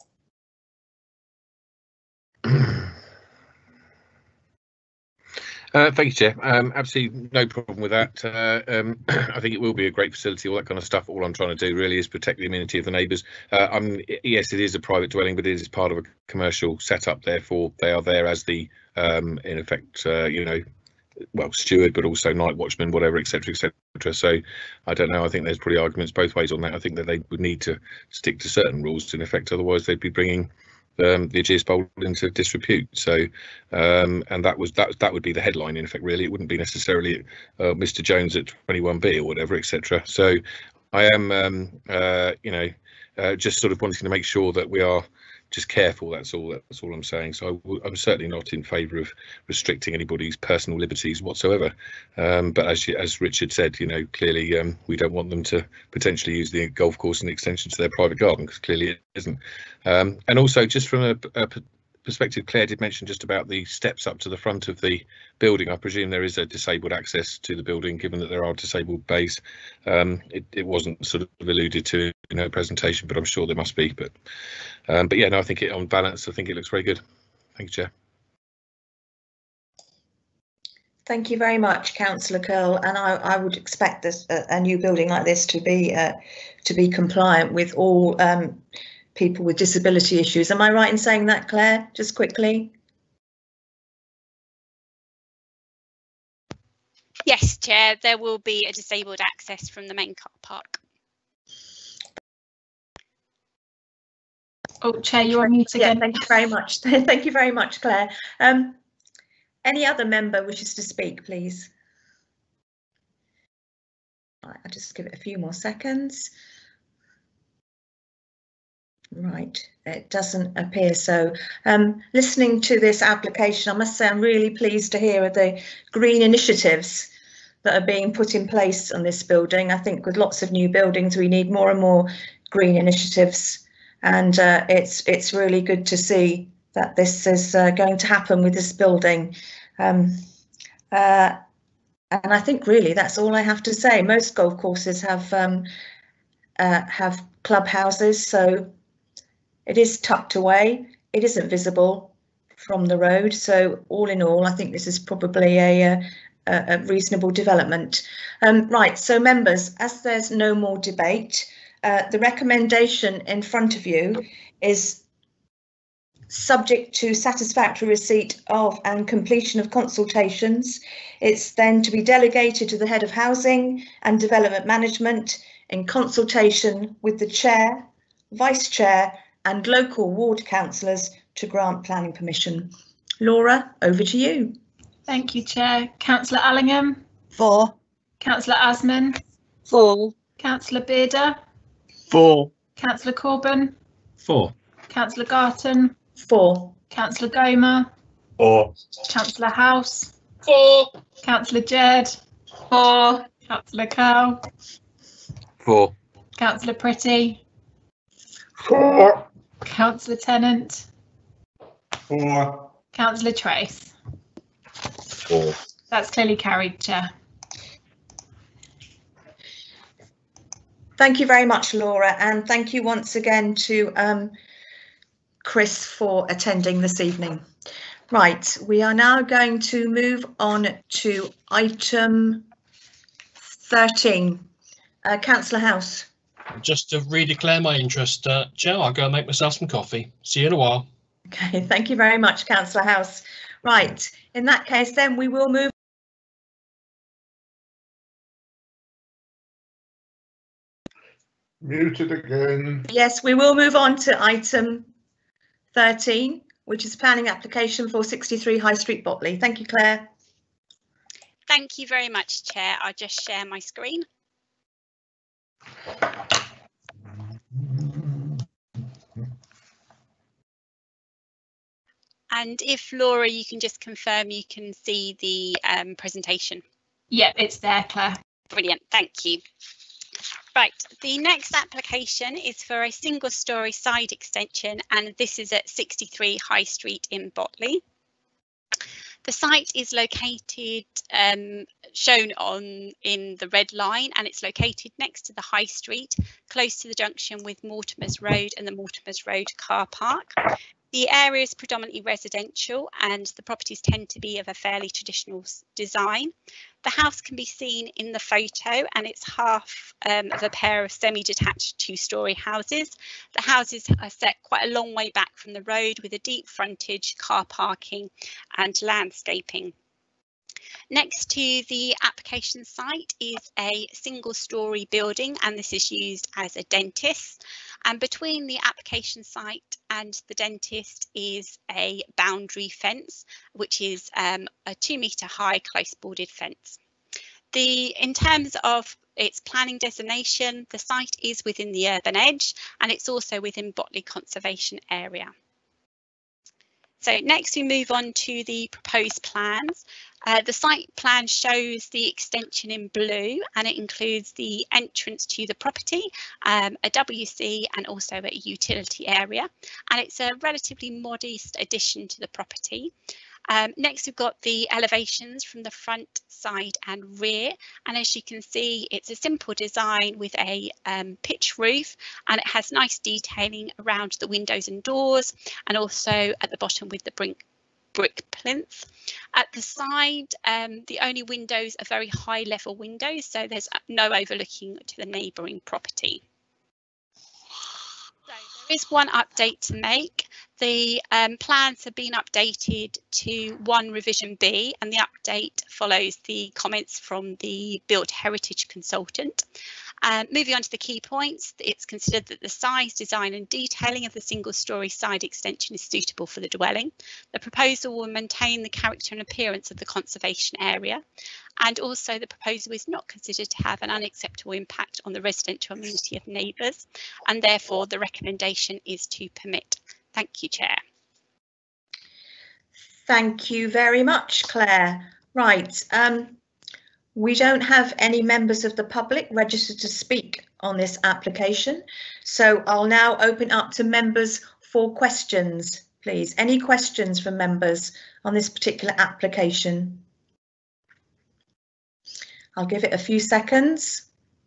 B: Thank you, Chair. Absolutely no problem with that. I think it will be a great facility, all that kind of stuff. All I'm trying to do really is protect the amenity of the neighbours. Yes, it is a private dwelling, but it is part of a commercial setup. Therefore, they are there as the, in effect, you know, well, steward, but also night watchman, whatever, etc., etc. So I don't know. I think there's probably arguments both ways on that. I think that they would need to stick to certain rules in effect, otherwise they'd be bringing the Ageas Bowl into disrepute. So and that would be the headline in effect. Really, it wouldn't be necessarily Mr. Jones at 21B or whatever, etc. So I am you know, just sort of wanting to make sure that we are just careful. That's all I'm saying. So I'm certainly not in favour of restricting anybody's personal liberties whatsoever. But as Richard said, you know, clearly we don't want them to potentially use the golf course in extension to their private garden, because clearly it isn't. And also, just from a perspective, Claire did mention just about the steps up to the front of the building. I presume there is a disabled access to the building, given that there are disabled bays. It wasn't sort of alluded to in her presentation, but I'm sure there must be. But yeah, no, I think on balance, I think it looks very good. Thank you, Chair.
A: Thank you very much, Councillor Curl. And I would expect this a new building like this to be compliant with all people with disability issues. Am I right in saying that, Claire? Just quickly.
R: Yes, Chair, there will be a disabled access from the main car park.
K: Oh, Chair, you're on mute again.
A: Yeah, thank you very much. Thank you very much, Claire. Any other member wishes to speak, please? Right, I'll just give it a few more seconds. Right, it doesn't appear so. Listening to this application, I must say I'm really pleased to hear of the green initiatives that are being put in place on this building. I think with lots of new buildings, we need more and more green initiatives, and it's really good to see that this is going to happen with this building. And I think really that's all I have to say. Most golf courses have clubhouses, so it is tucked away. It isn't visible from the road. So all in all, I think this is probably a reasonable development. Right, so members, as there's no more debate, the recommendation in front of you is subject to satisfactory receipt of and completion of consultations. It's then to be delegated to the Head of Housing and Development Management in consultation with the Chair, Vice Chair and local ward councillors to grant planning permission. Laura, over to you.
K: Thank you, Chair. Councillor Allingham?
G: For.
K: Councillor Asman?
J: For.
K: Councillor Bearder?
S: For.
K: Councillor Corbyn?
D: For.
K: Councillor Garton?
A: For.
K: Councillor Gomer?
C: For.
K: Councillor House?
L: For.
K: Councillor Jerd?
E: For.
K: Councillor Curl?
B: For.
K: Councillor Pretty?
F: For.
K: Councillor Tennant?
C: For.
K: Councillor Trace?
C: For.
K: That's clearly carried, Chair.
A: Thank you very much, Laura, and thank you once again to Chris for attending this evening. Right, we are now going to move on to item 13. Councillor House.
L: Just to redeclare my interest, Chair, I'll go and make myself some coffee. See you in a while.
A: Okay, thank you very much, Councillor House. Right, in that case, then we will move.
F: Muted again.
A: Yes, we will move on to item 13, which is planning application for 63 High Street, Botley. Thank you, Claire.
R: Thank you very much, Chair. I'll just share my screen. And if Laura, you can just confirm you can see the presentation.
K: Yep, it's there, Claire.
R: Brilliant, thank you. Right, the next application is for a single-storey side extension, and this is at 63 High Street in Botley. The site is located, shown in the red line, and it's located next to the High Street, close to the junction with Mortimer's Road and the Mortimer's Road car park. The area is predominantly residential and the properties tend to be of a fairly traditional design. The house can be seen in the photo and it's half of a pair of semi-detached two-storey houses. The houses are set quite a long way back from the road with a deep frontage, car parking and landscaping. Next to the application site is a single-storey building, and this is used as a dentist. And between the application site and the dentist is a boundary fence, which is a 2 metre high close boarded fence. In terms of its planning designation, the site is within the urban edge and it's also within Botley Conservation Area. So next we move on to the proposed plans. The site plan shows the extension in blue and it includes the entrance to the property, a WC and also a utility area, and it's a relatively modest addition to the property. Next we've got the elevations from the front, side and rear, and as you can see it's a simple design with a pitch roof and it has nice detailing around the windows and doors and also at the bottom with the brick plinth. At the side, the only windows are very high level windows, so there's no overlooking to the neighbouring property. So there is one update to make. The plans have been updated to 1 revision B and the update follows the comments from the Built Heritage consultant. Moving on to the key points, it's considered that the size, design and detailing of the single-storey side extension is suitable for the dwelling. The proposal will maintain the character and appearance of the conservation area, and also the proposal is not considered to have an unacceptable impact on the residential amenity of neighbours, and therefore the recommendation is to permit. Thank you, Chair.
A: Thank you very much, Claire. Right. We don't have any members of the public registered to speak on this application, so I'll now open up to members for questions, please. Any questions from members on this particular application? I'll give it a few seconds.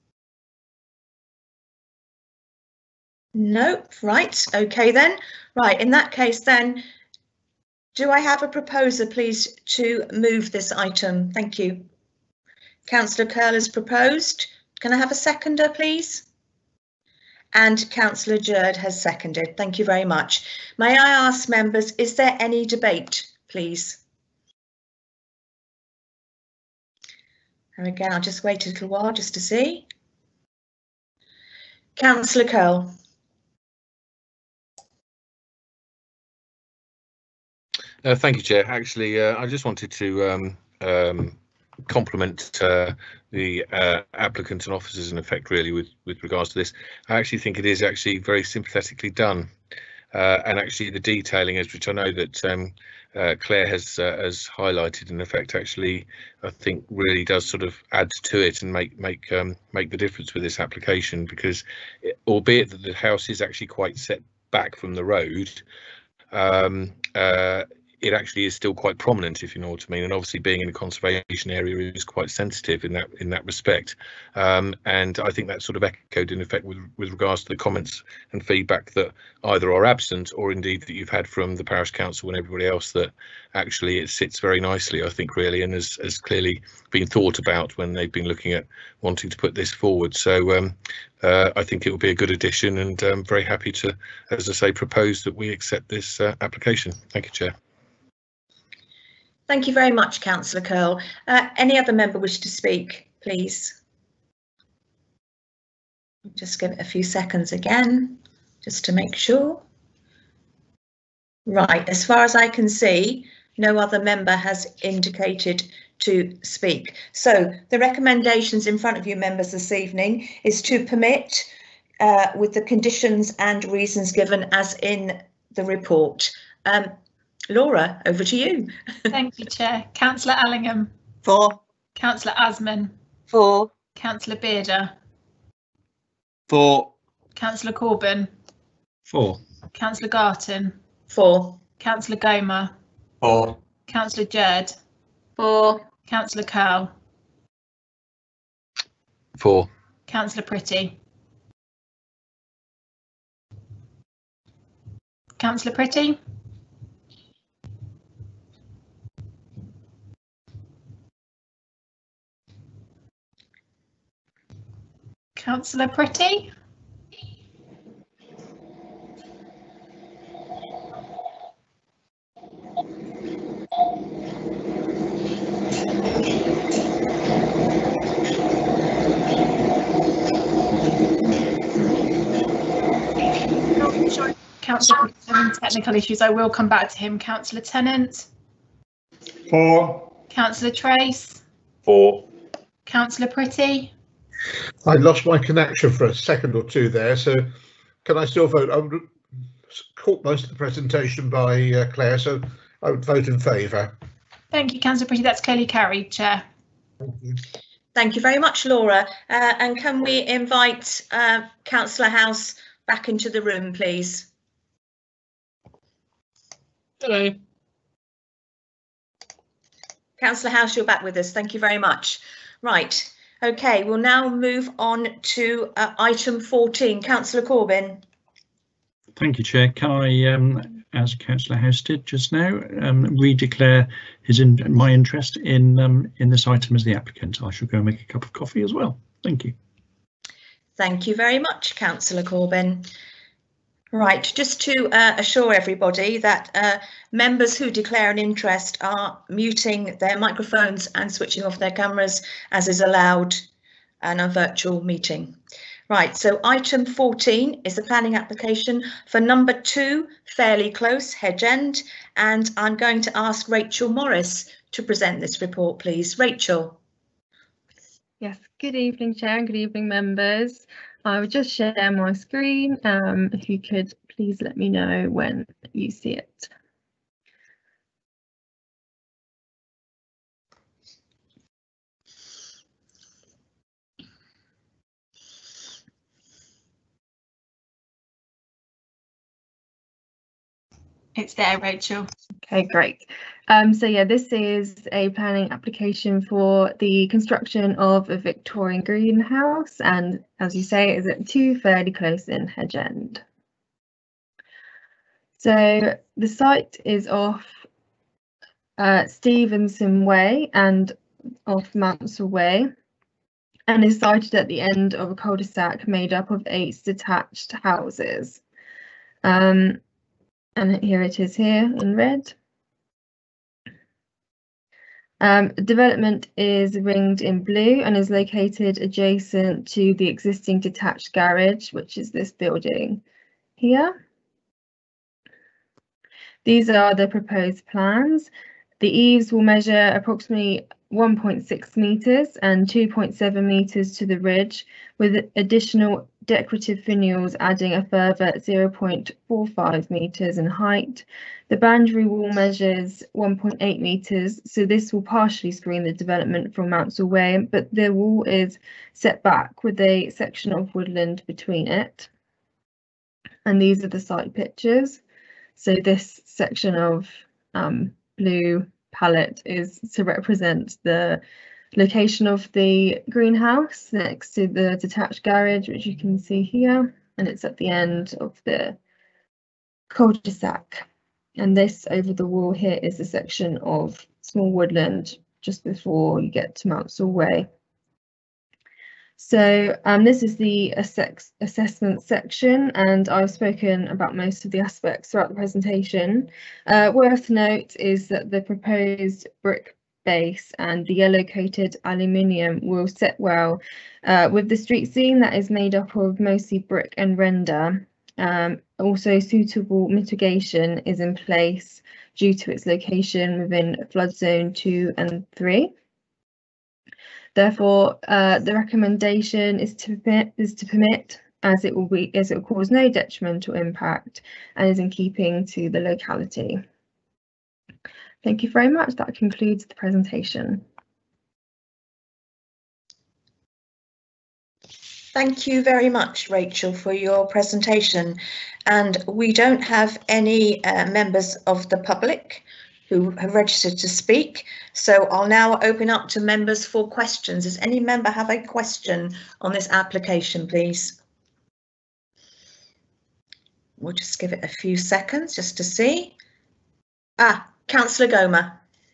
A: No, right, okay then. Right, in that case then, do I have a proposer, please, to move this item? Thank you. Councillor Curl has proposed. Can I have a seconder, please? And Councillor Jerd has seconded. Thank you very much. May I ask members, is there any debate, please? And again, I'll just wait a little while just to see. Councillor Curl.
B: Thank you, Chair. Actually, I just wanted to compliment the applicant and officers in effect, really, with regards to this. I actually think it is actually very sympathetically done, and actually the detailing, which I know that Claire has highlighted, in effect, actually I think really does sort of add to it and make the difference with this application, because albeit that the house is actually quite set back from the road, it actually is still quite prominent, if you know what I mean, and obviously being in a conservation area is quite sensitive in that respect, and I think that's sort of echoed in effect with regards to the comments and feedback that either are absent or indeed that you've had from the parish council and everybody else, that actually it sits very nicely, I think, really, and has clearly been thought about when they've been looking at wanting to put this forward. So I think it will be a good addition, and I'm very happy to, as I say, propose that we accept this application. Thank you, Chair.
A: Thank you very much, Councillor Curl. Any other member wish to speak, please? Just give it a few seconds again, just to make sure. Right, as far as I can see, no other member has indicated to speak. So the recommendations in front of you, members, this evening is to permit with the conditions and reasons given as in the report. Laura, over to you.
K: Thank you, Chair. Councillor Allingham.
G: For.
K: Councillor Asman.
J: For.
K: Councillor Bearder.
H: For.
K: Councillor Corbyn.
D: For.
K: Councillor Garton.
A: For.
K: Councillor Gomer.
I: For.
K: Councillor Jerd.
E: For.
K: Councillor Curl.
B: For.
K: Councillor Pretty. Councillor Pretty. Councillor Pretty. Councillor, technical issues. I will come back to him. Councillor Tennant.
Q: For.
K: Councillor Trace.
C: For.
K: Councillor Pretty.
F: I lost my connection for a second or two there, so can I still vote? I would caught most of the presentation by Claire, so I would vote in favour.
K: Thank you, Councillor Pretty. That's clearly carried, Chair.
F: Thank you.
A: Thank you very much, Laura. And can we invite Councillor House back into the room, please?
L: Hello.
A: Councillor House, you're back with us. Thank you very much. Right. OK, we'll now move on to item 14. Councillor Corbyn.
D: Thank you, Chair. Can I, as Councillor House did just now, redeclare my interest in this item as the applicant? I shall go and make a cup of coffee as well. Thank you.
A: Thank you very much, Councillor Corbyn. Right, just to assure everybody that members who declare an interest are muting their microphones and switching off their cameras as is allowed in a virtual meeting. Right, so item 14 is the planning application for number 2, Fairly Close, Hedge End, and I'm going to ask Rachel Morris to present this report, please. Rachel.
T: Yes, good evening, Chair, and good evening, members. I will just share my screen. If you could please let me know when you see it.
K: It's there, Rachel.
T: Okay, great. So yeah, this is a planning application for the construction of a Victorian greenhouse, and as you say, is at 2 Fairly Close in Hedge End. So the site is off Stevenson Way and off Mansell Way, and is sited at the end of a cul-de-sac made up of 8 detached houses. And here it is here in red. Development is ringed in blue and is located adjacent to the existing detached garage, which is this building here. These are the proposed plans. The eaves will measure approximately 1.6 metres and 2.7 metres to the ridge, with additional decorative finials adding a further 0.45 metres in height. The boundary wall measures 1.8 metres, so this will partially screen the development from Mansell Way, but the wall is set back with a section of woodland between it. And these are the site pictures. So this section of blue palette is to represent the location of the greenhouse next to the detached garage, which you can see here, and it's at the end of the cul-de-sac. And this over the wall here is a section of small woodland just before you get to Mansell Way. So this is the assessment section, and I've spoken about most of the aspects throughout the presentation. Worth note is that the proposed brick base and the yellow coated aluminium will set well with the street scene that is made up of mostly brick and render. Also suitable mitigation is in place due to its location within flood zone 2 and 3. Therefore, the recommendation is to permit, as it will cause no detrimental impact and is in keeping to the locality. Thank you very much. That concludes the presentation.
A: Thank you very much, Rachel, for your presentation. And we don't have any members of the public who have registered to speak. So I'll now open up to members for questions. Does any member have a question on this application, please? We'll just give it a few seconds just to see. Councillor Gomer.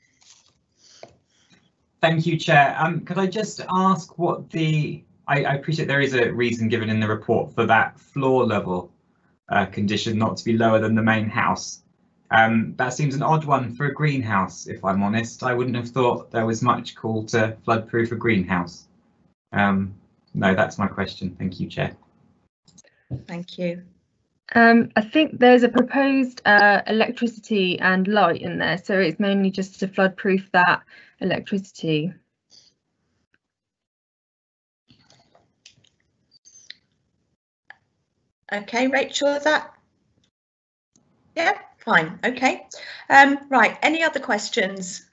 I: Thank you, Chair. Could I just ask what the, I appreciate there is a reason given in the report for that floor level condition not to be lower than the main house. That seems an odd one for a greenhouse, if I'm honest. I wouldn't have thought there was much call to flood-proof a greenhouse. No, that's my question. Thank you, Chair.
A: Thank you.
T: I think there's a proposed electricity and light in there, so it's mainly just to flood-proof that electricity.
A: Okay, Rachel, is that? Yeah, fine. Okay. Right. Any other questions?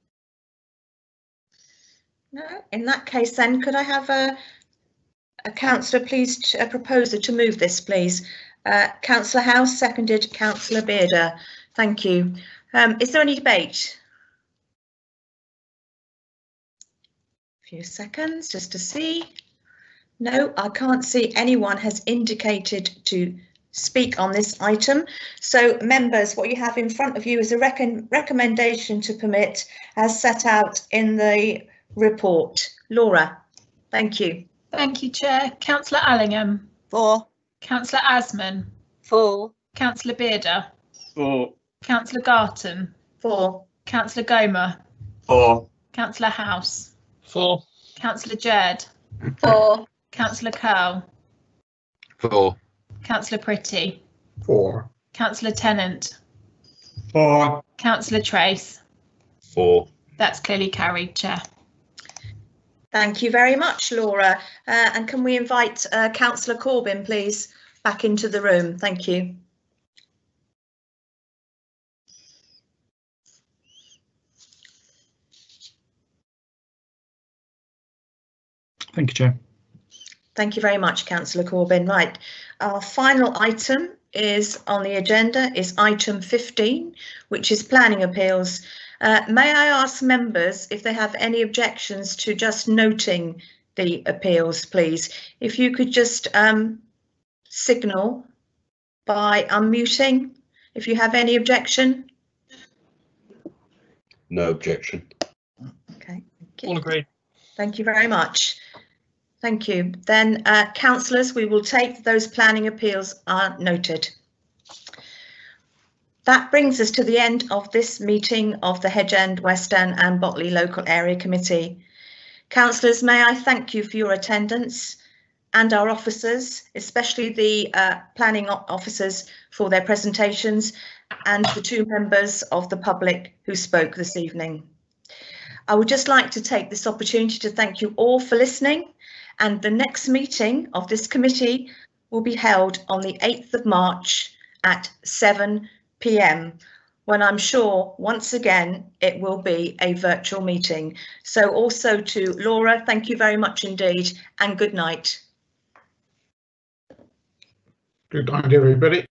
A: No. In that case, then, could I have a councillor, please, a proposer to move this, please? Councillor House, seconded Councillor Bearder. Thank you. Is there any debate? A few seconds just to see. No, I can't see anyone has indicated to speak on this item. So members, what you have in front of you is a recommendation to permit as set out in the report. Laura, thank you.
K: Thank you, Chair. Councillor Allingham.
G: For.
K: Councillor Asman.
J: For.
K: Councillor Bearder.
H: For.
K: Councillor Garton.
A: For.
K: Councillor Gomer.
H: For.
K: Councillor House.
L: For.
K: Councillor Jerd.
J: For.
K: Councillor Curl.
B: For.
K: Councillor Pretty.
F: For.
K: Councillor Tennant.
Q: For.
K: Councillor Trace.
B: For.
K: That's clearly carried, Chair.
A: Thank you very much, Laura. And can we invite Councillor Corbyn, please, back into the room? Thank you.
D: Thank you, Chair.
A: Thank you very much, Councillor Corbyn. Right, our final item is on the agenda is item 15, which is planning appeals. May I ask members if they have any objections to just noting the appeals, please? If you could just signal by unmuting if you have any objection.
C: No objection.
A: Okay.
L: All agreed.
A: Thank you very much. Thank you. Then, councillors, we will take those planning appeals are noted. That brings us to the end of this meeting of the Hedge End, West End and Botley Local Area Committee. Councillors, may I thank you for your attendance, and our officers, especially the planning officers, for their presentations, and the 2 members of the public who spoke this evening. I would just like to take this opportunity to thank you all for listening, and the next meeting of this committee will be held on the 8th of March at 7 p.m, when I'm sure once again it will be a virtual meeting. So also to Laura, thank you very much indeed, and good night.
F: Good night, everybody.